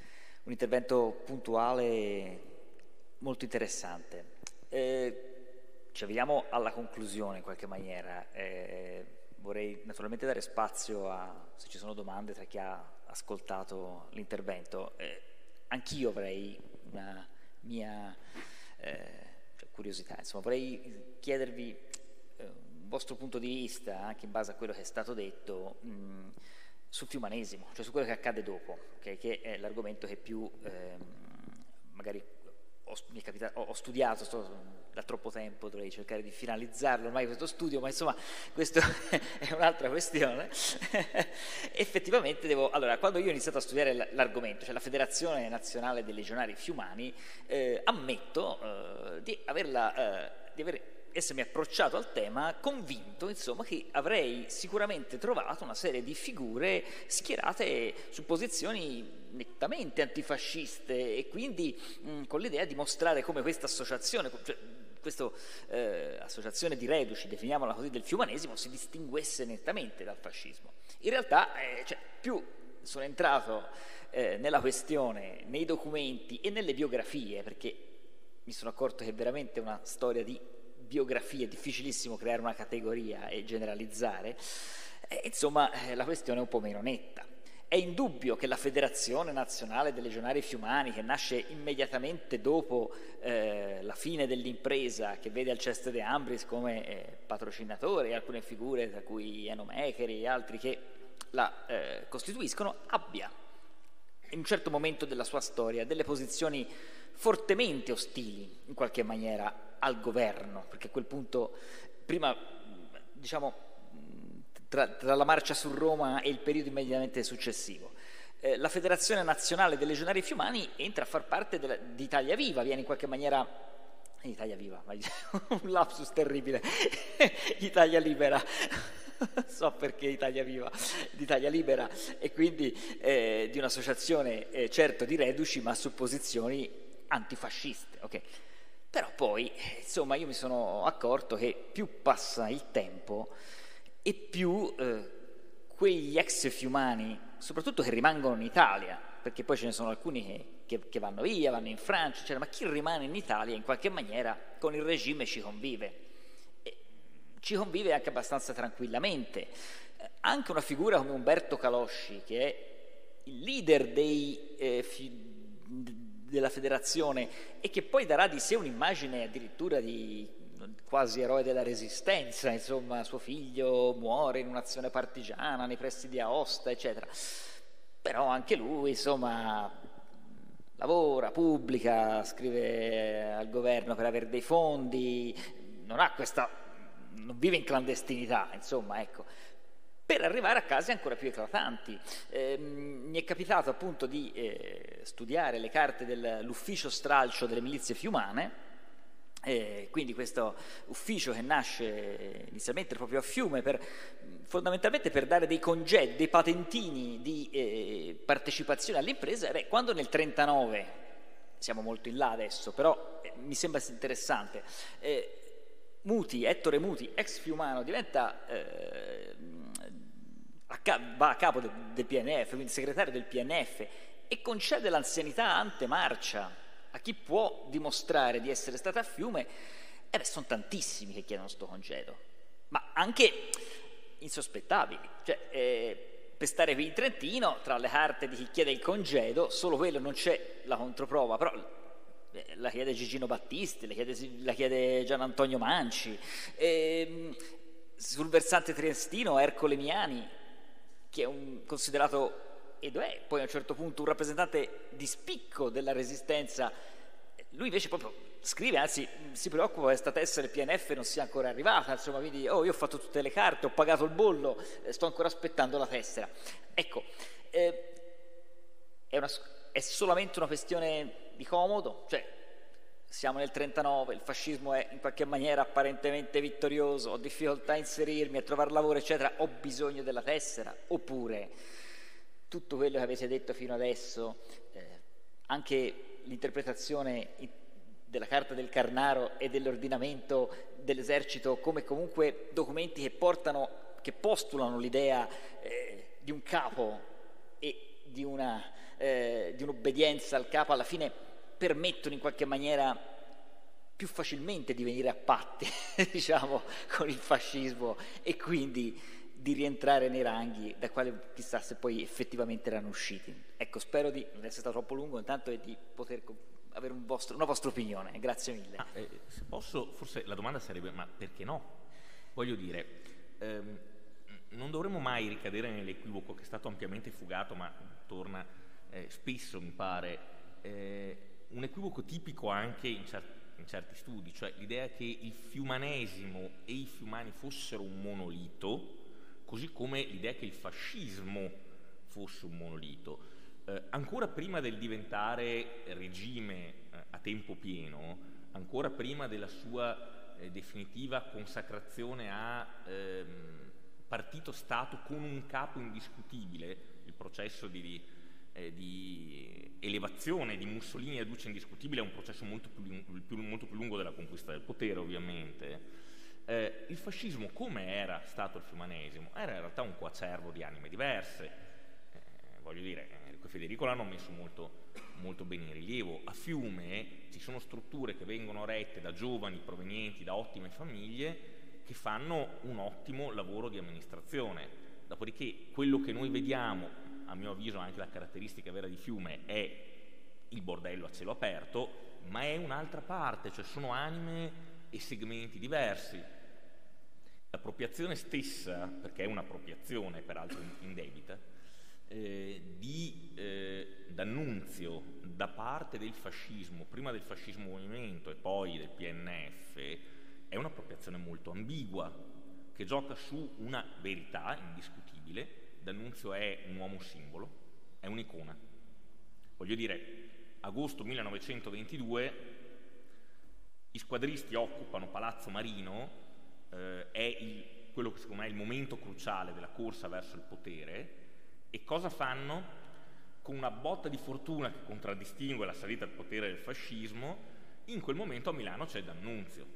un intervento puntuale e molto interessante. Eh, ci avviamo alla conclusione in qualche maniera. Eh, vorrei naturalmente dare spazio a, se ci sono domande tra chi ha ascoltato l'intervento. Eh, anch'io avrei una mia eh, curiosità, insomma vorrei chiedervi eh, un vostro punto di vista anche in base a quello che è stato detto mh, sul fiumanesimo, cioè su quello che accade dopo, okay? Che è l'argomento che più ehm, magari ho, mi è capitato, ho, ho studiato sto, da troppo tempo, dovrei cercare di finalizzarlo ormai questo studio, ma insomma questa è un'altra questione. Effettivamente devo, allora quando io ho iniziato a studiare l'argomento, cioè la Federazione Nazionale dei Legionari Fiumani, eh, ammetto eh, di averla, eh, di aver essermi approcciato al tema convinto, insomma, che avrei sicuramente trovato una serie di figure schierate su posizioni nettamente antifasciste e quindi mh, con l'idea di mostrare come questa associazione, cioè, questa eh, associazione di reduci, definiamola così, del fiumanesimo, si distinguesse nettamente dal fascismo. In realtà, eh, cioè, più sono entrato eh, nella questione, nei documenti e nelle biografie, perché mi sono accorto che è veramente una storia di biografie, è difficilissimo creare una categoria e generalizzare, eh, insomma eh, la questione è un po' meno netta. È indubbio che la Federazione Nazionale dei Legionari Fiumani, che nasce immediatamente dopo eh, la fine dell'impresa, che vede Alceste De Ambris come eh, patrocinatore e alcune figure, tra cui Eno Mecheri e altri che la eh, costituiscono, abbia in un certo momento della sua storia delle posizioni fortemente ostili in qualche maniera al governo, perché a quel punto prima diciamo tra, tra la marcia su Roma e il periodo immediatamente successivo eh, la Federazione Nazionale dei Legionari Fiumani entra a far parte della, di Italia Viva, viene in qualche maniera Italia Viva, un lapsus terribile Italia Libera so perché Italia Viva, d'Italia Libera e quindi eh, di un'associazione eh, certo di reduci ma su posizioni antifasciste, ok? Però poi, insomma, io mi sono accorto che più passa il tempo e più eh, quegli ex fiumani, soprattutto che rimangono in Italia, perché poi ce ne sono alcuni che, che, che vanno via, vanno in Francia, eccetera, ma chi rimane in Italia in qualche maniera con il regime ci convive. E ci convive anche abbastanza tranquillamente. Eh, anche una figura come Umberto Calosci, che è il leader dei eh, fi, della federazione e che poi darà di sé un'immagine addirittura di quasi eroe della resistenza, insomma suo figlio muore in un'azione partigiana nei pressi di Aosta, eccetera. Però anche lui, insomma, lavora, pubblica, scrive al governo per avere dei fondi, non ha questa, non vive in clandestinità, insomma, ecco. Per arrivare a casi ancora più eclatanti. Eh, mi è capitato appunto di eh, studiare le carte dell'ufficio stralcio delle milizie fiumane, eh, quindi questo ufficio che nasce inizialmente proprio a Fiume per, fondamentalmente per dare dei congedi, dei patentini di eh, partecipazione all'impresa. Beh, quando nel trentanove, siamo molto in là adesso, però eh, mi sembra interessante, eh, Muti, Ettore Muti, ex fiumano, diventa... Eh, va a capo del, del P N F, quindi segretario del P N F, e concede l'anzianità ante marcia a chi può dimostrare di essere stato a Fiume. E beh, sono tantissimi che chiedono sto congedo, ma anche insospettabili, cioè eh, per stare qui in Trentino, tra le carte di chi chiede il congedo, solo quello, non c'è la controprova, però eh, la chiede Gigino Battisti, la chiede, la chiede Gian Antonio Manci, eh, sul versante triestino Ercole Miani, che è un considerato, ed è poi a un certo punto un rappresentante di spicco della resistenza. Lui invece proprio scrive, anzi si preoccupa che questa tessera del P N F non sia ancora arrivata, insomma, quindi oh, io ho fatto tutte le carte, ho pagato il bollo, eh, sto ancora aspettando la tessera. Ecco, eh, è, una, è solamente una questione di comodo, cioè siamo nel trentanove, il fascismo è in qualche maniera apparentemente vittorioso, ho difficoltà a inserirmi, a trovare lavoro, eccetera, ho bisogno della tessera, oppure tutto quello che avete detto fino adesso, eh, anche l'interpretazione della Carta del Carnaro e dell'ordinamento dell'esercito come comunque documenti che portano, che postulano l'idea eh, di un capo e di, una, eh, di un'obbedienza al capo, alla fine permettono in qualche maniera più facilmente di venire a patti, diciamo, con il fascismo e quindi di rientrare nei ranghi da quale chissà se poi effettivamente erano usciti. Ecco, spero di non essere stato troppo lungo intanto e di poter avere un vostro, una vostra opinione. Grazie mille. Ah, eh, se posso, forse la domanda sarebbe, ma perché no? Voglio dire, ehm, non dovremmo mai ricadere nell'equivoco che è stato ampiamente fugato, ma torna eh, spesso, mi pare, eh, un equivoco tipico anche in, cer- in certi studi, cioè l'idea che il fiumanesimo e i fiumani fossero un monolito, così come l'idea che il fascismo fosse un monolito. Eh, ancora prima del diventare regime eh, a tempo pieno, ancora prima della sua eh, definitiva consacrazione a ehm, partito-stato con un capo indiscutibile, il processo di, eh, di elevazione di Mussolini ad duce indiscutibile è un processo molto più, più, molto più lungo della conquista del potere, ovviamente. Eh, il fascismo, come era stato il fiumanesimo, era in realtà un coacervo di anime diverse. Eh, voglio dire, Enrico e Federico l'hanno messo molto, molto bene in rilievo. A Fiume ci sono strutture che vengono rette da giovani provenienti da ottime famiglie che fanno un ottimo lavoro di amministrazione. Dopodiché quello che noi vediamo, a mio avviso anche la caratteristica vera di Fiume, è il bordello a cielo aperto, ma è un'altra parte, cioè sono anime e segmenti diversi. L'appropriazione stessa, perché è un'appropriazione peraltro indebita, eh, di eh, D'Annunzio da parte del fascismo, prima del fascismo movimento e poi del P N F, è un'appropriazione molto ambigua, che gioca su una verità indiscutibile. D'Annunzio è un uomo simbolo, è un'icona. Voglio dire, agosto millenovecentoventidue, i squadristi occupano Palazzo Marino, eh, è il, quello che secondo me è il momento cruciale della corsa verso il potere, e cosa fanno? Con una botta di fortuna che contraddistingue la salita al potere del fascismo, in quel momento a Milano c'è D'Annunzio.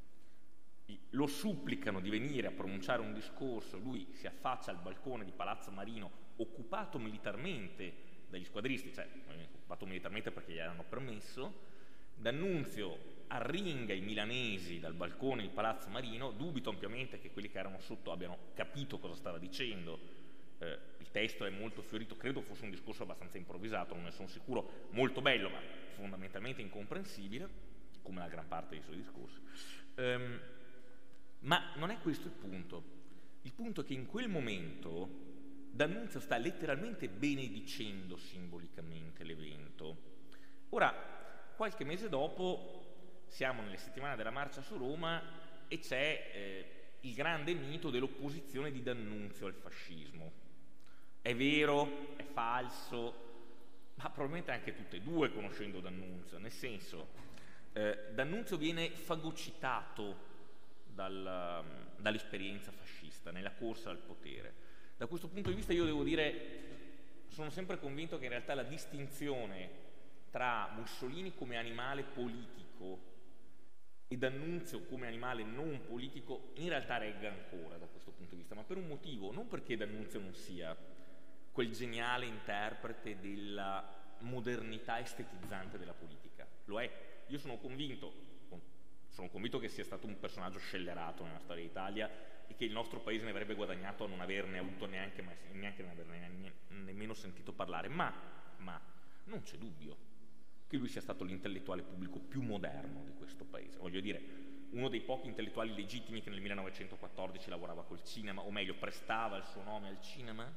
Lo supplicano di venire a pronunciare un discorso, lui si affaccia al balcone di Palazzo Marino, occupato militarmente dagli squadristi, cioè occupato militarmente perché gli erano permesso. D'Annunzio arringa i milanesi dal balcone di Palazzo Marino, dubito ampiamente che quelli che erano sotto abbiano capito cosa stava dicendo. Eh, il testo è molto fiorito, credo fosse un discorso abbastanza improvvisato, non ne sono sicuro, molto bello ma fondamentalmente incomprensibile, come la gran parte dei suoi discorsi. Um, ma non è questo il punto. Il punto è che in quel momento D'Annunzio sta letteralmente benedicendo simbolicamente l'evento. Ora, qualche mese dopo siamo nelle settimane della marcia su Roma e c'è eh, il grande mito dell'opposizione di D'Annunzio al fascismo. È vero, è falso, ma probabilmente anche tutte e due conoscendo D'Annunzio, nel senso, eh, D'Annunzio viene fagocitato dal, dall'esperienza fascista nella corsa al potere. Da questo punto di vista io devo dire, sono sempre convinto che in realtà la distinzione tra Mussolini come animale politico e D'Annunzio come animale non politico in realtà regga ancora da questo punto di vista, ma per un motivo, non perché D'Annunzio non sia quel geniale interprete della modernità estetizzante della politica, lo è. Io sono convinto, sono convinto che sia stato un personaggio scellerato nella storia d'Italia e che il nostro paese ne avrebbe guadagnato a non averne avuto neanche, neanche ne averne nemmeno sentito parlare, ma, ma non c'è dubbio che lui sia stato l'intellettuale pubblico più moderno di questo paese. Voglio dire, uno dei pochi intellettuali legittimi che nel millenovecentoquattordici lavorava col cinema, o meglio, prestava il suo nome al cinema,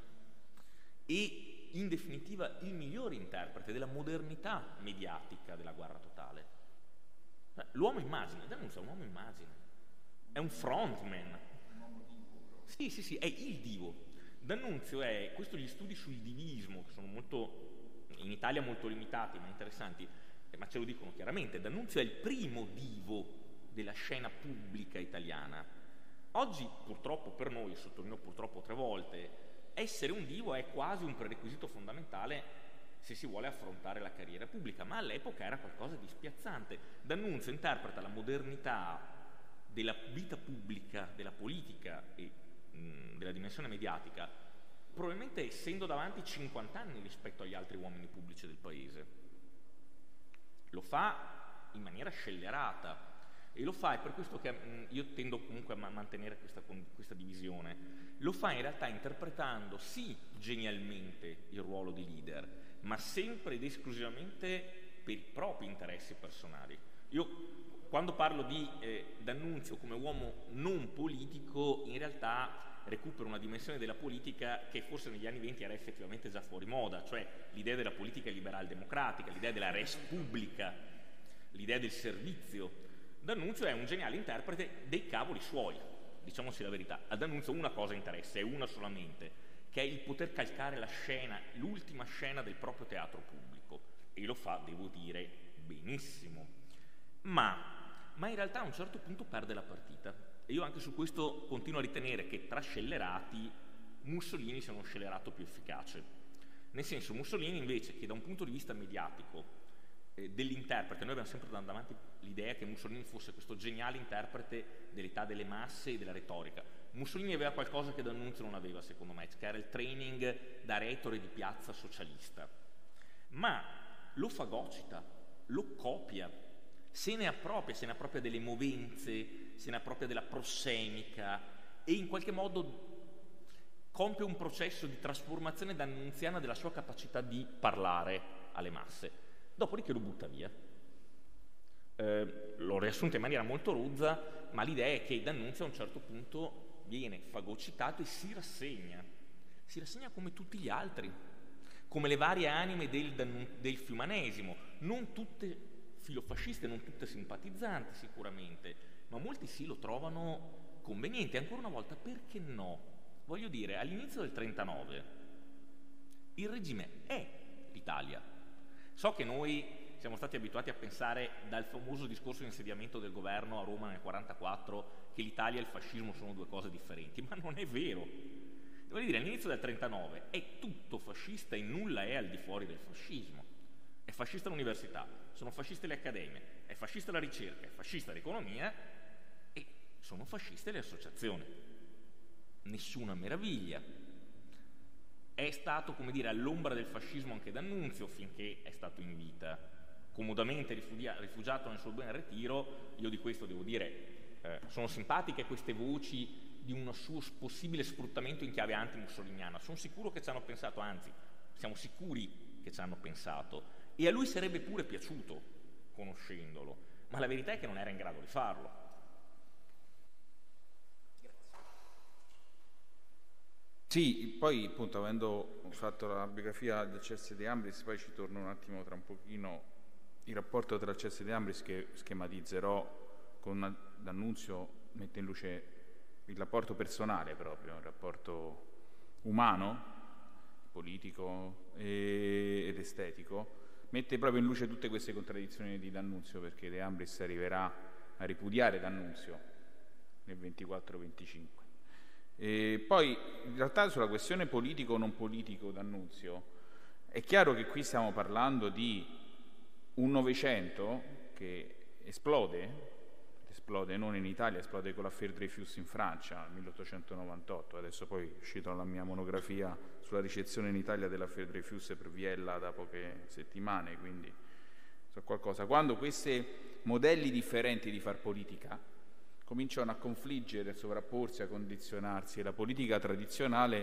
e in definitiva il migliore interprete della modernità mediatica della guerra totale. L'uomo immagine, D'Annunzio è un uomo immagine, è un frontman. Sì, sì, sì, è il divo. D'Annunzio è, questo gli studi sul divismo, che sono molto, in Italia molto limitati ma interessanti, eh, ma ce lo dicono chiaramente, D'Annunzio è il primo divo della scena pubblica italiana. Oggi purtroppo per noi, sottolineo purtroppo tre volte, essere un divo è quasi un prerequisito fondamentale se si vuole affrontare la carriera pubblica, ma all'epoca era qualcosa di spiazzante. D'Annunzio interpreta la modernità della vita pubblica, della politica e mh, della dimensione mediatica, probabilmente essendo davanti cinquanta anni rispetto agli altri uomini pubblici del paese. Lo fa in maniera scellerata e lo fa, è per questo che mh, io tendo comunque a ma- mantenere questa, questa divisione, lo fa in realtà interpretando sì genialmente il ruolo di leader, ma sempre ed esclusivamente per i propri interessi personali. Io quando parlo di eh, D'Annunzio come uomo non politico, in realtà recupero una dimensione della politica che forse negli anni venti era effettivamente già fuori moda, cioè l'idea della politica liberal-democratica, l'idea della res publica, l'idea del servizio. D'Annunzio è un geniale interprete dei cavoli suoi, diciamoci la verità. A D'Annunzio una cosa interessa, è una solamente, che è il poter calcare la scena, l'ultima scena del proprio teatro pubblico, e lo fa, devo dire, benissimo. Ma, ma in realtà a un certo punto perde la partita, e io anche su questo continuo a ritenere che tra scellerati Mussolini sia uno scellerato più efficace. Nel senso, Mussolini invece, che da un punto di vista mediatico eh, dell'interprete, noi abbiamo sempre dato avanti l'idea che Mussolini fosse questo geniale interprete dell'età delle masse e della retorica. Mussolini aveva qualcosa che D'Annunzio non aveva, secondo me, che era il training da retore di piazza socialista. Ma lo fagocita, lo copia, se ne appropria, se ne appropria delle movenze, se ne appropria della prossemica e in qualche modo compie un processo di trasformazione d'annunziana della sua capacità di parlare alle masse. Dopodiché lo butta via. Eh, l'ho riassunto in maniera molto rozza, ma l'idea è che D'Annunzio a un certo punto viene fagocitato e si rassegna. Si rassegna come tutti gli altri, come le varie anime del, del fiumanesimo, non tutte filofasciste, non tutte simpatizzanti sicuramente, ma molti sì lo trovano conveniente. Ancora una volta, perché no? Voglio dire, all'inizio del trentanove il regime è l'Italia. So che noi siamo stati abituati a pensare dal famoso discorso di insediamento del governo a Roma nel quarantaquattro che l'Italia e il fascismo sono due cose differenti, ma non è vero. Voglio dire, all'inizio del trentanove è tutto fascista e nulla è al di fuori del fascismo. È fascista l'università, sono fasciste le accademie, è fascista la ricerca, è fascista l'economia e sono fasciste le associazioni. Nessuna meraviglia. È stato, come dire, all'ombra del fascismo anche D'Annunzio finché è stato in vita. Comodamente rifugia- rifugiato nel suo ben ritiro, io di questo devo dire, eh, sono simpatiche queste voci di un suo possibile sfruttamento in chiave anti-mussoliniana. Sono sicuro che ci hanno pensato, anzi, siamo sicuri che ci hanno pensato. E a lui sarebbe pure piaciuto, conoscendolo, ma la verità è che non era in grado di farlo. Sì, poi appunto avendo fatto la biografia del Celsi De Ambris, poi ci torno un attimo tra un pochino il rapporto tra Celsi De Ambris che schematizzerò con D'Annunzio, mette in luce il rapporto personale proprio, il rapporto umano, politico e, ed estetico, mette proprio in luce tutte queste contraddizioni di D'Annunzio, perché De Ambris arriverà a ripudiare D'Annunzio nel ventiquattro venticinque. E poi in realtà sulla questione politico o non politico D'Annunzio è chiaro che qui stiamo parlando di un Novecento che esplode, esplode non in Italia, esplode con l'affaire Dreyfus in Francia nel milleottocentonovantotto. Adesso poi è uscita la mia monografia sulla ricezione in Italia dell'affaire Dreyfus per Vienna da poche settimane, quindi so qualcosa. Quando questi modelli differenti di far politica cominciano a confliggere, a sovrapporsi, a condizionarsi, e la politica tradizionale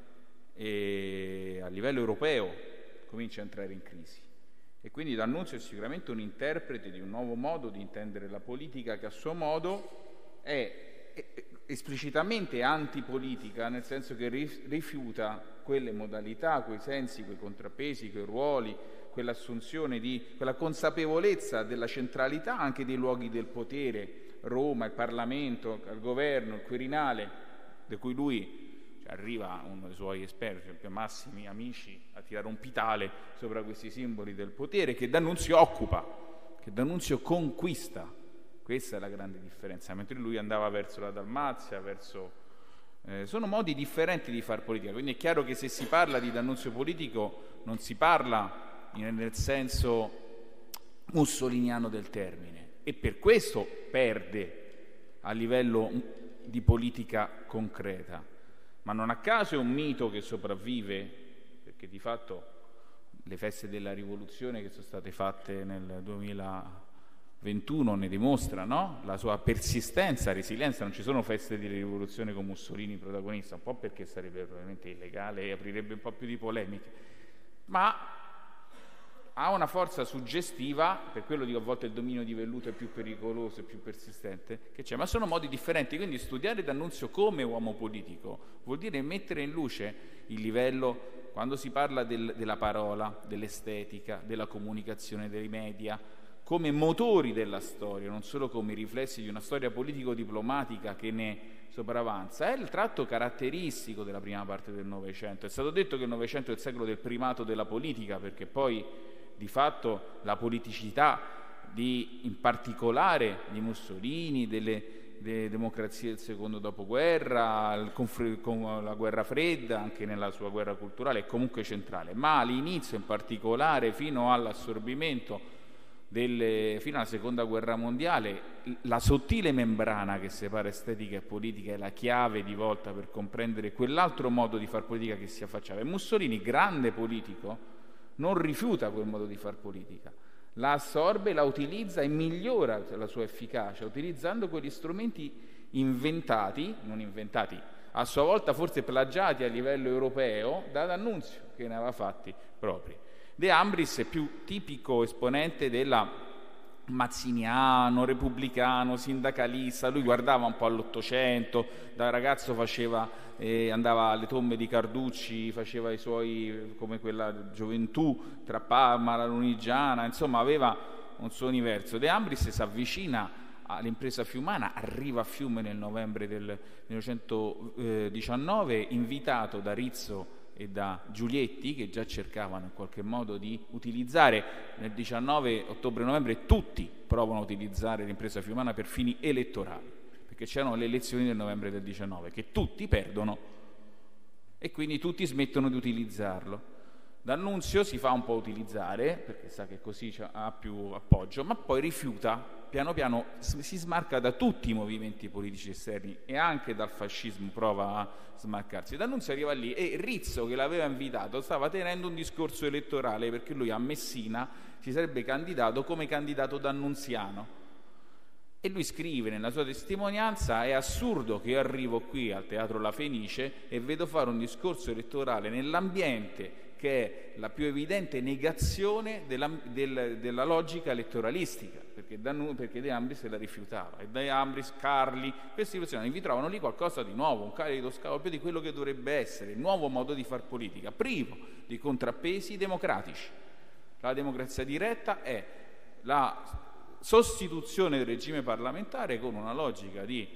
e a livello europeo comincia a entrare in crisi. E quindi D'Annunzio è sicuramente un interprete di un nuovo modo di intendere la politica che a suo modo è esplicitamente antipolitica, nel senso che rifiuta quelle modalità, quei sensi, quei contrappesi, quei ruoli, quell'assunzione di, quella consapevolezza della centralità anche dei luoghi del potere, Roma, il Parlamento, il governo, il Quirinale, di cui lui Cioè, arriva uno dei suoi esperti, più massimi amici, a tirare un pitale sopra questi simboli del potere che D'Annunzio occupa, che D'Annunzio conquista. Questa è la grande differenza, mentre lui andava verso la Dalmazia, verso... Eh, sono modi differenti di far politica, quindi è chiaro che se si parla di D'Annunzio politico non si parla nel senso mussoliniano del termine, e per questo perde a livello di politica concreta. Ma non a caso è un mito che sopravvive, perché di fatto le feste della rivoluzione che sono state fatte nel duemilaventuno ne dimostrano, no? La sua persistenza, resilienza. Non ci sono feste di rivoluzione con Mussolini protagonista, un po' perché sarebbe probabilmente illegale e aprirebbe un po' più di polemiche, ma ha una forza suggestiva, per quello dico a volte il dominio di velluto è più pericoloso e più persistente, che c'è, ma sono modi differenti, quindi studiare D'Annunzio come uomo politico vuol dire mettere in luce il livello, quando si parla del, della parola, dell'estetica, della comunicazione, dei media, come motori della storia, non solo come riflessi di una storia politico-diplomatica che ne sopravanza. È il tratto caratteristico della prima parte del Novecento. È stato detto che il Novecento è il secolo del primato della politica, perché poi di fatto la politicità di, in particolare di Mussolini, delle, delle democrazie del secondo dopoguerra, il confr- con la guerra fredda, anche nella sua guerra culturale, è comunque centrale, ma all'inizio in particolare fino all'assorbimento delle, fino alla seconda guerra mondiale, la sottile membrana che separa estetica e politica è la chiave di volta per comprendere quell'altro modo di far politica che si affacciava. E Mussolini, grande politico, non rifiuta quel modo di far politica, la assorbe, la utilizza e migliora la sua efficacia utilizzando quegli strumenti inventati, non inventati, a sua volta forse plagiati a livello europeo da D'Annunzio, che ne aveva fatti propri. De Ambris è più tipico esponente della mazziniano, repubblicano, sindacalista. Lui guardava un po' all'Ottocento, da ragazzo faceva, eh, andava alle tombe di Carducci, faceva i suoi, come quella gioventù tra Parma, la Lunigiana, insomma aveva un suo universo. De Ambris si avvicina all'impresa fiumana, arriva a Fiume nel novembre del millenovecentodiciannove, invitato da Rizzo e da Giulietti, che già cercavano in qualche modo di utilizzare nel diciannove ottobre-novembre, tutti provano a utilizzare l'impresa fiumana per fini elettorali, perché c'erano le elezioni del novembre del diciannove che tutti perdono e quindi tutti smettono di utilizzarlo. D'Annunzio si fa un po' utilizzare perché sa che così ha più appoggio, ma poi rifiuta, piano piano si smarca da tutti i movimenti politici esterni e anche dal fascismo prova a smarcarsi. D'Annunzio arriva lì e Rizzo, che l'aveva invitato, stava tenendo un discorso elettorale perché lui a Messina si sarebbe candidato come candidato d'annunziano. E lui scrive nella sua testimonianza: è assurdo che io arrivo qui al Teatro La Fenice e vedo fare un discorso elettorale nell'ambiente che è la più evidente negazione della, del, della logica elettoralistica, perché, Dan, perché De Ambris se la rifiutava. E De Ambris, Carli, questi personaggi vi trovano lì qualcosa di nuovo, un caleidoscopio di quello che dovrebbe essere il nuovo modo di far politica, privo di contrappesi democratici. La democrazia diretta è la sostituzione del regime parlamentare con una logica di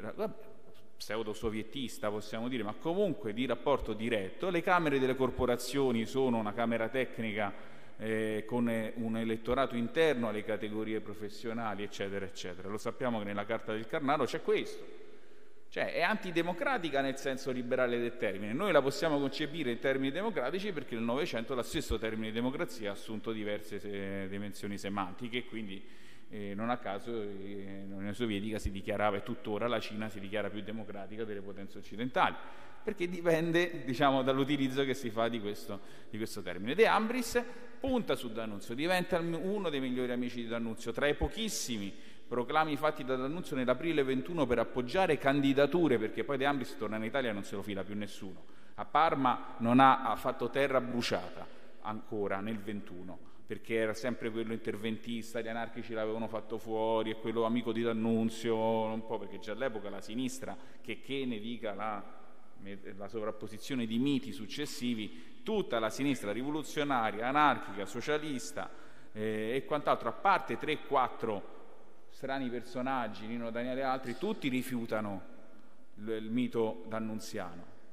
pseudo-soviettista, possiamo dire, ma comunque di rapporto diretto. Le camere delle corporazioni sono una camera tecnica eh, con un elettorato interno alle categorie professionali, eccetera, eccetera. Lo sappiamo che nella Carta del Carnaro c'è questo. Cioè è antidemocratica nel senso liberale del termine. Noi la possiamo concepire in termini democratici perché nel Novecento lo stesso termine democrazia ha assunto diverse se- dimensioni semantiche, e quindi Eh, non a caso eh, l'Unione Sovietica si dichiarava, e tuttora la Cina si dichiara più democratica delle potenze occidentali, perché dipende, diciamo, dall'utilizzo che si fa di questo, di questo termine. De Ambris punta su D'Annunzio, diventa uno dei migliori amici di D'Annunzio, tra i pochissimi proclami fatti da D'Annunzio nell'aprile ventuno per appoggiare candidature, perché poi De Ambris torna in Italia e non se lo fila più nessuno. A Parma non ha, ha fatto terra bruciata ancora nel ventuno, perché era sempre quello interventista, gli anarchici l'avevano fatto fuori, e quello amico di D'Annunzio, un po' perché già all'epoca la sinistra, che che ne dica la, la sovrapposizione di miti successivi, tutta la sinistra rivoluzionaria, anarchica, socialista eh, e quant'altro, a parte tre quattro strani personaggi, Nino Daniele e altri, tutti rifiutano il, il mito d'annunziano.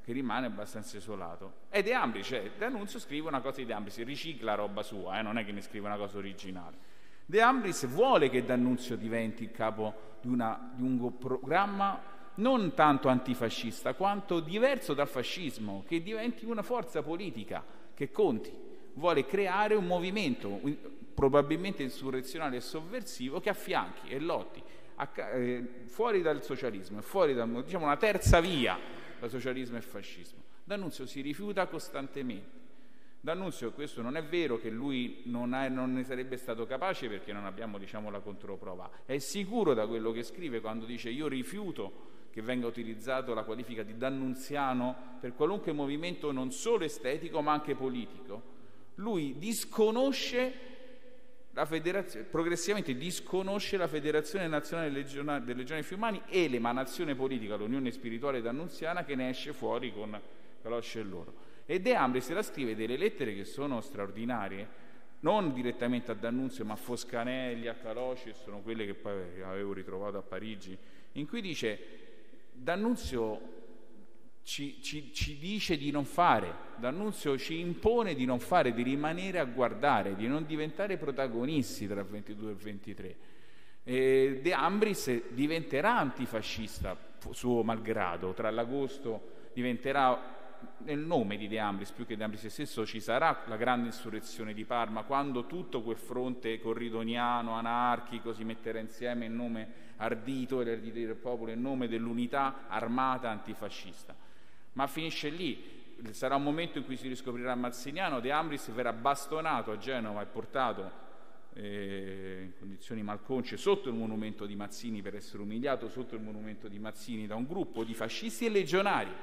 che rimane abbastanza isolato. E De Ambris, cioè D'Annunzio scrive una cosa di De Ambris, ricicla roba sua, eh, non è che ne scrive una cosa originale. De Ambris vuole che D'Annunzio diventi il capo di, una, di un programma non tanto antifascista quanto diverso dal fascismo, che diventi una forza politica che conti. Vuole creare un movimento probabilmente insurrezionale e sovversivo che affianchi e lotti a, eh, fuori dal socialismo e fuori da, diciamo, una terza via da socialismo e fascismo. D'Annunzio si rifiuta costantemente. D'Annunzio, questo non è vero che lui non, ha, non ne sarebbe stato capace, perché non abbiamo, diciamo, la controprova. È sicuro da quello che scrive quando dice io rifiuto che venga utilizzato la qualifica di dannunziano per qualunque movimento non solo estetico ma anche politico. Lui disconosce la federazione, progressivamente disconosce la Federazione Nazionale Legiona, delle Legioni Fiumani e l'emanazione politica, l'unione spirituale d'annunziana che ne esce fuori con Calosci e loro. E De Ambris la scrive delle lettere che sono straordinarie, non direttamente a D'Annunzio ma a Foscanelli, a Calosci, sono quelle che poi avevo ritrovato a Parigi, in cui dice D'Annunzio Ci, ci, ci dice di non fare, D'Annunzio ci impone di non fare, di rimanere a guardare, di non diventare protagonisti tra il ventidue e il ventitré. E De Ambris diventerà antifascista suo malgrado, tra l'agosto diventerà, nel nome di De Ambris più che De Ambris stesso, ci sarà la grande insurrezione di Parma, quando tutto quel fronte corridoniano, anarchico si metterà insieme in nome ardito e l'ardito del popolo, in nome dell'unità armata antifascista. Ma finisce lì, sarà un momento in cui si riscoprirà Mazziniano. De Ambris verrà bastonato a Genova e portato eh, in condizioni malconce sotto il monumento di Mazzini, per essere umiliato sotto il monumento di Mazzini da un gruppo di fascisti e legionari,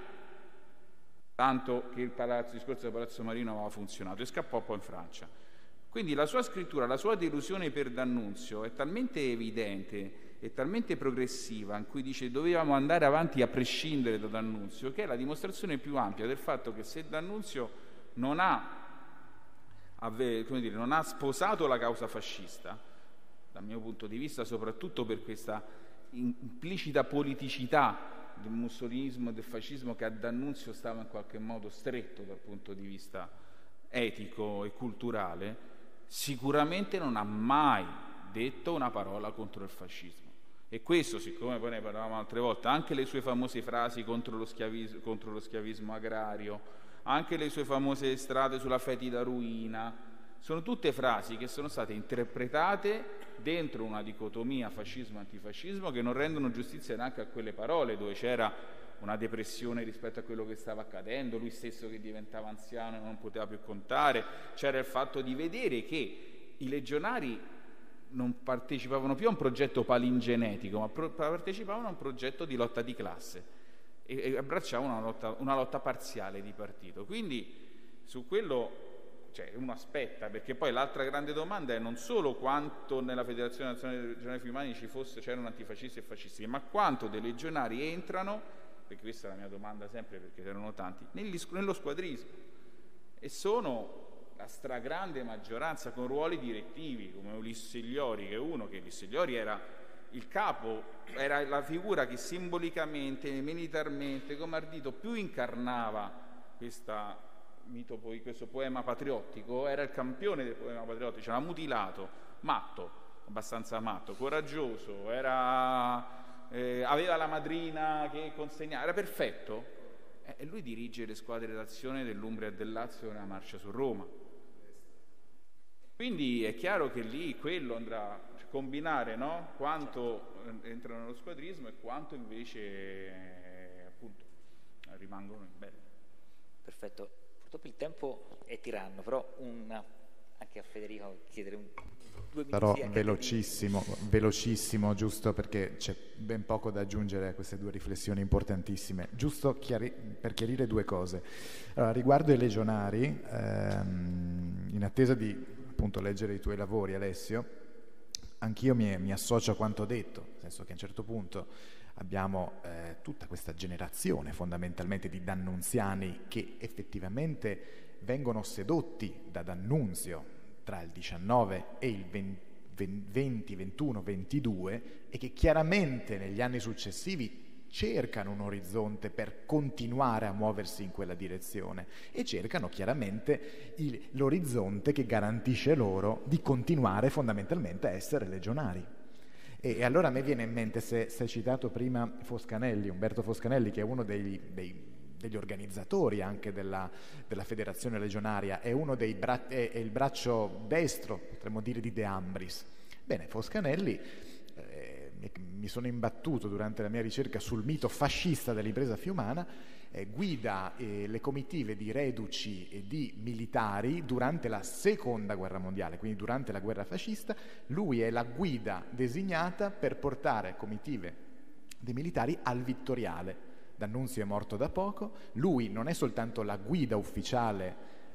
tanto che il, palazzo, il discorso del Palazzo Marino aveva funzionato, e scappò poi in Francia. Quindi la sua scrittura, la sua delusione per D'Annunzio è talmente evidente, è talmente progressiva, in cui dice dovevamo andare avanti a prescindere da D'Annunzio, che è la dimostrazione più ampia del fatto che se D'Annunzio non ha, ave, come dire, non ha sposato la causa fascista, dal mio punto di vista, soprattutto per questa implicita politicità del mussolinismo e del fascismo che a D'Annunzio stava in qualche modo stretto dal punto di vista etico e culturale, sicuramente non ha mai detto una parola contro il fascismo. E questo, siccome poi ne parlavamo altre volte, anche le sue famose frasi contro lo schiavismo, contro lo schiavismo agrario, anche le sue famose strade sulla fetida ruina, sono tutte frasi che sono state interpretate dentro una dicotomia fascismo-antifascismo che non rendono giustizia neanche a quelle parole, dove c'era una depressione rispetto a quello che stava accadendo, lui stesso che diventava anziano e non poteva più contare, c'era il fatto di vedere che i legionari non partecipavano più a un progetto palingenetico, ma pro- partecipavano a un progetto di lotta di classe e, e abbracciavano una lotta, una lotta parziale di partito. Quindi su quello, cioè, uno aspetta, perché poi l'altra grande domanda è non solo quanto nella Federazione Nazionale dei Legionari Fiumani ci fosse, c'erano antifascisti e fascisti, ma quanto dei legionari entrano, perché questa è la mia domanda sempre, perché erano tanti, negli, nello squadrismo, e sono la stragrande maggioranza con ruoli direttivi, come Ulisse Igliori, che è uno che Ulisse Igliori era il capo, era la figura che simbolicamente, militarmente, come ardito, più incarnava questa mito, poi, questo poema patriottico, era il campione del poema patriottico, c'era mutilato, matto, abbastanza matto, coraggioso, era, eh, aveva la madrina che consegnava, era perfetto, eh, e lui dirige le squadre d'azione dell'Umbria e del Lazio nella marcia su Roma. Quindi è chiaro che lì quello andrà a combinare, no? Quanto entrano nello squadrismo e quanto invece eh, appunto rimangono in bello. Perfetto. Purtroppo il tempo è tiranno, però una, anche a Federico chiedere un, due minuti. Però velocissimo, di... velocissimo, giusto perché c'è ben poco da aggiungere a queste due riflessioni importantissime. Giusto chiari- per chiarire due cose. Allora, riguardo ai legionari, ehm, in attesa di appunto leggere i tuoi lavori, Alessio, anch'io mi, mi associo a quanto detto, nel senso che a un certo punto abbiamo eh, tutta questa generazione fondamentalmente di dannunziani che effettivamente vengono sedotti da D'Annunzio tra il diciannove e il venti, ventuno, ventidue e che chiaramente negli anni successivi cercano un orizzonte per continuare a muoversi in quella direzione e cercano chiaramente il, l'orizzonte che garantisce loro di continuare fondamentalmente a essere legionari. E, e allora a me viene in mente, se hai citato prima Foscanelli, Umberto Foscanelli, che è uno dei, dei, degli organizzatori anche della, della federazione legionaria, è, uno dei bra- è, è il braccio destro, potremmo dire, di De Ambris. Bene, Foscanelli, eh, mi sono imbattuto durante la mia ricerca sul mito fascista dell'impresa fiumana, eh, guida eh, le comitive di reduci e di militari durante la seconda guerra mondiale, quindi durante la guerra fascista. Lui è la guida designata per portare comitive dei militari al Vittoriale. D'Annunzio è morto da poco, lui non è soltanto la guida ufficiale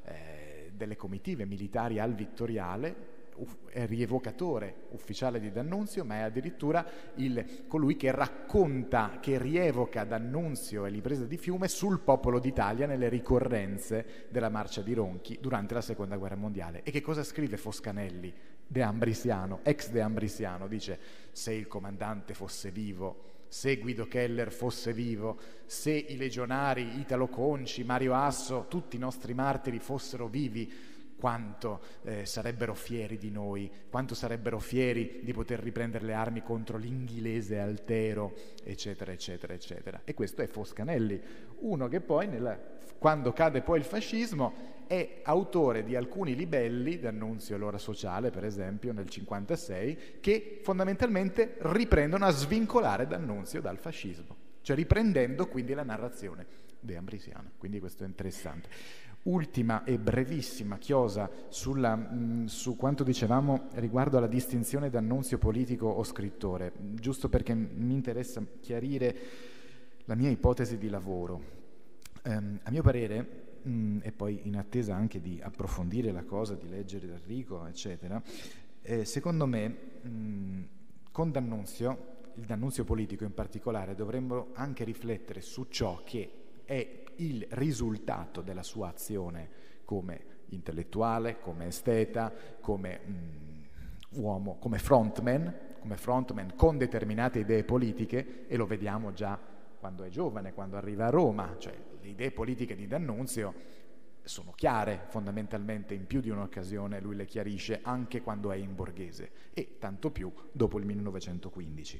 eh, delle comitive militari al Vittoriale, è rievocatore ufficiale di D'Annunzio, ma è addirittura il, colui che racconta, che rievoca D'Annunzio e l'impresa di Fiume sul popolo d'Italia nelle ricorrenze della marcia di Ronchi durante la seconda guerra mondiale. E che cosa scrive Foscanelli, De Ambrisiano, ex De Ambrisiano? Dice: se il comandante fosse vivo, se Guido Keller fosse vivo, se i legionari Italo Conci, Mario Asso, tutti i nostri martiri fossero vivi, quanto eh, sarebbero fieri di noi, quanto sarebbero fieri di poter riprendere le armi contro l'inghilese Altero, eccetera, eccetera, eccetera. E questo è Foscanelli, uno che poi, nella, quando cade poi il fascismo, è autore di alcuni libelli, D'Annunzio e l'ora sociale, per esempio, nel cinquantasei, che fondamentalmente riprendono a svincolare D'Annunzio dal fascismo, cioè riprendendo quindi la narrazione de Ambrisiana. Quindi questo è interessante. Ultima e brevissima chiosa sulla, mh, su quanto dicevamo riguardo alla distinzione d'annunzio politico o scrittore, giusto perché mi interessa chiarire la mia ipotesi di lavoro. Um, a mio parere, mh, e poi in attesa anche di approfondire la cosa, di leggere Enrico, eccetera, eh, secondo me mh, con D'Annunzio, il D'Annunzio politico in particolare, dovremmo anche riflettere su ciò che è il risultato della sua azione come intellettuale, come esteta, come mh, uomo, come frontman, come frontman con determinate idee politiche, e lo vediamo già quando è giovane, quando arriva a Roma, cioè le idee politiche di D'Annunzio sono chiare fondamentalmente, in più di un'occasione lui le chiarisce anche quando è in Borghese, e tanto più dopo il millenovecentoquindici.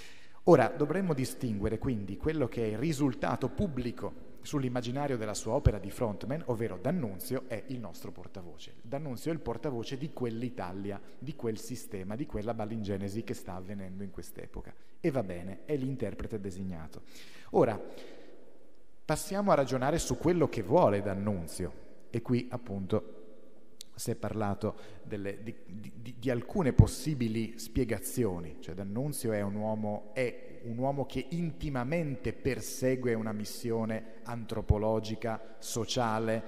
Ora dovremmo distinguere quindi quello che è il risultato pubblico sull'immaginario della sua opera di frontman, ovvero D'Annunzio è il nostro portavoce. D'Annunzio è il portavoce di quell'Italia, di quel sistema, di quella palingenesi che sta avvenendo in quest'epoca. E va bene, è l'interprete designato. Ora, passiamo a ragionare su quello che vuole D'Annunzio. E qui, appunto, si è parlato delle, di, di, di alcune possibili spiegazioni. Cioè D'Annunzio è un uomo... è un uomo che intimamente persegue una missione antropologica, sociale,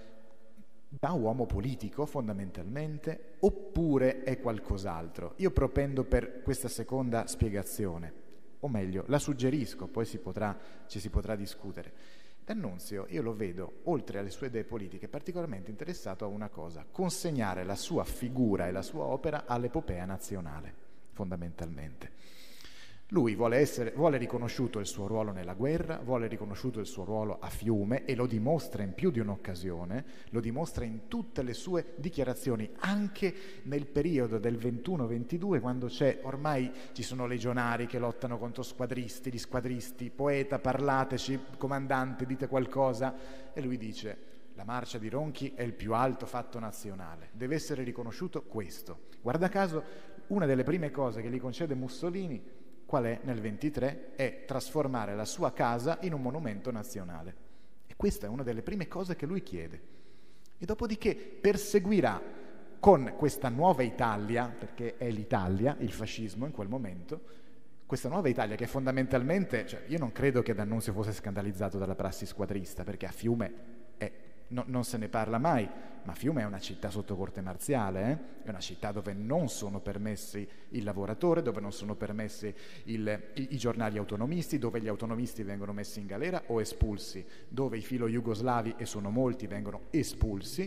da uomo politico fondamentalmente, oppure è qualcos'altro? Io propendo per questa seconda spiegazione, o meglio, la suggerisco, poi si potrà, ci si potrà discutere. D'Annunzio io lo vedo, oltre alle sue idee politiche, particolarmente interessato a una cosa: consegnare la sua figura e la sua opera all'epopea nazionale, fondamentalmente. Lui vuole, essere, vuole riconosciuto il suo ruolo nella guerra, vuole riconosciuto il suo ruolo a Fiume, e lo dimostra in più di un'occasione, lo dimostra in tutte le sue dichiarazioni, anche nel periodo del ventuno ventidue, quando c'è, ormai ci sono legionari che lottano contro squadristi, gli squadristi, poeta, parlateci, comandante, dite qualcosa, e lui dice: la marcia di Ronchi è il più alto fatto nazionale, deve essere riconosciuto questo. Guarda caso, una delle prime cose che gli concede Mussolini, qual è nel ventitré, è trasformare la sua casa in un monumento nazionale. E questa è una delle prime cose che lui chiede. E dopodiché perseguirà con questa nuova Italia, perché è l'Italia, il fascismo in quel momento, questa nuova Italia che fondamentalmente, cioè io non credo che D'Annunzio fosse scandalizzato dalla prassi squadrista, perché a Fiume è, no, non se ne parla mai, ma Fiume è una città sotto corte marziale, eh? È una città dove non sono permessi il lavoratore, dove non sono permessi il, i, i giornali autonomisti, dove gli autonomisti vengono messi in galera o espulsi, dove i filo jugoslavi, e sono molti, vengono espulsi,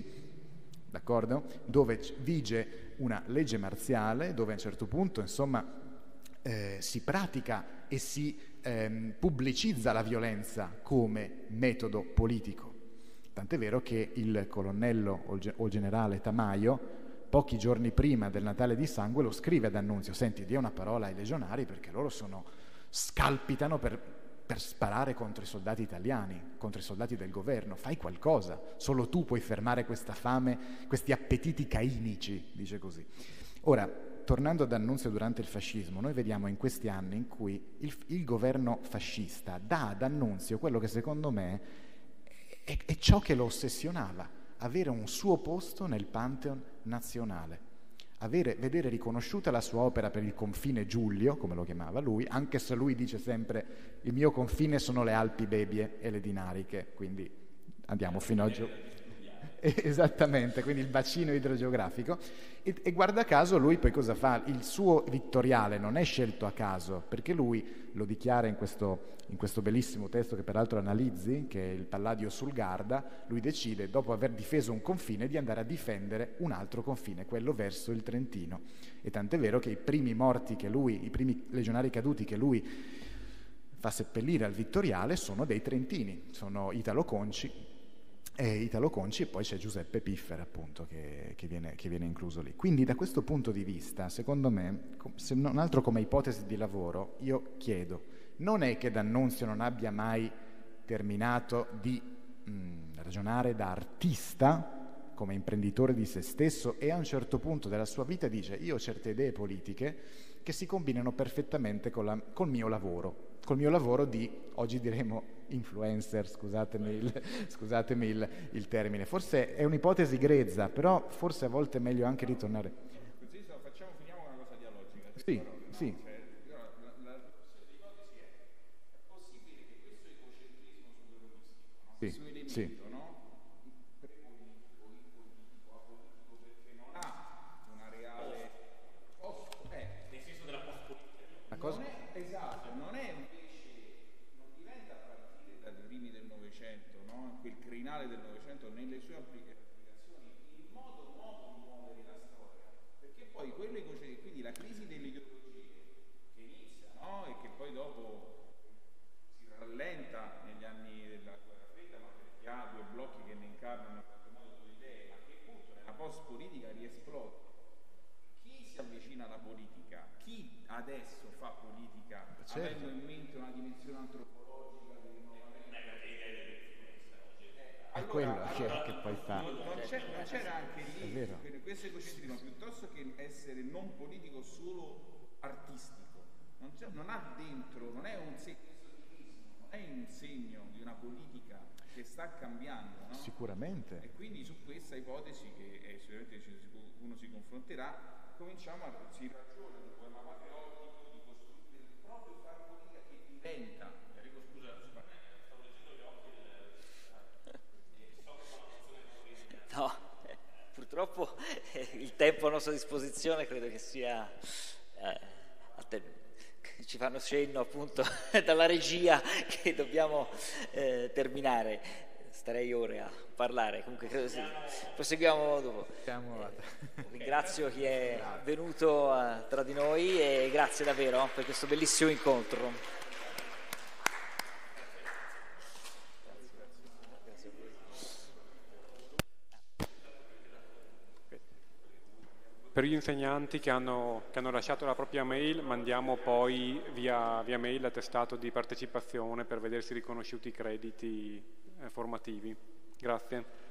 d'accordo? Dove vige una legge marziale, dove a un certo punto, insomma, eh, si pratica e si ehm, pubblicizza la violenza come metodo politico. Tant'è vero che il colonnello o, ge- o generale Tamaio, pochi giorni prima del Natale di Sangue, lo scrive ad Annunzio: senti, dia una parola ai legionari perché loro sono, scalpitano per, per sparare contro i soldati italiani, contro i soldati del governo, fai qualcosa, solo tu puoi fermare questa fame, questi appetiti cainici, dice così. Ora, tornando ad Annunzio durante il fascismo, noi vediamo in questi anni in cui il, il governo fascista dà ad Annunzio quello che secondo me è, è ciò che lo ossessionava: avere un suo posto nel Pantheon nazionale, avere, vedere riconosciuta la sua opera per il confine Giulio, come lo chiamava lui, anche se lui dice sempre il mio confine sono le Alpi Bebie e le Dinariche, quindi andiamo fino a giù. Esattamente, quindi il bacino idrogeografico. E, e guarda caso lui poi cosa fa? Il suo vittoriale non è scelto a caso, perché lui lo dichiara in questo, in questo bellissimo testo che peraltro analizzi, che è il Palladio sul Garda. Lui decide, dopo aver difeso un confine, di andare a difendere un altro confine, quello verso il Trentino. E tant'è vero che i primi morti che lui, i primi legionari caduti che lui fa seppellire al vittoriale sono dei trentini, sono Italo Conci, E Italo Conci, e poi c'è Giuseppe Piffer, appunto, che, che, viene, che viene incluso lì. Quindi da questo punto di vista, secondo me, se non altro come ipotesi di lavoro, io chiedo, non è che D'Annunzio non abbia mai terminato di mh, ragionare da artista, come imprenditore di se stesso, e a un certo punto della sua vita dice: io ho certe idee politiche che si combinano perfettamente con la, col mio lavoro, col mio lavoro di, oggi diremo, influencer, scusatemi il, scusatemi il, il termine. Forse è un'ipotesi grezza, però forse a volte è meglio anche ritornare. Così facciamo, finiamo con una cosa dialogica. Sì, però, no? sì. Cioè, la, la, la ipotesi è: è possibile che questo egocentrismo sull'eroistico, no? Sì, Su elemento, sì. no? Prepolitico, impolitico, apolitico, perché non ha una reale post, eh, nel senso della post-politica. La cosa... Non è, esatto, non è quel crinale del Novecento nelle sue applicazioni il modo nuovo di muovere la storia, perché poi quelle cose, quindi la crisi delle ideologie che inizia, no? E che poi dopo si rallenta negli anni della guerra fredda, ma perché ha due blocchi che ne incarnano in qualche modo due idee, ma che appunto nella post politica riesplode. Chi si avvicina alla politica, chi adesso fa politica, certo, avendo in mente una dimensione antropologica, è quello che, che poi fa. Non, c'era, non c'era anche lì questo egocentrismo, piuttosto che essere non politico, solo artistico. Non, non ha dentro, non è un segno, non è un segno di una politica che sta cambiando, no? Sicuramente. E quindi su questa ipotesi, che è, sicuramente uno si confronterà, cominciamo a si ragiona di un poema patriottico, di costruire proprio fare politica che diventa. No, eh, purtroppo eh, il tempo a nostra disposizione credo che sia, eh, a te, ci fanno cenno appunto dalla regia che dobbiamo eh, terminare. Starei ore a parlare, comunque credo sì. Proseguiamo dopo. Eh, ringrazio chi è venuto eh, tra di noi e grazie davvero per questo bellissimo incontro. Per gli insegnanti che hanno, che hanno lasciato la propria mail, mandiamo poi via, via mail l'attestato di partecipazione per vedersi riconosciuti i crediti eh, formativi. Grazie.